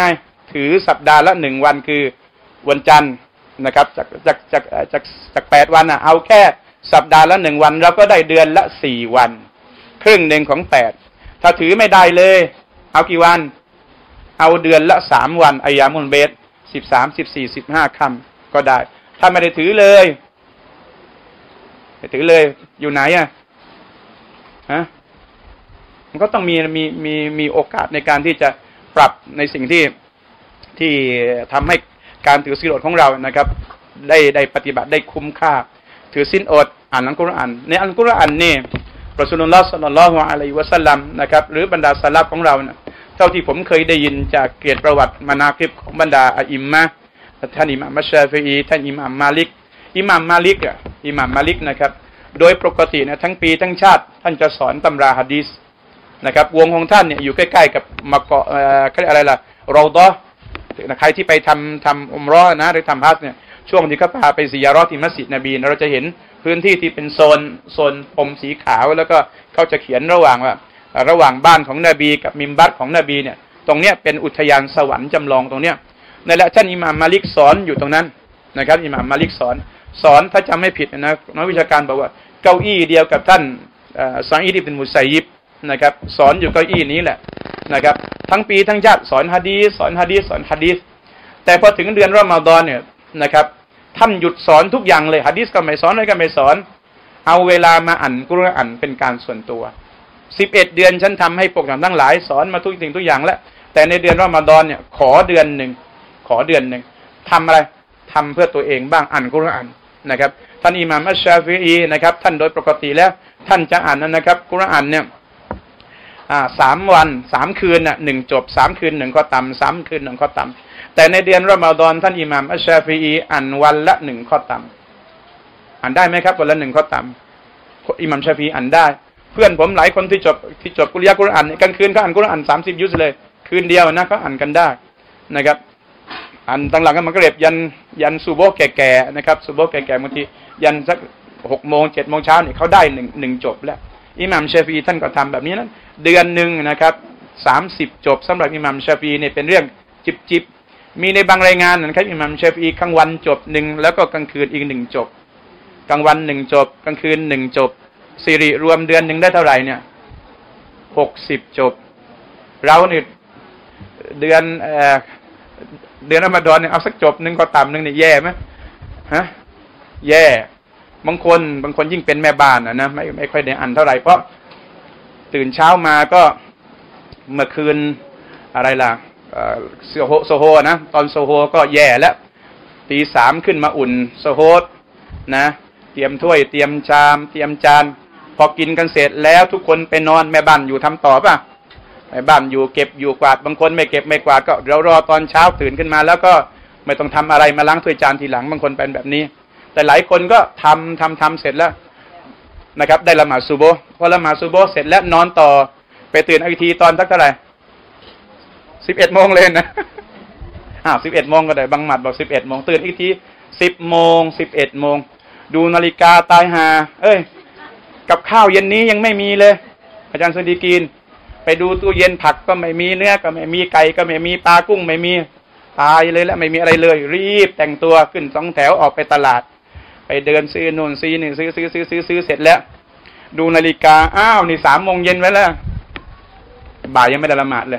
ถือสัปดาห์ละหนึ่งวันคือวันจันทร์นะครับจากจากจากจากจากแปดวันอ่ะเอาแค่สัปดาห์ละหนึ่งวันเราก็ได้เดือนละสี่วันครึ่งหนึ่งของแปดถ้าถือไม่ได้เลยเอากี่วันเอาเดือนละสามวันอายามุลเบสสิบสามสิบสี่สิบห้าค่ำก็ได้ถ้าไม่ได้ถือเลยไม่ถือเลยอยู่ไหนอ่ะฮะมันก็ต้องมีมีมีมีโอกาสในการที่จะปรับในสิ่งที่ที่ทำให้การถือศีลอดของเรานะครับได้ได้ปฏิบัติได้คุ้มค่าถือศีลอดอ่านอัลกุรอานในอัลกุรอานนี่รอซูลุลลอฮ์ ศ็อลลัลลอฮุอะลัยฮิวะซัลลัมนะครับหรือบรรดาซะลัฟของเรานะเท่าที่ผมเคยได้ยินจากเกียรติประวัติมานาคิบของบรรดาอิมมะท่านอิหม่ามมัชชาฟิอีท่านอิหม่ามมาลิกอิหม่ามมาลิกอ่ะอิหม่ามมาลิกนะครับโดยปกตินะทั้งปีทั้งชาติท่านจะสอนตำราหะดีษนะครับวงของท่านเนี่ยอยู่ใกล้ๆกับมะกะเอ่ออะไรล่ะรอฎอใครที่ไปทำทำอุมเราะห์นะหรือทำฮัจญ์เนี่ยช่วงที่เขาพาไปซิยาเราะห์ที่มัสยิดนบีเราจะเห็นพื้นที่ที่เป็นโซนโซนพรมสีขาวแล้วก็เขาจะเขียนระหว่างว่าระหว่างบ้านของนบีกับมิมบัตของนบีเนี่ยตรงเนี้ยเป็นอุทยานสวรรค์จำลองตรงเนี้ยนั่นแหละท่านอิหม่ามมาลิกสอนอยู่ตรงนั้นนะครับอิหม่ามมาลิกสอนสอนถ้าจำไม่ผิดนะนักวิชาการบอกว่าเก้าอี้เดียวกับท่านซออีดอิบนุมุซัยยิบนะครับสอนอยู่เก้าอี้นี้แหละนะครับทั้งปีทั้งชาติสอนหะดีษสอนหะดีษสอนหะดีษแต่พอถึงเดือนรอมฎอนเนี่ยนะครับท่านหยุดสอนทุกอย่างเลยหะดีษก็ไม่สอนอะไรก็ไม่สอนเอาเวลามาอ่านกุรอานเป็นการส่วนตัวสิบเอ็ดเดือนฉันทำให้พวกท่านทั้งหลายสอนมาทุกสิ่งทุกอย่างแล้วแต่ในเดือนรอมฎอนเนี่ยขอเดือนหนึ่งขอเดือนหนึ่งทำอะไรทำเพื่อตัวเองบ้างอ่านกุรอานนะครับท่านอิหม่ามอัชชาฟิอีนะครับท่านโดยปกติแล้วท่านจะอ่านนะครับกุรอานเนี่ยอ่าสามวันสามคืนน่ะหนึ่งจบสามคืนหนึ่งข้อต่ำสามคืนหนึ่งข้อต่ำแต่ในเดือนรอมฎอนท่านอิหม่ามอัชชาฟิอีอ่านวันละหนึ่งข้อต่ำอ่านได้ไหมครับวันละหนึ่งข้อต่ำอิหม่ามชาฟีอ่านได้เพื่อนผมหลายคนที่จบที่จบกุรยะกุรอานกลางคืนเขาอ่านกุรอานสามสิบยุสเลยคืนเดียวนะเขาอ่านกันได้นะครับอ่านตั้งหลังกันมันก็เรียบยันยันซูโบแก่ๆนะครับซูโบแก่ๆบางทียันสักหกโมงเจ็ดโมงเช้าเนี่ยเขาได้หนึ่งหนึ่งจบแล้วอิหม่ามชาฟีท่านก็ทำแบบนี้นะเดือนหนึ่งนะครับสามสิบจบสำหรับอิหม่ามชาฟีเนี่ยเป็นเรื่องจิบจิบมีในบางรายงานนะครับอิหม่ามชาฟีกลางวันจบหนึ่งแล้วก็กลางคืนอีกหนึ่งจบกลางวันหนึ่งจบกลางคืนหนึ่งจบสิริรวมเดือนหนึ่งได้เท่าไหร่เนี่ยหกสิบจบเราเนี่ยเดือนเอ่อเดือนรอมฎอนเนี่ยเอาสักจบหนึ่งก็ต่ำหนึ่งเนี่ยแย่ไหมฮะแย่บางคนบางคนยิ่งเป็นแม่บ้านนะนะไม่ไม่ค่อยได้อ่านเท่าไหร่เพราะตื่นเช้ามาก็เมื่อคืนอะไรล่ะโซโฮโซโฮนะตอนโซโฮก็แย่แล้วตีสามขึ้นมาอุ่นโซโฮนะเตรียมถ้วยเตรียมชามเตรียมจานพอกินกันเสร็จแล้วทุกคนไปนอนแม่บ้านอยู่ทำต่อป่ะแม่บ้านอยู่เก็บอยู่กวาดบางคนไม่เก็บไม่กวาดก็เดี๋ยวรอตอนเช้าตื่นขึ้นมาแล้วก็ไม่ต้องทำอะไรมาล้างถ้วยจานทีหลังบางคนเป็นแบบนี้แต่หลายคนก็ทำทำทำเสร็จแล้วนะครับได้ละหมาดซุโบฮ์พอละหมาดซุโบฮ์เสร็จแล้วนอนต่อไปตื่นอีกทีตอนสักเท่าไหร่สิบเอ็ดโมงเลยนะอ้าวสิบเอ็ดโมงก็ได้บางหมัดบอกสิบเอ็ดโมงตื่นอีกทีสิบโมงสิบเอ็ดโมงดูนาฬิกาตายหาเอ้ยกับข้าวเย็นนี้ยังไม่มีเลยอาจารย์สุดีกีนไปดูตู้เย็นผักก็ไม่มีเนื้อก็ไม่มีไก่ก็ไม่มีปลากุ้งไม่มีตายเลยแล้วไม่มีอะไรเลยรีบแต่งตัวขึ้นสองแถวออกไปตลาดไปเดินซื้อนู่นซื้อนี่ซื้อซื้อซื้อซื้อซื้อเสร็จแล้วดูนาฬิกาอ้าวนี่สามโมงเย็นไว้แล้วบ่ายยังไม่ได้ละหมาดเลย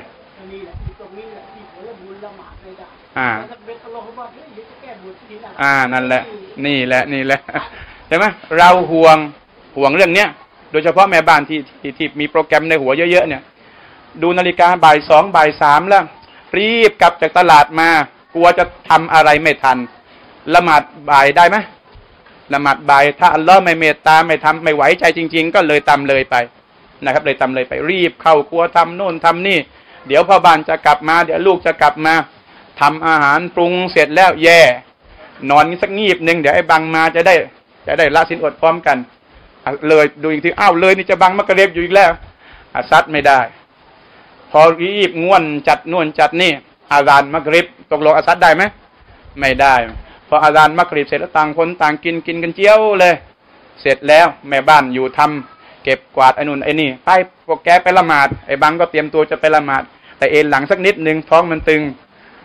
อ่าอ่านั่นแหละนี่แหละนี่แหละใช่ไหมเราห่วงห่วงเรื่องเนี้ยโดยเฉพาะแม่บ้านที่ที่ที่มีโปรแกรมในหัวเยอะๆเนี่ยดูนาฬิกาบ่ายสองบ่ายสามแล้วรีบกลับจากตลาดมากลัวจะทำอะไรไม่ทันละหมาดบ่ายได้ไหมละหมาดบ่ายถ้าอัลลอฮ์ไม่เมตตาไม่ทำไม่ไหวใจจริงๆก็เลยตำเลยไปนะครับเลยตำเลยไปรีบเข้ากลัวทำโน่นทำนี่เดี๋ยวพ่อบ้านจะกลับมาเดี๋ยวลูกจะกลับมาทำอาหารปรุงเสร็จแล้วแย่นอนสักงีบหนึ่งเดี๋ยวไอ้บังมาจะได้จะได้ละศีลอดพร้อมกันเลยดูอีกทีอ้าวเลยนี่จะบังมักเร็บอยู่อีกแล้วอาซัดไม่ได้พอรีบง่วนจัดน่วนจัดนี่อาซานมักริบตกลงอาซัดได้ไหมไม่ได้พออาซานมักริบเสร็จแล้วต่างคนต่างกินกินกันเจียวเลยเสร็จแล้วแม่บ้านอยู่ทำเก็บกวาดไอ้นู่นไอ้นี่ไปพวกแกไปละหมาดไอ้บังก็เตรียมตัวจะไปละหมาดแต่เอนหลังสักนิดนึงท้องมันตึง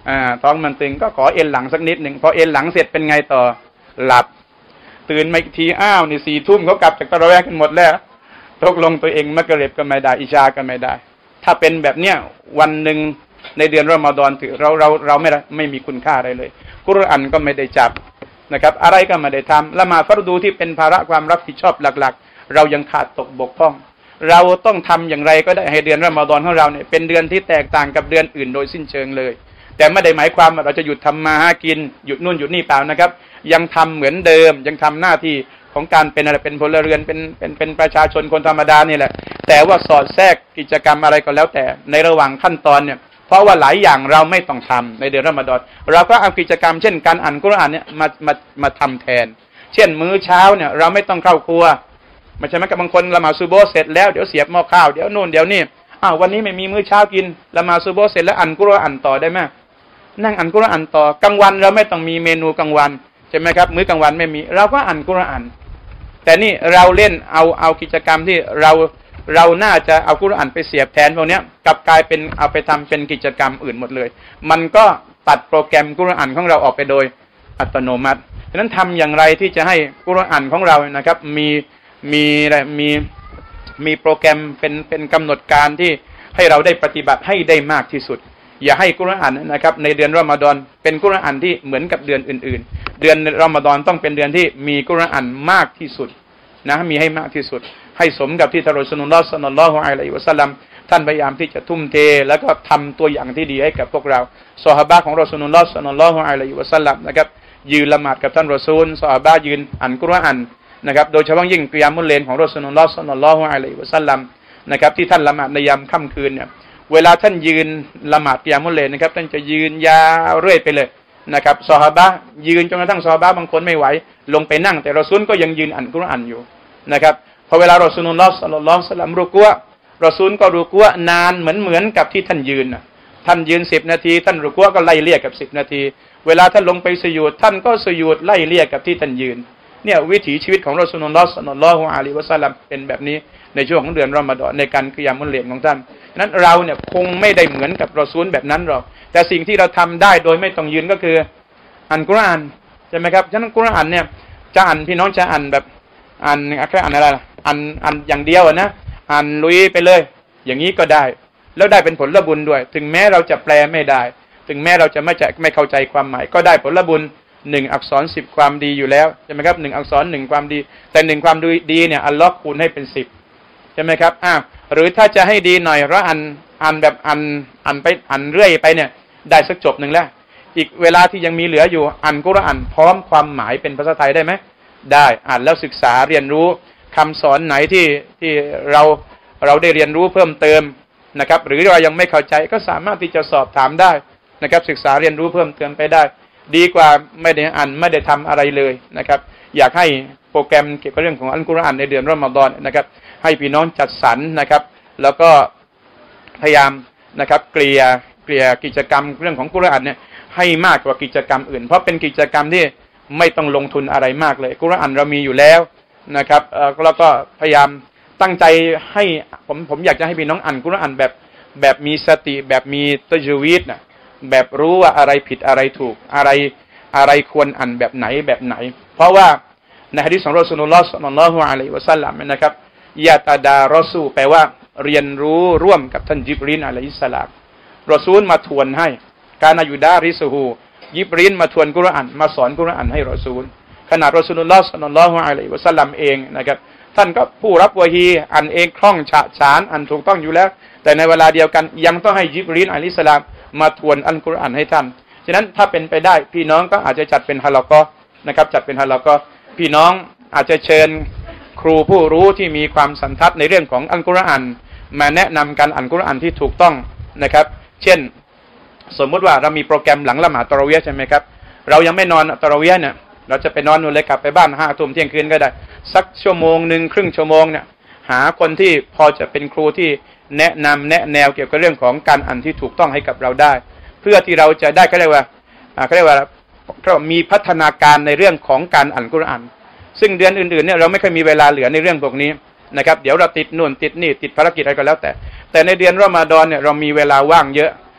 อ่าท้องมันตึงก็ขอเอ็นหลังสักนิดหนึ่งพอเอ็นหลังเสร็จเป็นไงต่อหลับตื่นมาอีกทีอ้าวนี่สี่ทุ่มเขากลับจากตะระแวกกันหมดแล้วตกลงตัวเองมักริบก็ไม่ได้อิชาก็ไม่ได้ถ้าเป็นแบบเนี้ยวันหนึ่งในเดือนรอมฎอนถือเราเราเราไม่ไม่มีคุณค่าอะไรเลยกุรอานก็ไม่ได้จับนะครับอะไรก็ไม่ได้ทำละหมาดฟัรดูที่เป็นภาระความรับผิดชอบหลักๆเรายังขาดตกบกพร่องเราต้องทำอย่างไรก็ได้ให้เดือนรอมฎอนของเราเนี่ยเป็นเดือนที่แตกต่างกับเดือนอื่นโดยสิ้นเชิงเลยแต่ไม่ได้หมายความว่าเราจะหยุดทำมาหากินหยุดนู่นหยุดนี่เปล่านะครับยังทำเหมือนเดิมยังทำหน้าที่ของการเป็นอะไรเป็นพลเรือนเป็นเป็นเป็นประชาชนคนธรรมดานี่แหละแต่ว่าสอดแทรกกิจกรรมอะไรก็แล้วแต่ในระหว่างขั้นตอนเนี่ยเพราะว่าหลายอย่างเราไม่ต้องทำในเดือนรอมฎอนเราก็เอากิจกรรมเช่นการอ่านกุรอานเนี่ยมามามาทำแทนเช่นมื้อเช้าเนี่ยเราไม่ต้องเข้าครัวไม่ใช่ไหมกับบางคนละหมาดซุโบห์เสร็จแล้วเดี๋ยวเสียบหม้อข้าวเดี๋ยวนู่นเดี๋ยวนี่อ้าววันนี้ไม่มีมื้อเช้ากินละหมาดซุโบห์เสร็จแล้วอ่านกุรอานต่อได้ไหมนั่งอ่านกุรอานต่อกลางวันเราไม่ต้องมีเมนูกลางวันใช่ไหมครับมื้อกลางวันไม่มีเราก็อ่านกุรอานแต่นี่เราเล่นเอาเอากิจกรรมที่เราเราน่าจะเอากุรอานไปเสียบแทนพวกนี้กลับกลายเป็นเอาไปทำเป็นกิจกรรมอื่นหมดเลยมันก็ตัดโปรแกรมกุรอานของเราออกไปโดยอัตโนมัติฉะนั้นทำอย่างไรที่จะให้กุรอานของเรานะครับมีมีอะไรมีมีโปรแกรมเป็นเป็นกำหนดการที่ให้เราได้ปฏิบัติให้ได้มากที่สุดอย่าให้กุรอานนะครับในเดือนรอมฎอนเป็นกุรอานที่เหมือนกับเดือนอื่นๆเดือนรอมฎอนต้องเป็นเดือนที่มีกุรอานมากที่สุดนะมีให้มากที่สุดให้สมกับที่ท่านรอซูลุลลอฮ์ ศ็อลลัลลอฮุอะลัยฮิวะซัลลัมท่านพยายามที่จะทุ่มเทแล้วก็ทำตัวอย่างที่ดีให้กับพวกเราซอฮาบะห์ของรอซูลุลลอฮ์ ศ็อลลัลลอฮุอะลัยฮิวะซัลลัมนะครับยืนละหมาดกับท่านรอซูลซอฮาบะห์ยืนอ่านกุรอานนะครับโดยเฉพาะยิ่งกิยามุลเลลของรอซูลุลลอฮ์ ศ็อลลัลลอฮุอะลัยฮิวะซัลลัมนะครับที่ท่านละหมาดในยามค่ำคืนเนี่ยเวลาท่านยืนละหมาดกิยามุลเลลนะครับท่านจะยืนยาวเรื่อยไปเลยนะครับซอฮาบะห์ยืนจนกระทั่งซอฮาบะห์บางคนไม่ไหวลงไปนั่งแต่รอซูลก็ยังยืนอ่านกุรอานอยู่นะครับพอเวลารอซูลุลลอฮ์ ศ็อลลัลลอฮุอะลัยฮิวะซัลลัมรุกูอะห์รอซูลก็รุกูอะห์นานเหมือนเหมือนกับที่ท่านยืนน่ะท่านยืนสิบนาทีท่านรุกูอะห์ก็ไล่เลี่ยกับสิบนาทีเวลาท่านลงไปสุญูดท่านก็สุญูดไล่เลี่ยกับที่ท่านยืนเนี่ยวิถีชีวิตของรอซูลุลลอฮ์ ศ็อลลัลลอฮุอะลัยฮิวะซัลลัมเป็นแบบนี้ในช่วงของเดือนรอมฎอนในการกิยามุลเลลของท่านนั้นเราเนี่ยคงไม่ได้เหมือนกับรอซูลแบบนั้นหรอกแต่สิ่งที่เราทำได้โดยไม่ต้องยืนก็คืออ่านกุรอานใช่ไหมครับฉะนั้นกุรอานเนี่ยจะอ่านพี่น้องจะอ่านแบบอ่านแค่อ่านอะไรล่ะอ่านอ่านอย่างเดียวนะอ่านลุยไปเลยอย่างนี้ก็ได้แล้วได้เป็นผลบุญด้วยถึงแม้เราจะแปลไม่ได้ถึงแม้เราจะไม่จะไม่เข้าใจความหมายก็ได้ผลบุญหนึ่งอักษรสิบความดีอยู่แล้วใช่ไหมครับหนึ่งอักษรหนึ่งความดีแต่หนึ่งความดีเนี่ยอัลลอฮ์คูณให้เป็นสิบใช่ไหมครับอ้าวหรือถ้าจะให้ดีหน่อยเราอ่านอ่านแบบอ่านอ่านไปอ่านเรื่อยไปเนี่ยได้สักจบหนึ่งแล้วอีกเวลาที่ยังมีเหลืออยู่อ่านกุรอานพร้อมความหมายเป็นภาษาไทยได้ไหมได้อ่านแล้วศึกษาเรียนรู้คำสอนไหนที่ที่เราเราได้เรียนรู้เพิ่มเติมนะครับหรือเรายังไม่เข้าใจก็สามารถที่จะสอบถามได้นะครับศึกษาเรียนรู้เพิ่มเติมไปได้ดีกว่าไม่ได้อ่านไม่ได้ทำอะไรเลยนะครับอยากให้โปรแกรมเกี่ยวกับเรื่องของอัลกุรอานในเดือนรอมฎอนนะครับให้พี่น้องจัดสรรนะครับแล้วก็พยายามนะครับเกลี่ยเกลี่ยกิจกรรมเรื่องของกุรอานเนี่ยให้มากกว่ากิจกรรมอื่นเพราะเป็นกิจกรรมที่ไม่ต้องลงทุนอะไรมากเลยกุรอานเรามีอยู่แล้วนะครับแล้วก็พยายามตั้งใจให้ผมผมอยากจะให้พี่น้องอ่านกุรอานแบบแบบมีสติแบบมีตัจวีดนะแบบรู้ว่าอะไรผิดอะไรถูกอะไรอะไรควรอ่านแบบไหนแบบไหนเพราะว่าในหะดีษของรอซูลุลลอฮ์ ศ็อลลัลลอฮุอะลัยฮิวะซัลลัมนะครับยะตะดารอซูแปลว่าเรียนรู้ร่วมกับท่านญิบรีลอะลัยฮิสสลามรอซูลมาทวนให้การอายุดาริซูฮูญิบรีลมาทวนกุรอานมาสอนกุรอานให้รอซูลขนาดรอซูลุลลอฮ์ ศ็อลลัลลอฮุอะลัยฮิวะซัลลัมเองนะครับท่านก็ผู้รับวะฮีอ่านเองคล่องฉะฉานอ่านถูกต้องอยู่แล้วแต่ในเวลาเดียวกันยังต้องให้ญิบรีลอะลัยฮิสสลามมาทวนอัลกุรอานให้ท่านฉะนั้นถ้าเป็นไปได้พี่น้องก็อาจจะจัดเป็นฮะลากอนะครับจัดเป็นฮะลากอพี่น้องอาจจะเชิญครูผู้รู้ที่มีความสันทัดในเรื่องของอัลกุรอานมาแนะนำการอ่านกุรอานที่ถูกต้องนะครับเช่นสมมุติว่าเรามีโปรแกรมหลังละหมาดตะเราะวีห์ใช่ไหมครับเรายังไม่นอนตะเราะวีห์เนี่ยเราจะไปนอนนู่นเลยกลับไปบ้านห้าทุ่มเที่ยงคืนก็ได้สักชั่วโมงหนึ่งครึ่งชั่วโมงเนี่ยหาคนที่พอจะเป็นครูที่แนะนำแนะแนวเกี่ยวกับเรื่องของการอ่านที่ถูกต้องให้กับเราได้เพื่อที่เราจะได้เขาเรียกว่าเขาเรียกว่าเรามีพัฒนาการในเรื่องของการอ่านกุรอานซึ่งเดือนอื่นๆเนี่ยเราไม่เคยมีเวลาเหลือในเรื่องพวกนี้นะครับเดี๋ยวเราติดนู่นติดนี่ติดภารกิจอะไรก็แล้วแต่แต่ในเดือนรอมฎอนเนี่ยเรามีเวลาว่างเยอะ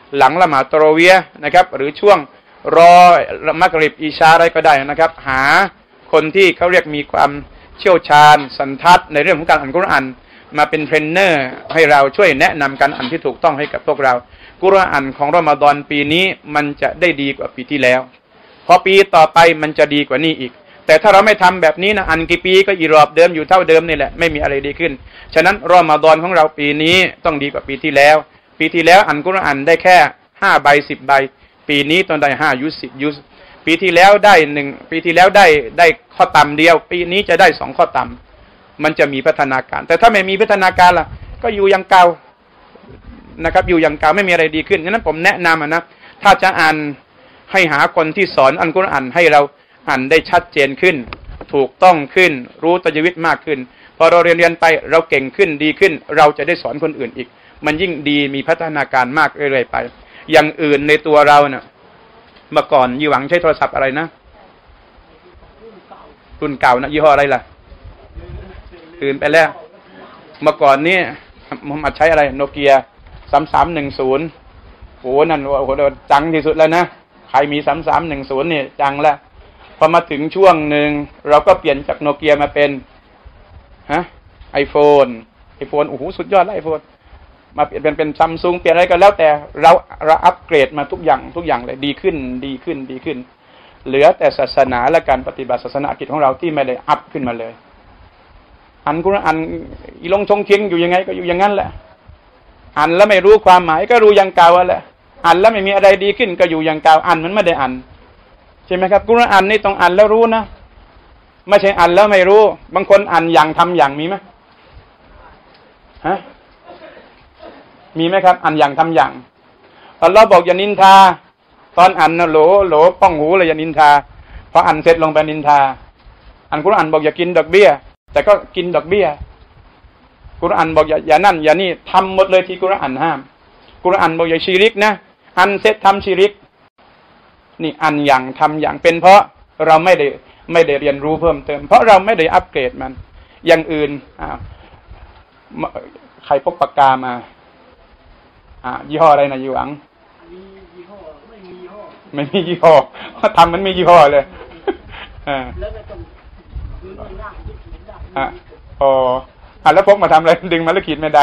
หลังละหมาดตะเราะเวียห์นะครับหรือช่วงรอมักริบอิชาอะไรก็ได้นะครับหาคนที่เขาเรียกมีความเชี่ยวชาญสันทัดในเรื่องของการอ่านกุรอานมาเป็นเทรนเนอร์ให้เราช่วยแนะนำการอ่านที่ถูกต้องให้กับพวกเรากุรอานของรอมฎอนปีนี้มันจะได้ดีกว่าปีที่แล้วพอปีต่อไปมันจะดีกว่านี้อีกแต่ถ้าเราไม่ทำแบบนี้นะอ่านกี่ปีก็อีรอบเดิมอยู่เท่าเดิมนี่แหละไม่มีอะไรดีขึ้นฉะนั้นรอมฎอนของเราปีนี้ต้องดีกว่าปีที่แล้วปีที่แล้วอ่านกุรอานได้แค่ห้าใบสิบใบปีนี้ต้องได้ห้ายุสสิบยุสปีที่แล้วได้หนึ่งปีที่แล้วได้ได้ข้อต่ำเดียวปีนี้จะได้สองข้อต่ำมันจะมีพัฒนาการแต่ถ้าไม่มีพัฒนาการล่ะก็อยู่อย่างเก่านะครับอยู่อย่างเก่าไม่มีอะไรดีขึ้นฉะนั้นผมแนะนำนะถ้าจะอ่านให้หาคนที่สอนอัลกุรอานให้เราอ่านได้ชัดเจนขึ้นถูกต้องขึ้นรู้ตัจวิตมากขึ้นพอเราเรียนเรียนไปเราเก่งขึ้นดีขึ้นเราจะได้สอนคนอื่นอีกมันยิ่งดีมีพัฒนาการมากเรื่อยๆไปอย่างอื่นในตัวเราเนี่ยเมื่อก่อนยี่หวังใช้โทรศัพท์อะไรนะรุ่นเก่านะยี่ห้ออะไรล่ะตื่นไปแล้วเมื่อก่อนนี่มุฮัมมัดใช้อะไรโนเกียสามสามหนึ่งศูนย์โอ้นั่นโอ้โหจังที่สุดแล้วนะใครมีสามสามหนึ่งศูนย์เนี่ยจังแล้วพอมาถึงช่วงหนึ่งเราก็เปลี่ยนจากโนเกียมาเป็นฮะไอโฟนไอโฟนโอ้โหสุดยอดเลยไอโฟนมาเปลี่ยนเป็นเป็นซัมซุงเปลี่ยนอะไรก็แล้วแต่เราเราอัปเกรดมาทุกอย่างทุกอย่างเลยดีขึ้นดีขึ้นดีขึ้นเหลือแต่ศาสนาและการปฏิบัติศาสนากิจของเราที่ไม่ได้อัพขึ้นมาเลยอันกุรอานอีลงชงเชียงอยู่ยังไงก็อยู่อย่างนั้นแหละอ่านแล้วไม่รู้ความหมายก็รู้อย่างเก่าแหละอ่านแล้วไม่มีอะไรดีขึ้นก็อยู่อย่างเก่าอ่านมันไม่ได้อ่านใช่ไหมครับกุรอานนี่ต้องอ่านแล้วรู้นะไม่ใช่อ่านแล้วไม่รู้บางคนอ่านอย่างทำอย่างมีไหมฮะมีไหมครับอ่านอย่างทำอย่างอัลลอฮ์บอกอย่านินทาตอนอ่านนะโหลโหลป้องหูเลยอย่านินทาพออ่านเสร็จลงไปนินทาอ่านกุรอานบอกอย่ากินดอกเบี้ยแต่ก็กินดอกเบี้ยกุรอานบอกอย่าอย่านั่นอย่านี่ทำหมดเลยที่กุรอานห้ามกุรอานบอกอย่าชิริกนะอันเสร็จทำชิริกนี่อันอย่างทำอย่างเป็นเพราะเราไม่ได้ไม่ได้เรียนรู้เพิ่มเติมเพราะเราไม่ได้อัปเกรดมันอย่างอื่นอ่าใครพกปากกามาอ่ายี่ห้ออะไรนะยี่หวังมียี่ห้อไม่มียี่ห้อไม่มียี่ห้อเขาทำมันมียี่ห้อเลยอ่าแล้วก็ต้องดึงหน้าที่ขีดได้อ่าอ๋ออ่าแล้วพกมาทำอะไรดึงมาแล้วขีดไม่ได้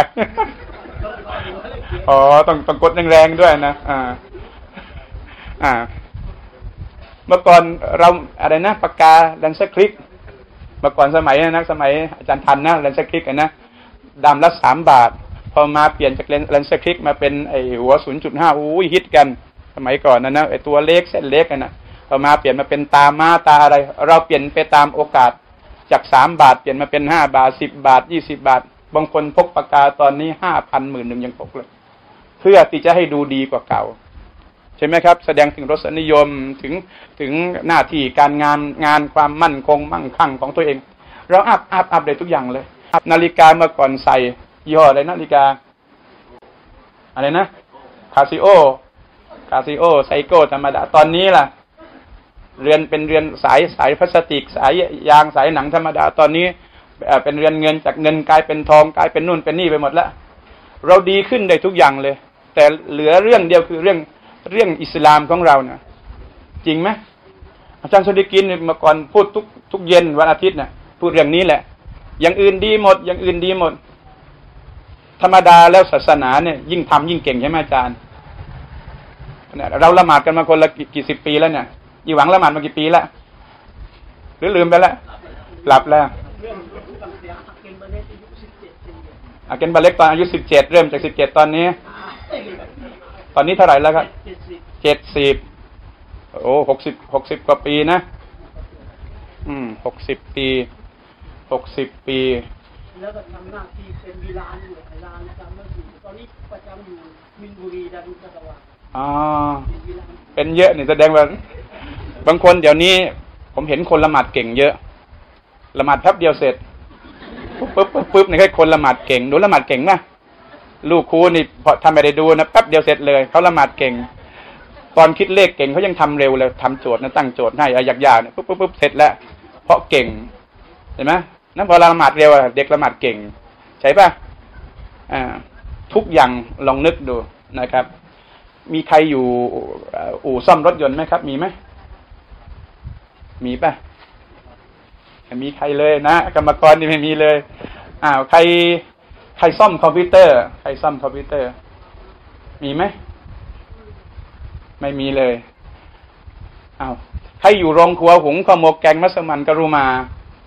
อ๋อต้องต้องกดแรงๆด้วยนะอ่าอ่าเมื่อก่อนเราอะไรนะปากกาแลนส์คลิกเมื่อก่อนสมัยนะสมัยอาจารย์ทันนะแลนส์คลิกกันนะดำละสามบาทพอมาเปลี่ยนจากเลนส์คลิกมาเป็นไอหัว ศูนย์จุดห้า อู้ยฮิตกันสมัยก่อนนะนะไอตัวเล็กเส้นเล็กกันนะพอมาเปลี่ยนมาเป็นตาม้าตาอะไรเราเปลี่ยนไปตามโอกาสจากสามบาทเปลี่ยนมาเป็นห้าบาทสิบบาทยี่สิบบาทบางคนพกปากกาตอนนี้ ห้าพัน หมื่น นึงยังพกเลยเพื่อที่จะให้ดูดีกว่าเก่าใช่ไหมครับแสดงถึงรสนิยมถึงถึงหน้าที่การงานงานความมั่นคงมั่งคั่งของตัวเองเราอัพอัพอัพได้ทุกอย่างเลยนาฬิกาเมื่อก่อนใส่ยี่ห้ออะไรนาฬิกาอะไรนะคาซิโอคาซิโอไซโก้ธรรมดาตอนนี้ล่ะเรือนเป็นเรือนสายสายพลาสติกสายยางสายหนังธรรมดาตอนนี้เป็นเรือนเงินจากเงินกลายเป็นทองกลายเป็นนู่นเป็นนี่ไปหมดแล้วเราดีขึ้นได้ทุกอย่างเลยแต่เหลือเรื่องเดียวคือเรื่องเรื่องอิสลามของเรานะจริงไหมอาจารย์สุดิกินเมื่อก่อนพูดทุกทุกเย็นวันอาทิตย์น่ะพูดเรื่องนี้แหละอย่างอื่นดีหมดอย่างอื่นดีหมดธรรมดาแล้วศาสนาเนี่ยยิ่งทำยิ่งเก่งใช่ไหมอาจารย์เราละหมาดกันมาคนละกี่สิบปีแล้วเนี่ยยี่หวังละหมาดมากี่ปีแล้วหรือลืมไปแล้วหลับแล้วอาเกนบาเล็กตอนอายุสิบเจ็ดเริ่มจากสิบเจ็ดตอนนี้ตอนนี้เท่าไหร่แล้วครับเจ็ดสิบโอ้หกสิบหกสิบกว่าปีนะอืมหกสิบปีหกสิบปีแล้วก็ทำหน้าที่เป็นวิลานอยู่ไอ้ลานจำไม่ถูกตอนนี้ประจำอยู่มินบุรีดารุณจักรวาลอ๋อเป็นเยอะนี่แสดงว่าบางคนเดี๋ยวนี้ผมเห็นคนละหมาดเก่งเยอะละหมาดแป๊บเดียวเสร็จปุ๊บปุ๊บปุ๊บปุ๊บนี่แค่คนละหมาดเก่งดูละหมาดเก่งนะลูกครูนี่พอทำไม่ได้ดูนะแป๊บเดียวเสร็จเลยเขาละหมาดเก่งตอนคิดเลขเก่งเขายังทำเร็วเลยทำโจทย์นะตั้งโจทย์ให้ยากๆเนี่ยปุ๊บปุ๊บปุ๊บเสร็จแล้วเพราะเก่งเห็นไหมนั่นพอละหมาดเร็วเด็กละหมาดเก่งใช่ป่ะอ่าทุกอย่างลองนึกดูนะครับมีใครอยู่อู่ซ่อมรถยนต์ไหมครับมีไหมมีป่ะมีใครเลยนะกรรมกรนี่ไม่มีเลยอ้าวใครใครซ่อมคอมพิวเตอร์ใครซ่อมคอมพิวเตอร์มีไหมไม่มีเลยอ้าวใครอยู่โรงครัวหุงข้าวหมกแกงมัสมั่นกะรุมา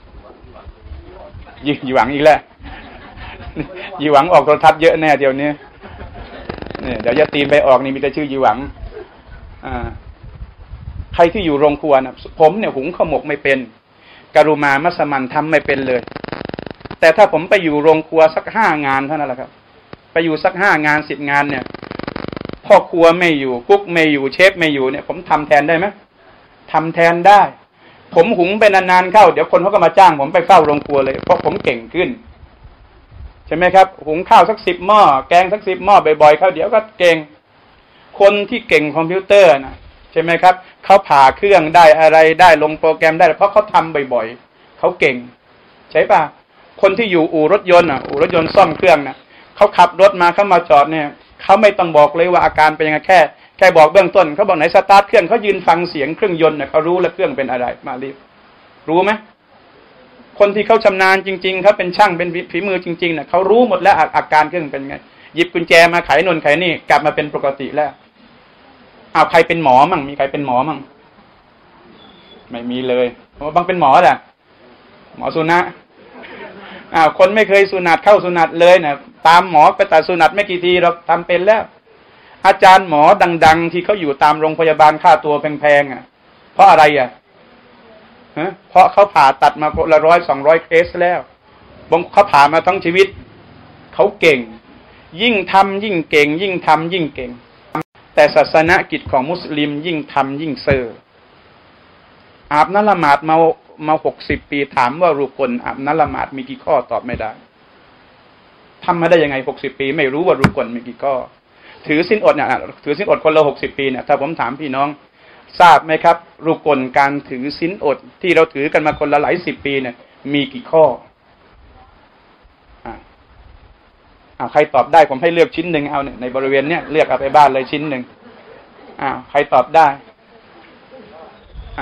ยี่หวังอีกแล้วยี่หวังออกโทรทัศน์เยอะแน่เดี๋ยวนี้เนี่ยเดี๋ยวจะตีมไปออกนี่มีแต่ชื่อยี่หวังอ่าใครที่อยู่โรงครัวนะผมเนี่ยหุงข้าวหมกไม่เป็นกะรุมามัสมั่นทำไม่เป็นเลยแต่ถ้าผมไปอยู่โรงครัวสักห้างานเท่านั้นแหละครับไปอยู่สักห้างานสิบงานเนี่ยพ่อครัวไม่อยู่กุ๊กไม่อยู่เชฟไม่อยู่เนี่ยผมทำแทนได้ไหมทำแทนได้ผมหุงไปนานๆเข้าเดี๋ยวคนเขาก็มาจ้างผมไปเฝ้าโรงครัวเลยเพราะผมเก่งขึ้นใช่ไหมครับหุงข้าวสักสิบหม้อแกงสักสิบหม้อบ่อยๆเข้าเดี๋ยวก็เก่งคนที่เก่งคอมพิวเตอร์นะใช่ไหมครับเขาผ่าเครื่องได้อะไรได้ลงโปรแกรมได้เพราะเขาทำบ่อยๆเขาเก่งใช่ป่ะคนที่อยู่อู่รถยนต์อ่ะอู่รถยนต์ซ่อมเครื่องนะเขาขับรถมาเขามาจอดเนี่ยเขาไม่ต้องบอกเลยว่าอาการเป็นยังไงแค่แค่บอกเบื้องต้นเขาบอกไหนสตาร์ทเครื่องเขายืนฟังเสียงเครื่องยนต์เนี่ยเขารู้แล้วเครื่องเป็นอะไรมารีบรู้ไหมคนที่เขาชำนาญจริงๆเขาเป็นช่างเป็นฝีมือจริงๆเนี่ยเขารู้หมดแล้วอาการเครื่องเป็นไงหยิบกุญแจมาไขนนไขนี่กลับมาเป็นปกติแล้วอ้าวใครเป็นหมอมั่งมีใครเป็นหมอมั่งไม่มีเลยบางเป็นหมอแหละหมอสุนัขอ้าวคนไม่เคยสุนัขเข้าสุนัขเลยเนี่ยตามหมอไปตัดสุนัขไม่กี่ทีเราทำเป็นแล้วอาจารย์หมอดังๆที่เขาอยู่ตามโรงพยาบาลค่าตัวแพงๆอ่ะเพราะอะไรอ่ะฮะเพราะเขาผ่าตัดมาละร้อยสองร้อยเคสแล้วบางเขาผ่ามาทั้งชีวิตเขาเก่งยิ่งทำยิ่งเก่งยิ่งทำยิ่งเก่งแต่ศาสนกิจของมุสลิมยิ่งทำยิ่งเซอร์อาบน้ำละหมาดมามาหกสิบปีถามว่ารุกลอาบน้ำละหมาดมีกี่ข้อตอบไม่ได้ทำมาได้ยังไงหกสิบปีไม่รู้ว่ารุกลมีกี่ข้อถือศีลอดเนี่ยถือศีลอดคนละหกสิบปีเนี่ยถ้าผมถามพี่น้องทราบไหมครับรุกลการถือศีลอดที่เราถือกันมาคนละหลายสิบปีเนี่ยมีกี่ข้ออ่าอ่าใครตอบได้ผมให้เลือกชิ้นหนึ่งเอาเนี่ยในบริเวณเนี้ยเลือกเอาไปบ้านเลยชิ้นหนึ่งอ่าใครตอบได้อ่า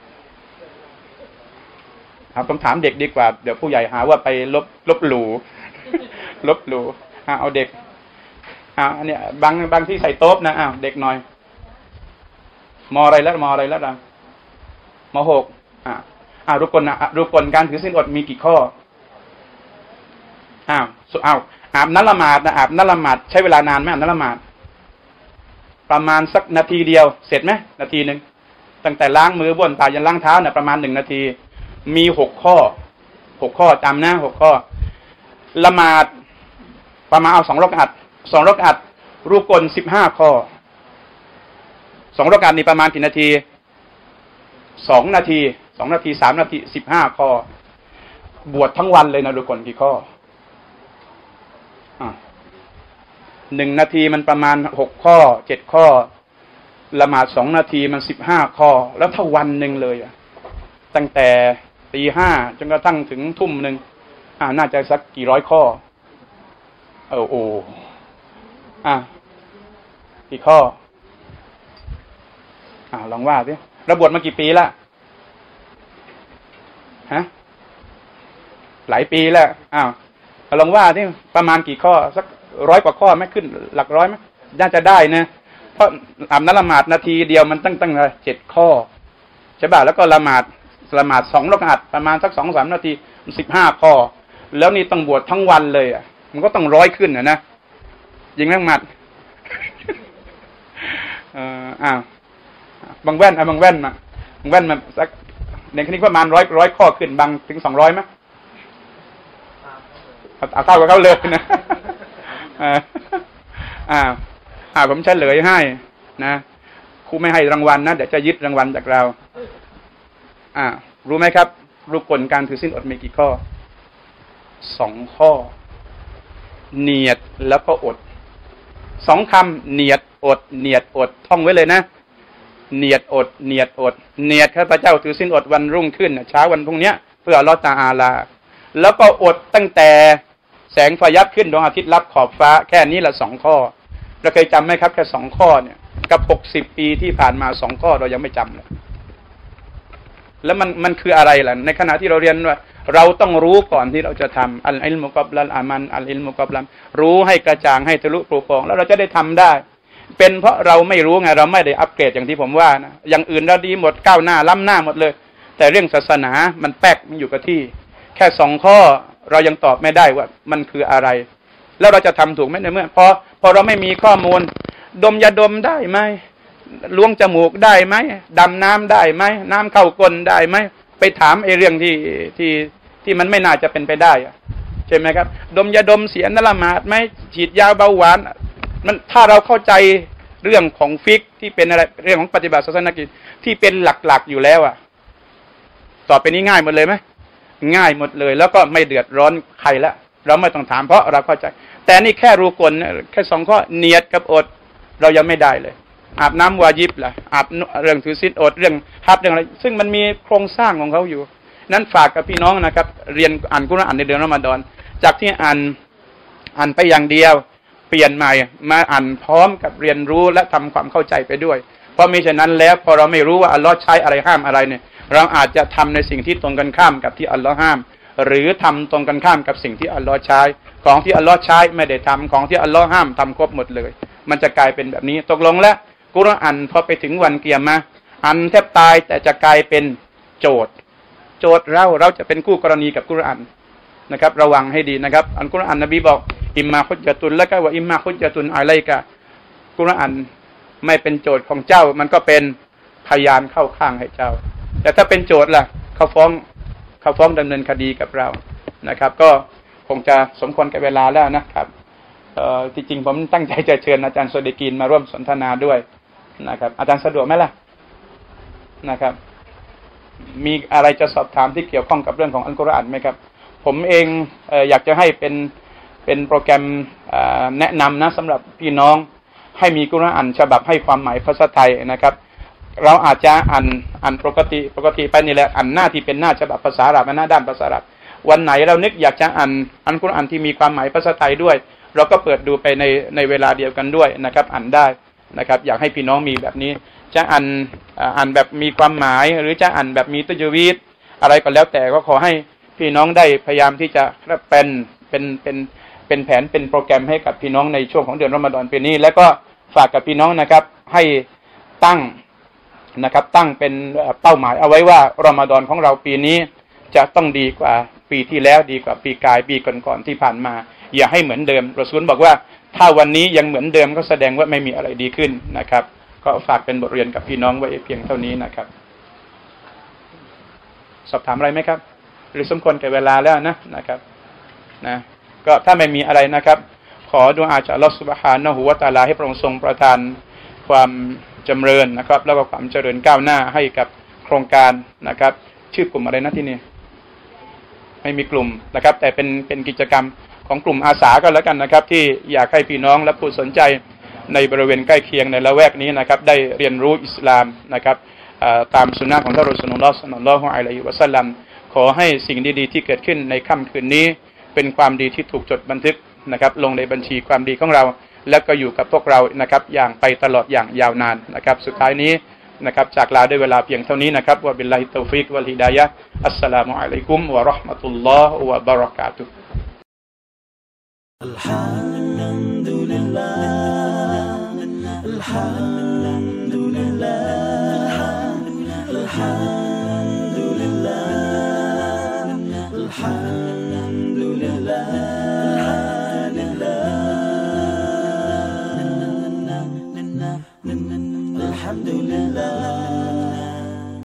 เอาผมถามเด็กดีกว่าเดี๋ยวผู้ใหญ่หาว่าไปลบลบหลู่ลบหลู่อ่าเอาเด็กอ่าอันเนี้ยบางบางที่ใส่โต๊ะนะอ้าวเด็กหน่อยมออะไรแล้วมออะไรแล้วดังมหกอ่าอ่ารุกลนะรุกลการถือศีลอดมีกี่ข้ออ้าวอ้าวอาบน้ำละหมาดนะอาบน้ำละหมาดใช้เวลานานไหมอาบน้ำละหมาดประมาณสักนาทีเดียวเสร็จไหมนาทีหนึ่งตั้งแต่ล้างมือบ้วนปากยันล้างเท้าเนี่ยประมาณหนึ่งนาทีมีหกข้อหกข้อจำนะหกข้อละหมาดประมาณเอาสองรอกอัดสองรอกอัดรุกลสิบห้าข้อสองรอกอัดนี่ประมาณกี่นาทีสองนาทีสองนาทีสามนาทีสิบห้าข้อบวชทั้งวันเลยนะรุกลกี่ข้ออ่าหนึ่งนาทีมันประมาณหกข้อเจ็ดข้อละหมาดสองนาทีมันสิบห้าข้อแล้วถ้าวันหนึ่งเลยอ่ะตั้งแต่ตีห้าจนกระทั่งถึงทุ่มหนึ่งอ่าน่าจะสักกี่ร้อยข้อเออโอ้อ่ากี่ข้ออ่าลองว่าสิเราบวชมากี่ปีละฮะหลายปีแล้วอ้าวลองว่าสิประมาณกี่ข้อสักร้อยกว่าข้อไหมขึ้นหลักร้อยไหมน่าจะได้นะเพราะอาบน้ำละหมาดนาทีเดียวมันตั้งตั้งอะไรเจ็ดข้อใช่ป่ะแล้วก็ละหมาดละหมาดสองรอกอัดประมาณสักสองสามนาทีสิบห้าข้อแล้วนี่ต้องบวชทั้งวันเลยอ่ะมันก็ต้องร้อยขึ้นนะนะยิงนั่งหมัดเอ่ออ้าวบางแว่นอ่ะบางแว่นมาบางแว่นมาสักในคณิตประมาณร้อยร้อยข้อขึ้นบางถึงสองร้อยไหมเอาเท่ากับเขาเลยนะอ่าอ่าอ่าผมเฉลยให้นะครูไม่ให้รางวัลนะเดี๋ยวจะยึดรางวัลจากเราอ่ารู้ไหมครับรุกลการถือศีลอดมีกี่ข้อสองข้อเนียดแล้วก็อดสองคำเนียดอดเนียดอดท่องไว้เลยนะเนียดอดเนียดอดเนียดข้าพเจ้าถือศีลอดวันรุ่งขึ้นเช้าวันพรุ่งนี้เพื่ออัลเลาะห์ตะอาลาแล้วก็อดตั้งแต่แสงพยับขึ้นดวงอาทิตย์รับขอบฟ้าแค่นี้ละสองข้อเราเคยจำไหมครับแค่สองข้อเนี่ยกับหกสิบปีที่ผ่านมาสองข้อเรายังไม่จำเลยแล้วมันมันคืออะไรล่ะในขณะที่เราเรียนว่าเราต้องรู้ก่อนที่เราจะทำอัลอิลมุกับลัลอามันอัลอิลมุกับลัมรู้ให้กระจ่างให้ทะลุโปร่งโปร่งแล้วเราจะได้ทำได้เป็นเพราะเราไม่รู้ไงเราไม่ได้อัปเกรดอย่างที่ผมว่านะอย่างอื่นเราดีหมดก้าวหน้าล้ำหน้าหมดเลยแต่เรื่องศาสนามันแป๊กมันอยู่กับที่แค่สองข้อเรายังตอบไม่ได้ว่ามันคืออะไรแล้วเราจะทำถูกไหมในเมื่อพอพอเราไม่มีข้อมูลดมยาดมได้ไหมล้วงจมูกได้ไหมดำน้ำได้ไหมน้ำเข้าก้นได้ไหมไปถามไอ้เรื่องที่ที่ที่มันไม่น่าจะเป็นไปได้ใช่ไหมครับดมยาดมเสียนละหมาดไหมฉีดยาเบาหวานมันถ้าเราเข้าใจเรื่องของฟิกที่เป็นอะไรเรื่องของปฏิบัติศาสนกิจที่เป็นหลักๆอยู่แล้วอ่ะต่อไปนี้ง่ายหมดเลยไหมง่ายหมดเลยแล้วก็ไม่เดือดร้อนใครละเราไม่ต้องถามเพราะเราเข้าใจแต่นี่แค่รูกลแค่สองข้อเนียดกับอดเรายังไม่ได้เลยอาบน้ำวาญิบล่ะอาบเรื่องถือศีลอดเรื่องฮัจญ์เรื่องอะไรซึ่งมันมีโครงสร้างของเขาอยู่นั้นฝากกับพี่น้องนะครับเรียนอ่านกุรอานในเดือนรอมฎอนจากที่อ่านอ่านไปอย่างเดียวเปลี่ยนใหม่มาอ่านพร้อมกับเรียนรู้และทำความเข้าใจไปด้วยเพราะมิฉะนั้นแล้วพอเราไม่รู้ว่าอัลลอฮ์ใช้อะไรห้ามอะไรเนี่ยเราอาจจะทำในสิ่งที่ตรงกันข้ามกับที่อัลลอฮ์ห้ามหรือทำตรงกันข้ามกับสิ่งที่อัลลอฮ์ใช้ของที่อัลลอฮ์ใช้ไม่ได้ทำของที่อัลลอฮ์ห้ามทำครบหมดเลยมันจะกลายเป็นแบบนี้ตกลงแล้วกุรอานพอไปถึงวันเกียรมาอ่านแทบตายแต่จะกลายเป็นโจทย์โจทย์เราเราจะเป็นคู่กรณีกับกุรอานนะครับระวังให้ดีนะครับอันกุรอานนบีบอกอิมมาฮุจญะตุลละกะวะอิมมาฮุจญะตุนอะลัยกะกุรอานไม่เป็นโจทย์ของเจ้ามันก็เป็นพยานเข้าข้างให้เจ้าแต่ถ้าเป็นโจทย์ล่ะเขาฟ้องเขาฟ้องดำเนินคดีกับเรานะครับก็คงจะสมควรแก่เวลาแล้วนะครับเอ่อที่จริงผมตั้งใจจะเชิญอาจารย์โซเดกีนมาร่วมสนทนาด้วยนะครับอาจารย์สะดวกไหมล่ะนะครับมีอะไรจะสอบถามที่เกี่ยวข้องกับเรื่องของอัลกุรอานไหมครับผมเองเอ่ออยากจะให้เป็นเป็นโปรแกรมแนะนำนะสำหรับพี่น้องให้มีกุรอานฉบับให้ความหมายภาษาไทยนะครับเราอาจจะอ่านอ่านปกติปกติไปนี่แหละอ่านหน้าที่เป็นหน้าฉบับภาษาอาหรับหน้าด้านภาษาอาหรับวันไหนเรานึกอยากจะอ่านอัลกุรอานที่มีความหมายภาษาไทยด้วยเราก็เปิดดูไปในในเวลาเดียวกันด้วยนะครับอ่านได้นะครับอยากให้พี่น้องมีแบบนี้จะอ่านอ่านแบบมีความหมายหรือจะอ่านแบบมีตุจวีตอะไรก็แล้วแต่ก็ขอให้พี่น้องได้พยายามที่จะเป็นเป็นเป็นเป็นแผนเป็นโปรแกรมให้กับพี่น้องในช่วงของเดือนรอมฎอนปีนี้แล้วก็ฝากกับพี่น้องนะครับให้ตั้งนะครับตั้งเป็นเป้าหมายเอาไว้ว่ารอมฎอนของเราปีนี้จะต้องดีกว่าปีที่แล้วดีกว่าปีกายปีก่อนๆที่ผ่านมาอย่าให้เหมือนเดิมรอซูลบอกว่าถ้าวันนี้ยังเหมือนเดิมก็แสดงว่าไม่มีอะไรดีขึ้นนะครับก็ฝากเป็นบทเรียนกับพี่น้องไว้เพียงเท่านี้นะครับสอบถามอะไรไหมครับหรือสมควรแก่เวลาแล้วนะนะครับนะก็ถ้าไม่มีอะไรนะครับขอดุอาจากอัลเลาะห์ซุบฮานะฮูวะตะอาลาให้พระองค์ทรงประทานความจำเริญนะครับแล้วก็ความเจริญก้าวหน้าให้กับโครงการนะครับชื่อกลุ่มอะไรนะที่นี่ไม่มีกลุ่มนะครับแต่เป็นเป็นกิจกรรมของกลุ่มอาสาก็แล้วกันนะครับที่อยากให้พี่น้องและผู้สนใจในบริเวณใกล้เคียงในละแวกนี้นะครับได้เรียนรู้อิสลามนะครับตามสุนนะของท่านรอซูลุลลอฮ์ ศ็อลลัลลอฮุอะลัยฮิวะซัลลัมขอให้สิ่งดีๆที่เกิดขึ้นในค่ำคืนนี้เป็นความดีที่ถูกจดบันทึกนะครับลงในบัญชีความดีของเราแล้วก็อยู่กับพวกเรานะครับอย่างไปตลอดอย่างยาวนานนะครับสุดท้ายนี้นะครับจากลาด้วยเวลาเพียงเท่านี้นะครับวะบิลลาฮิตตอฟิกวัลฮิดายะฮ์อัสสลามุอะลัยกุมวะเราะห์มะตุลลอฮ์วะบะเราะกาตุฮ์อัลฮัมดุลิลลาห์อัลฮัมดุลิลลาห์อัลฮัม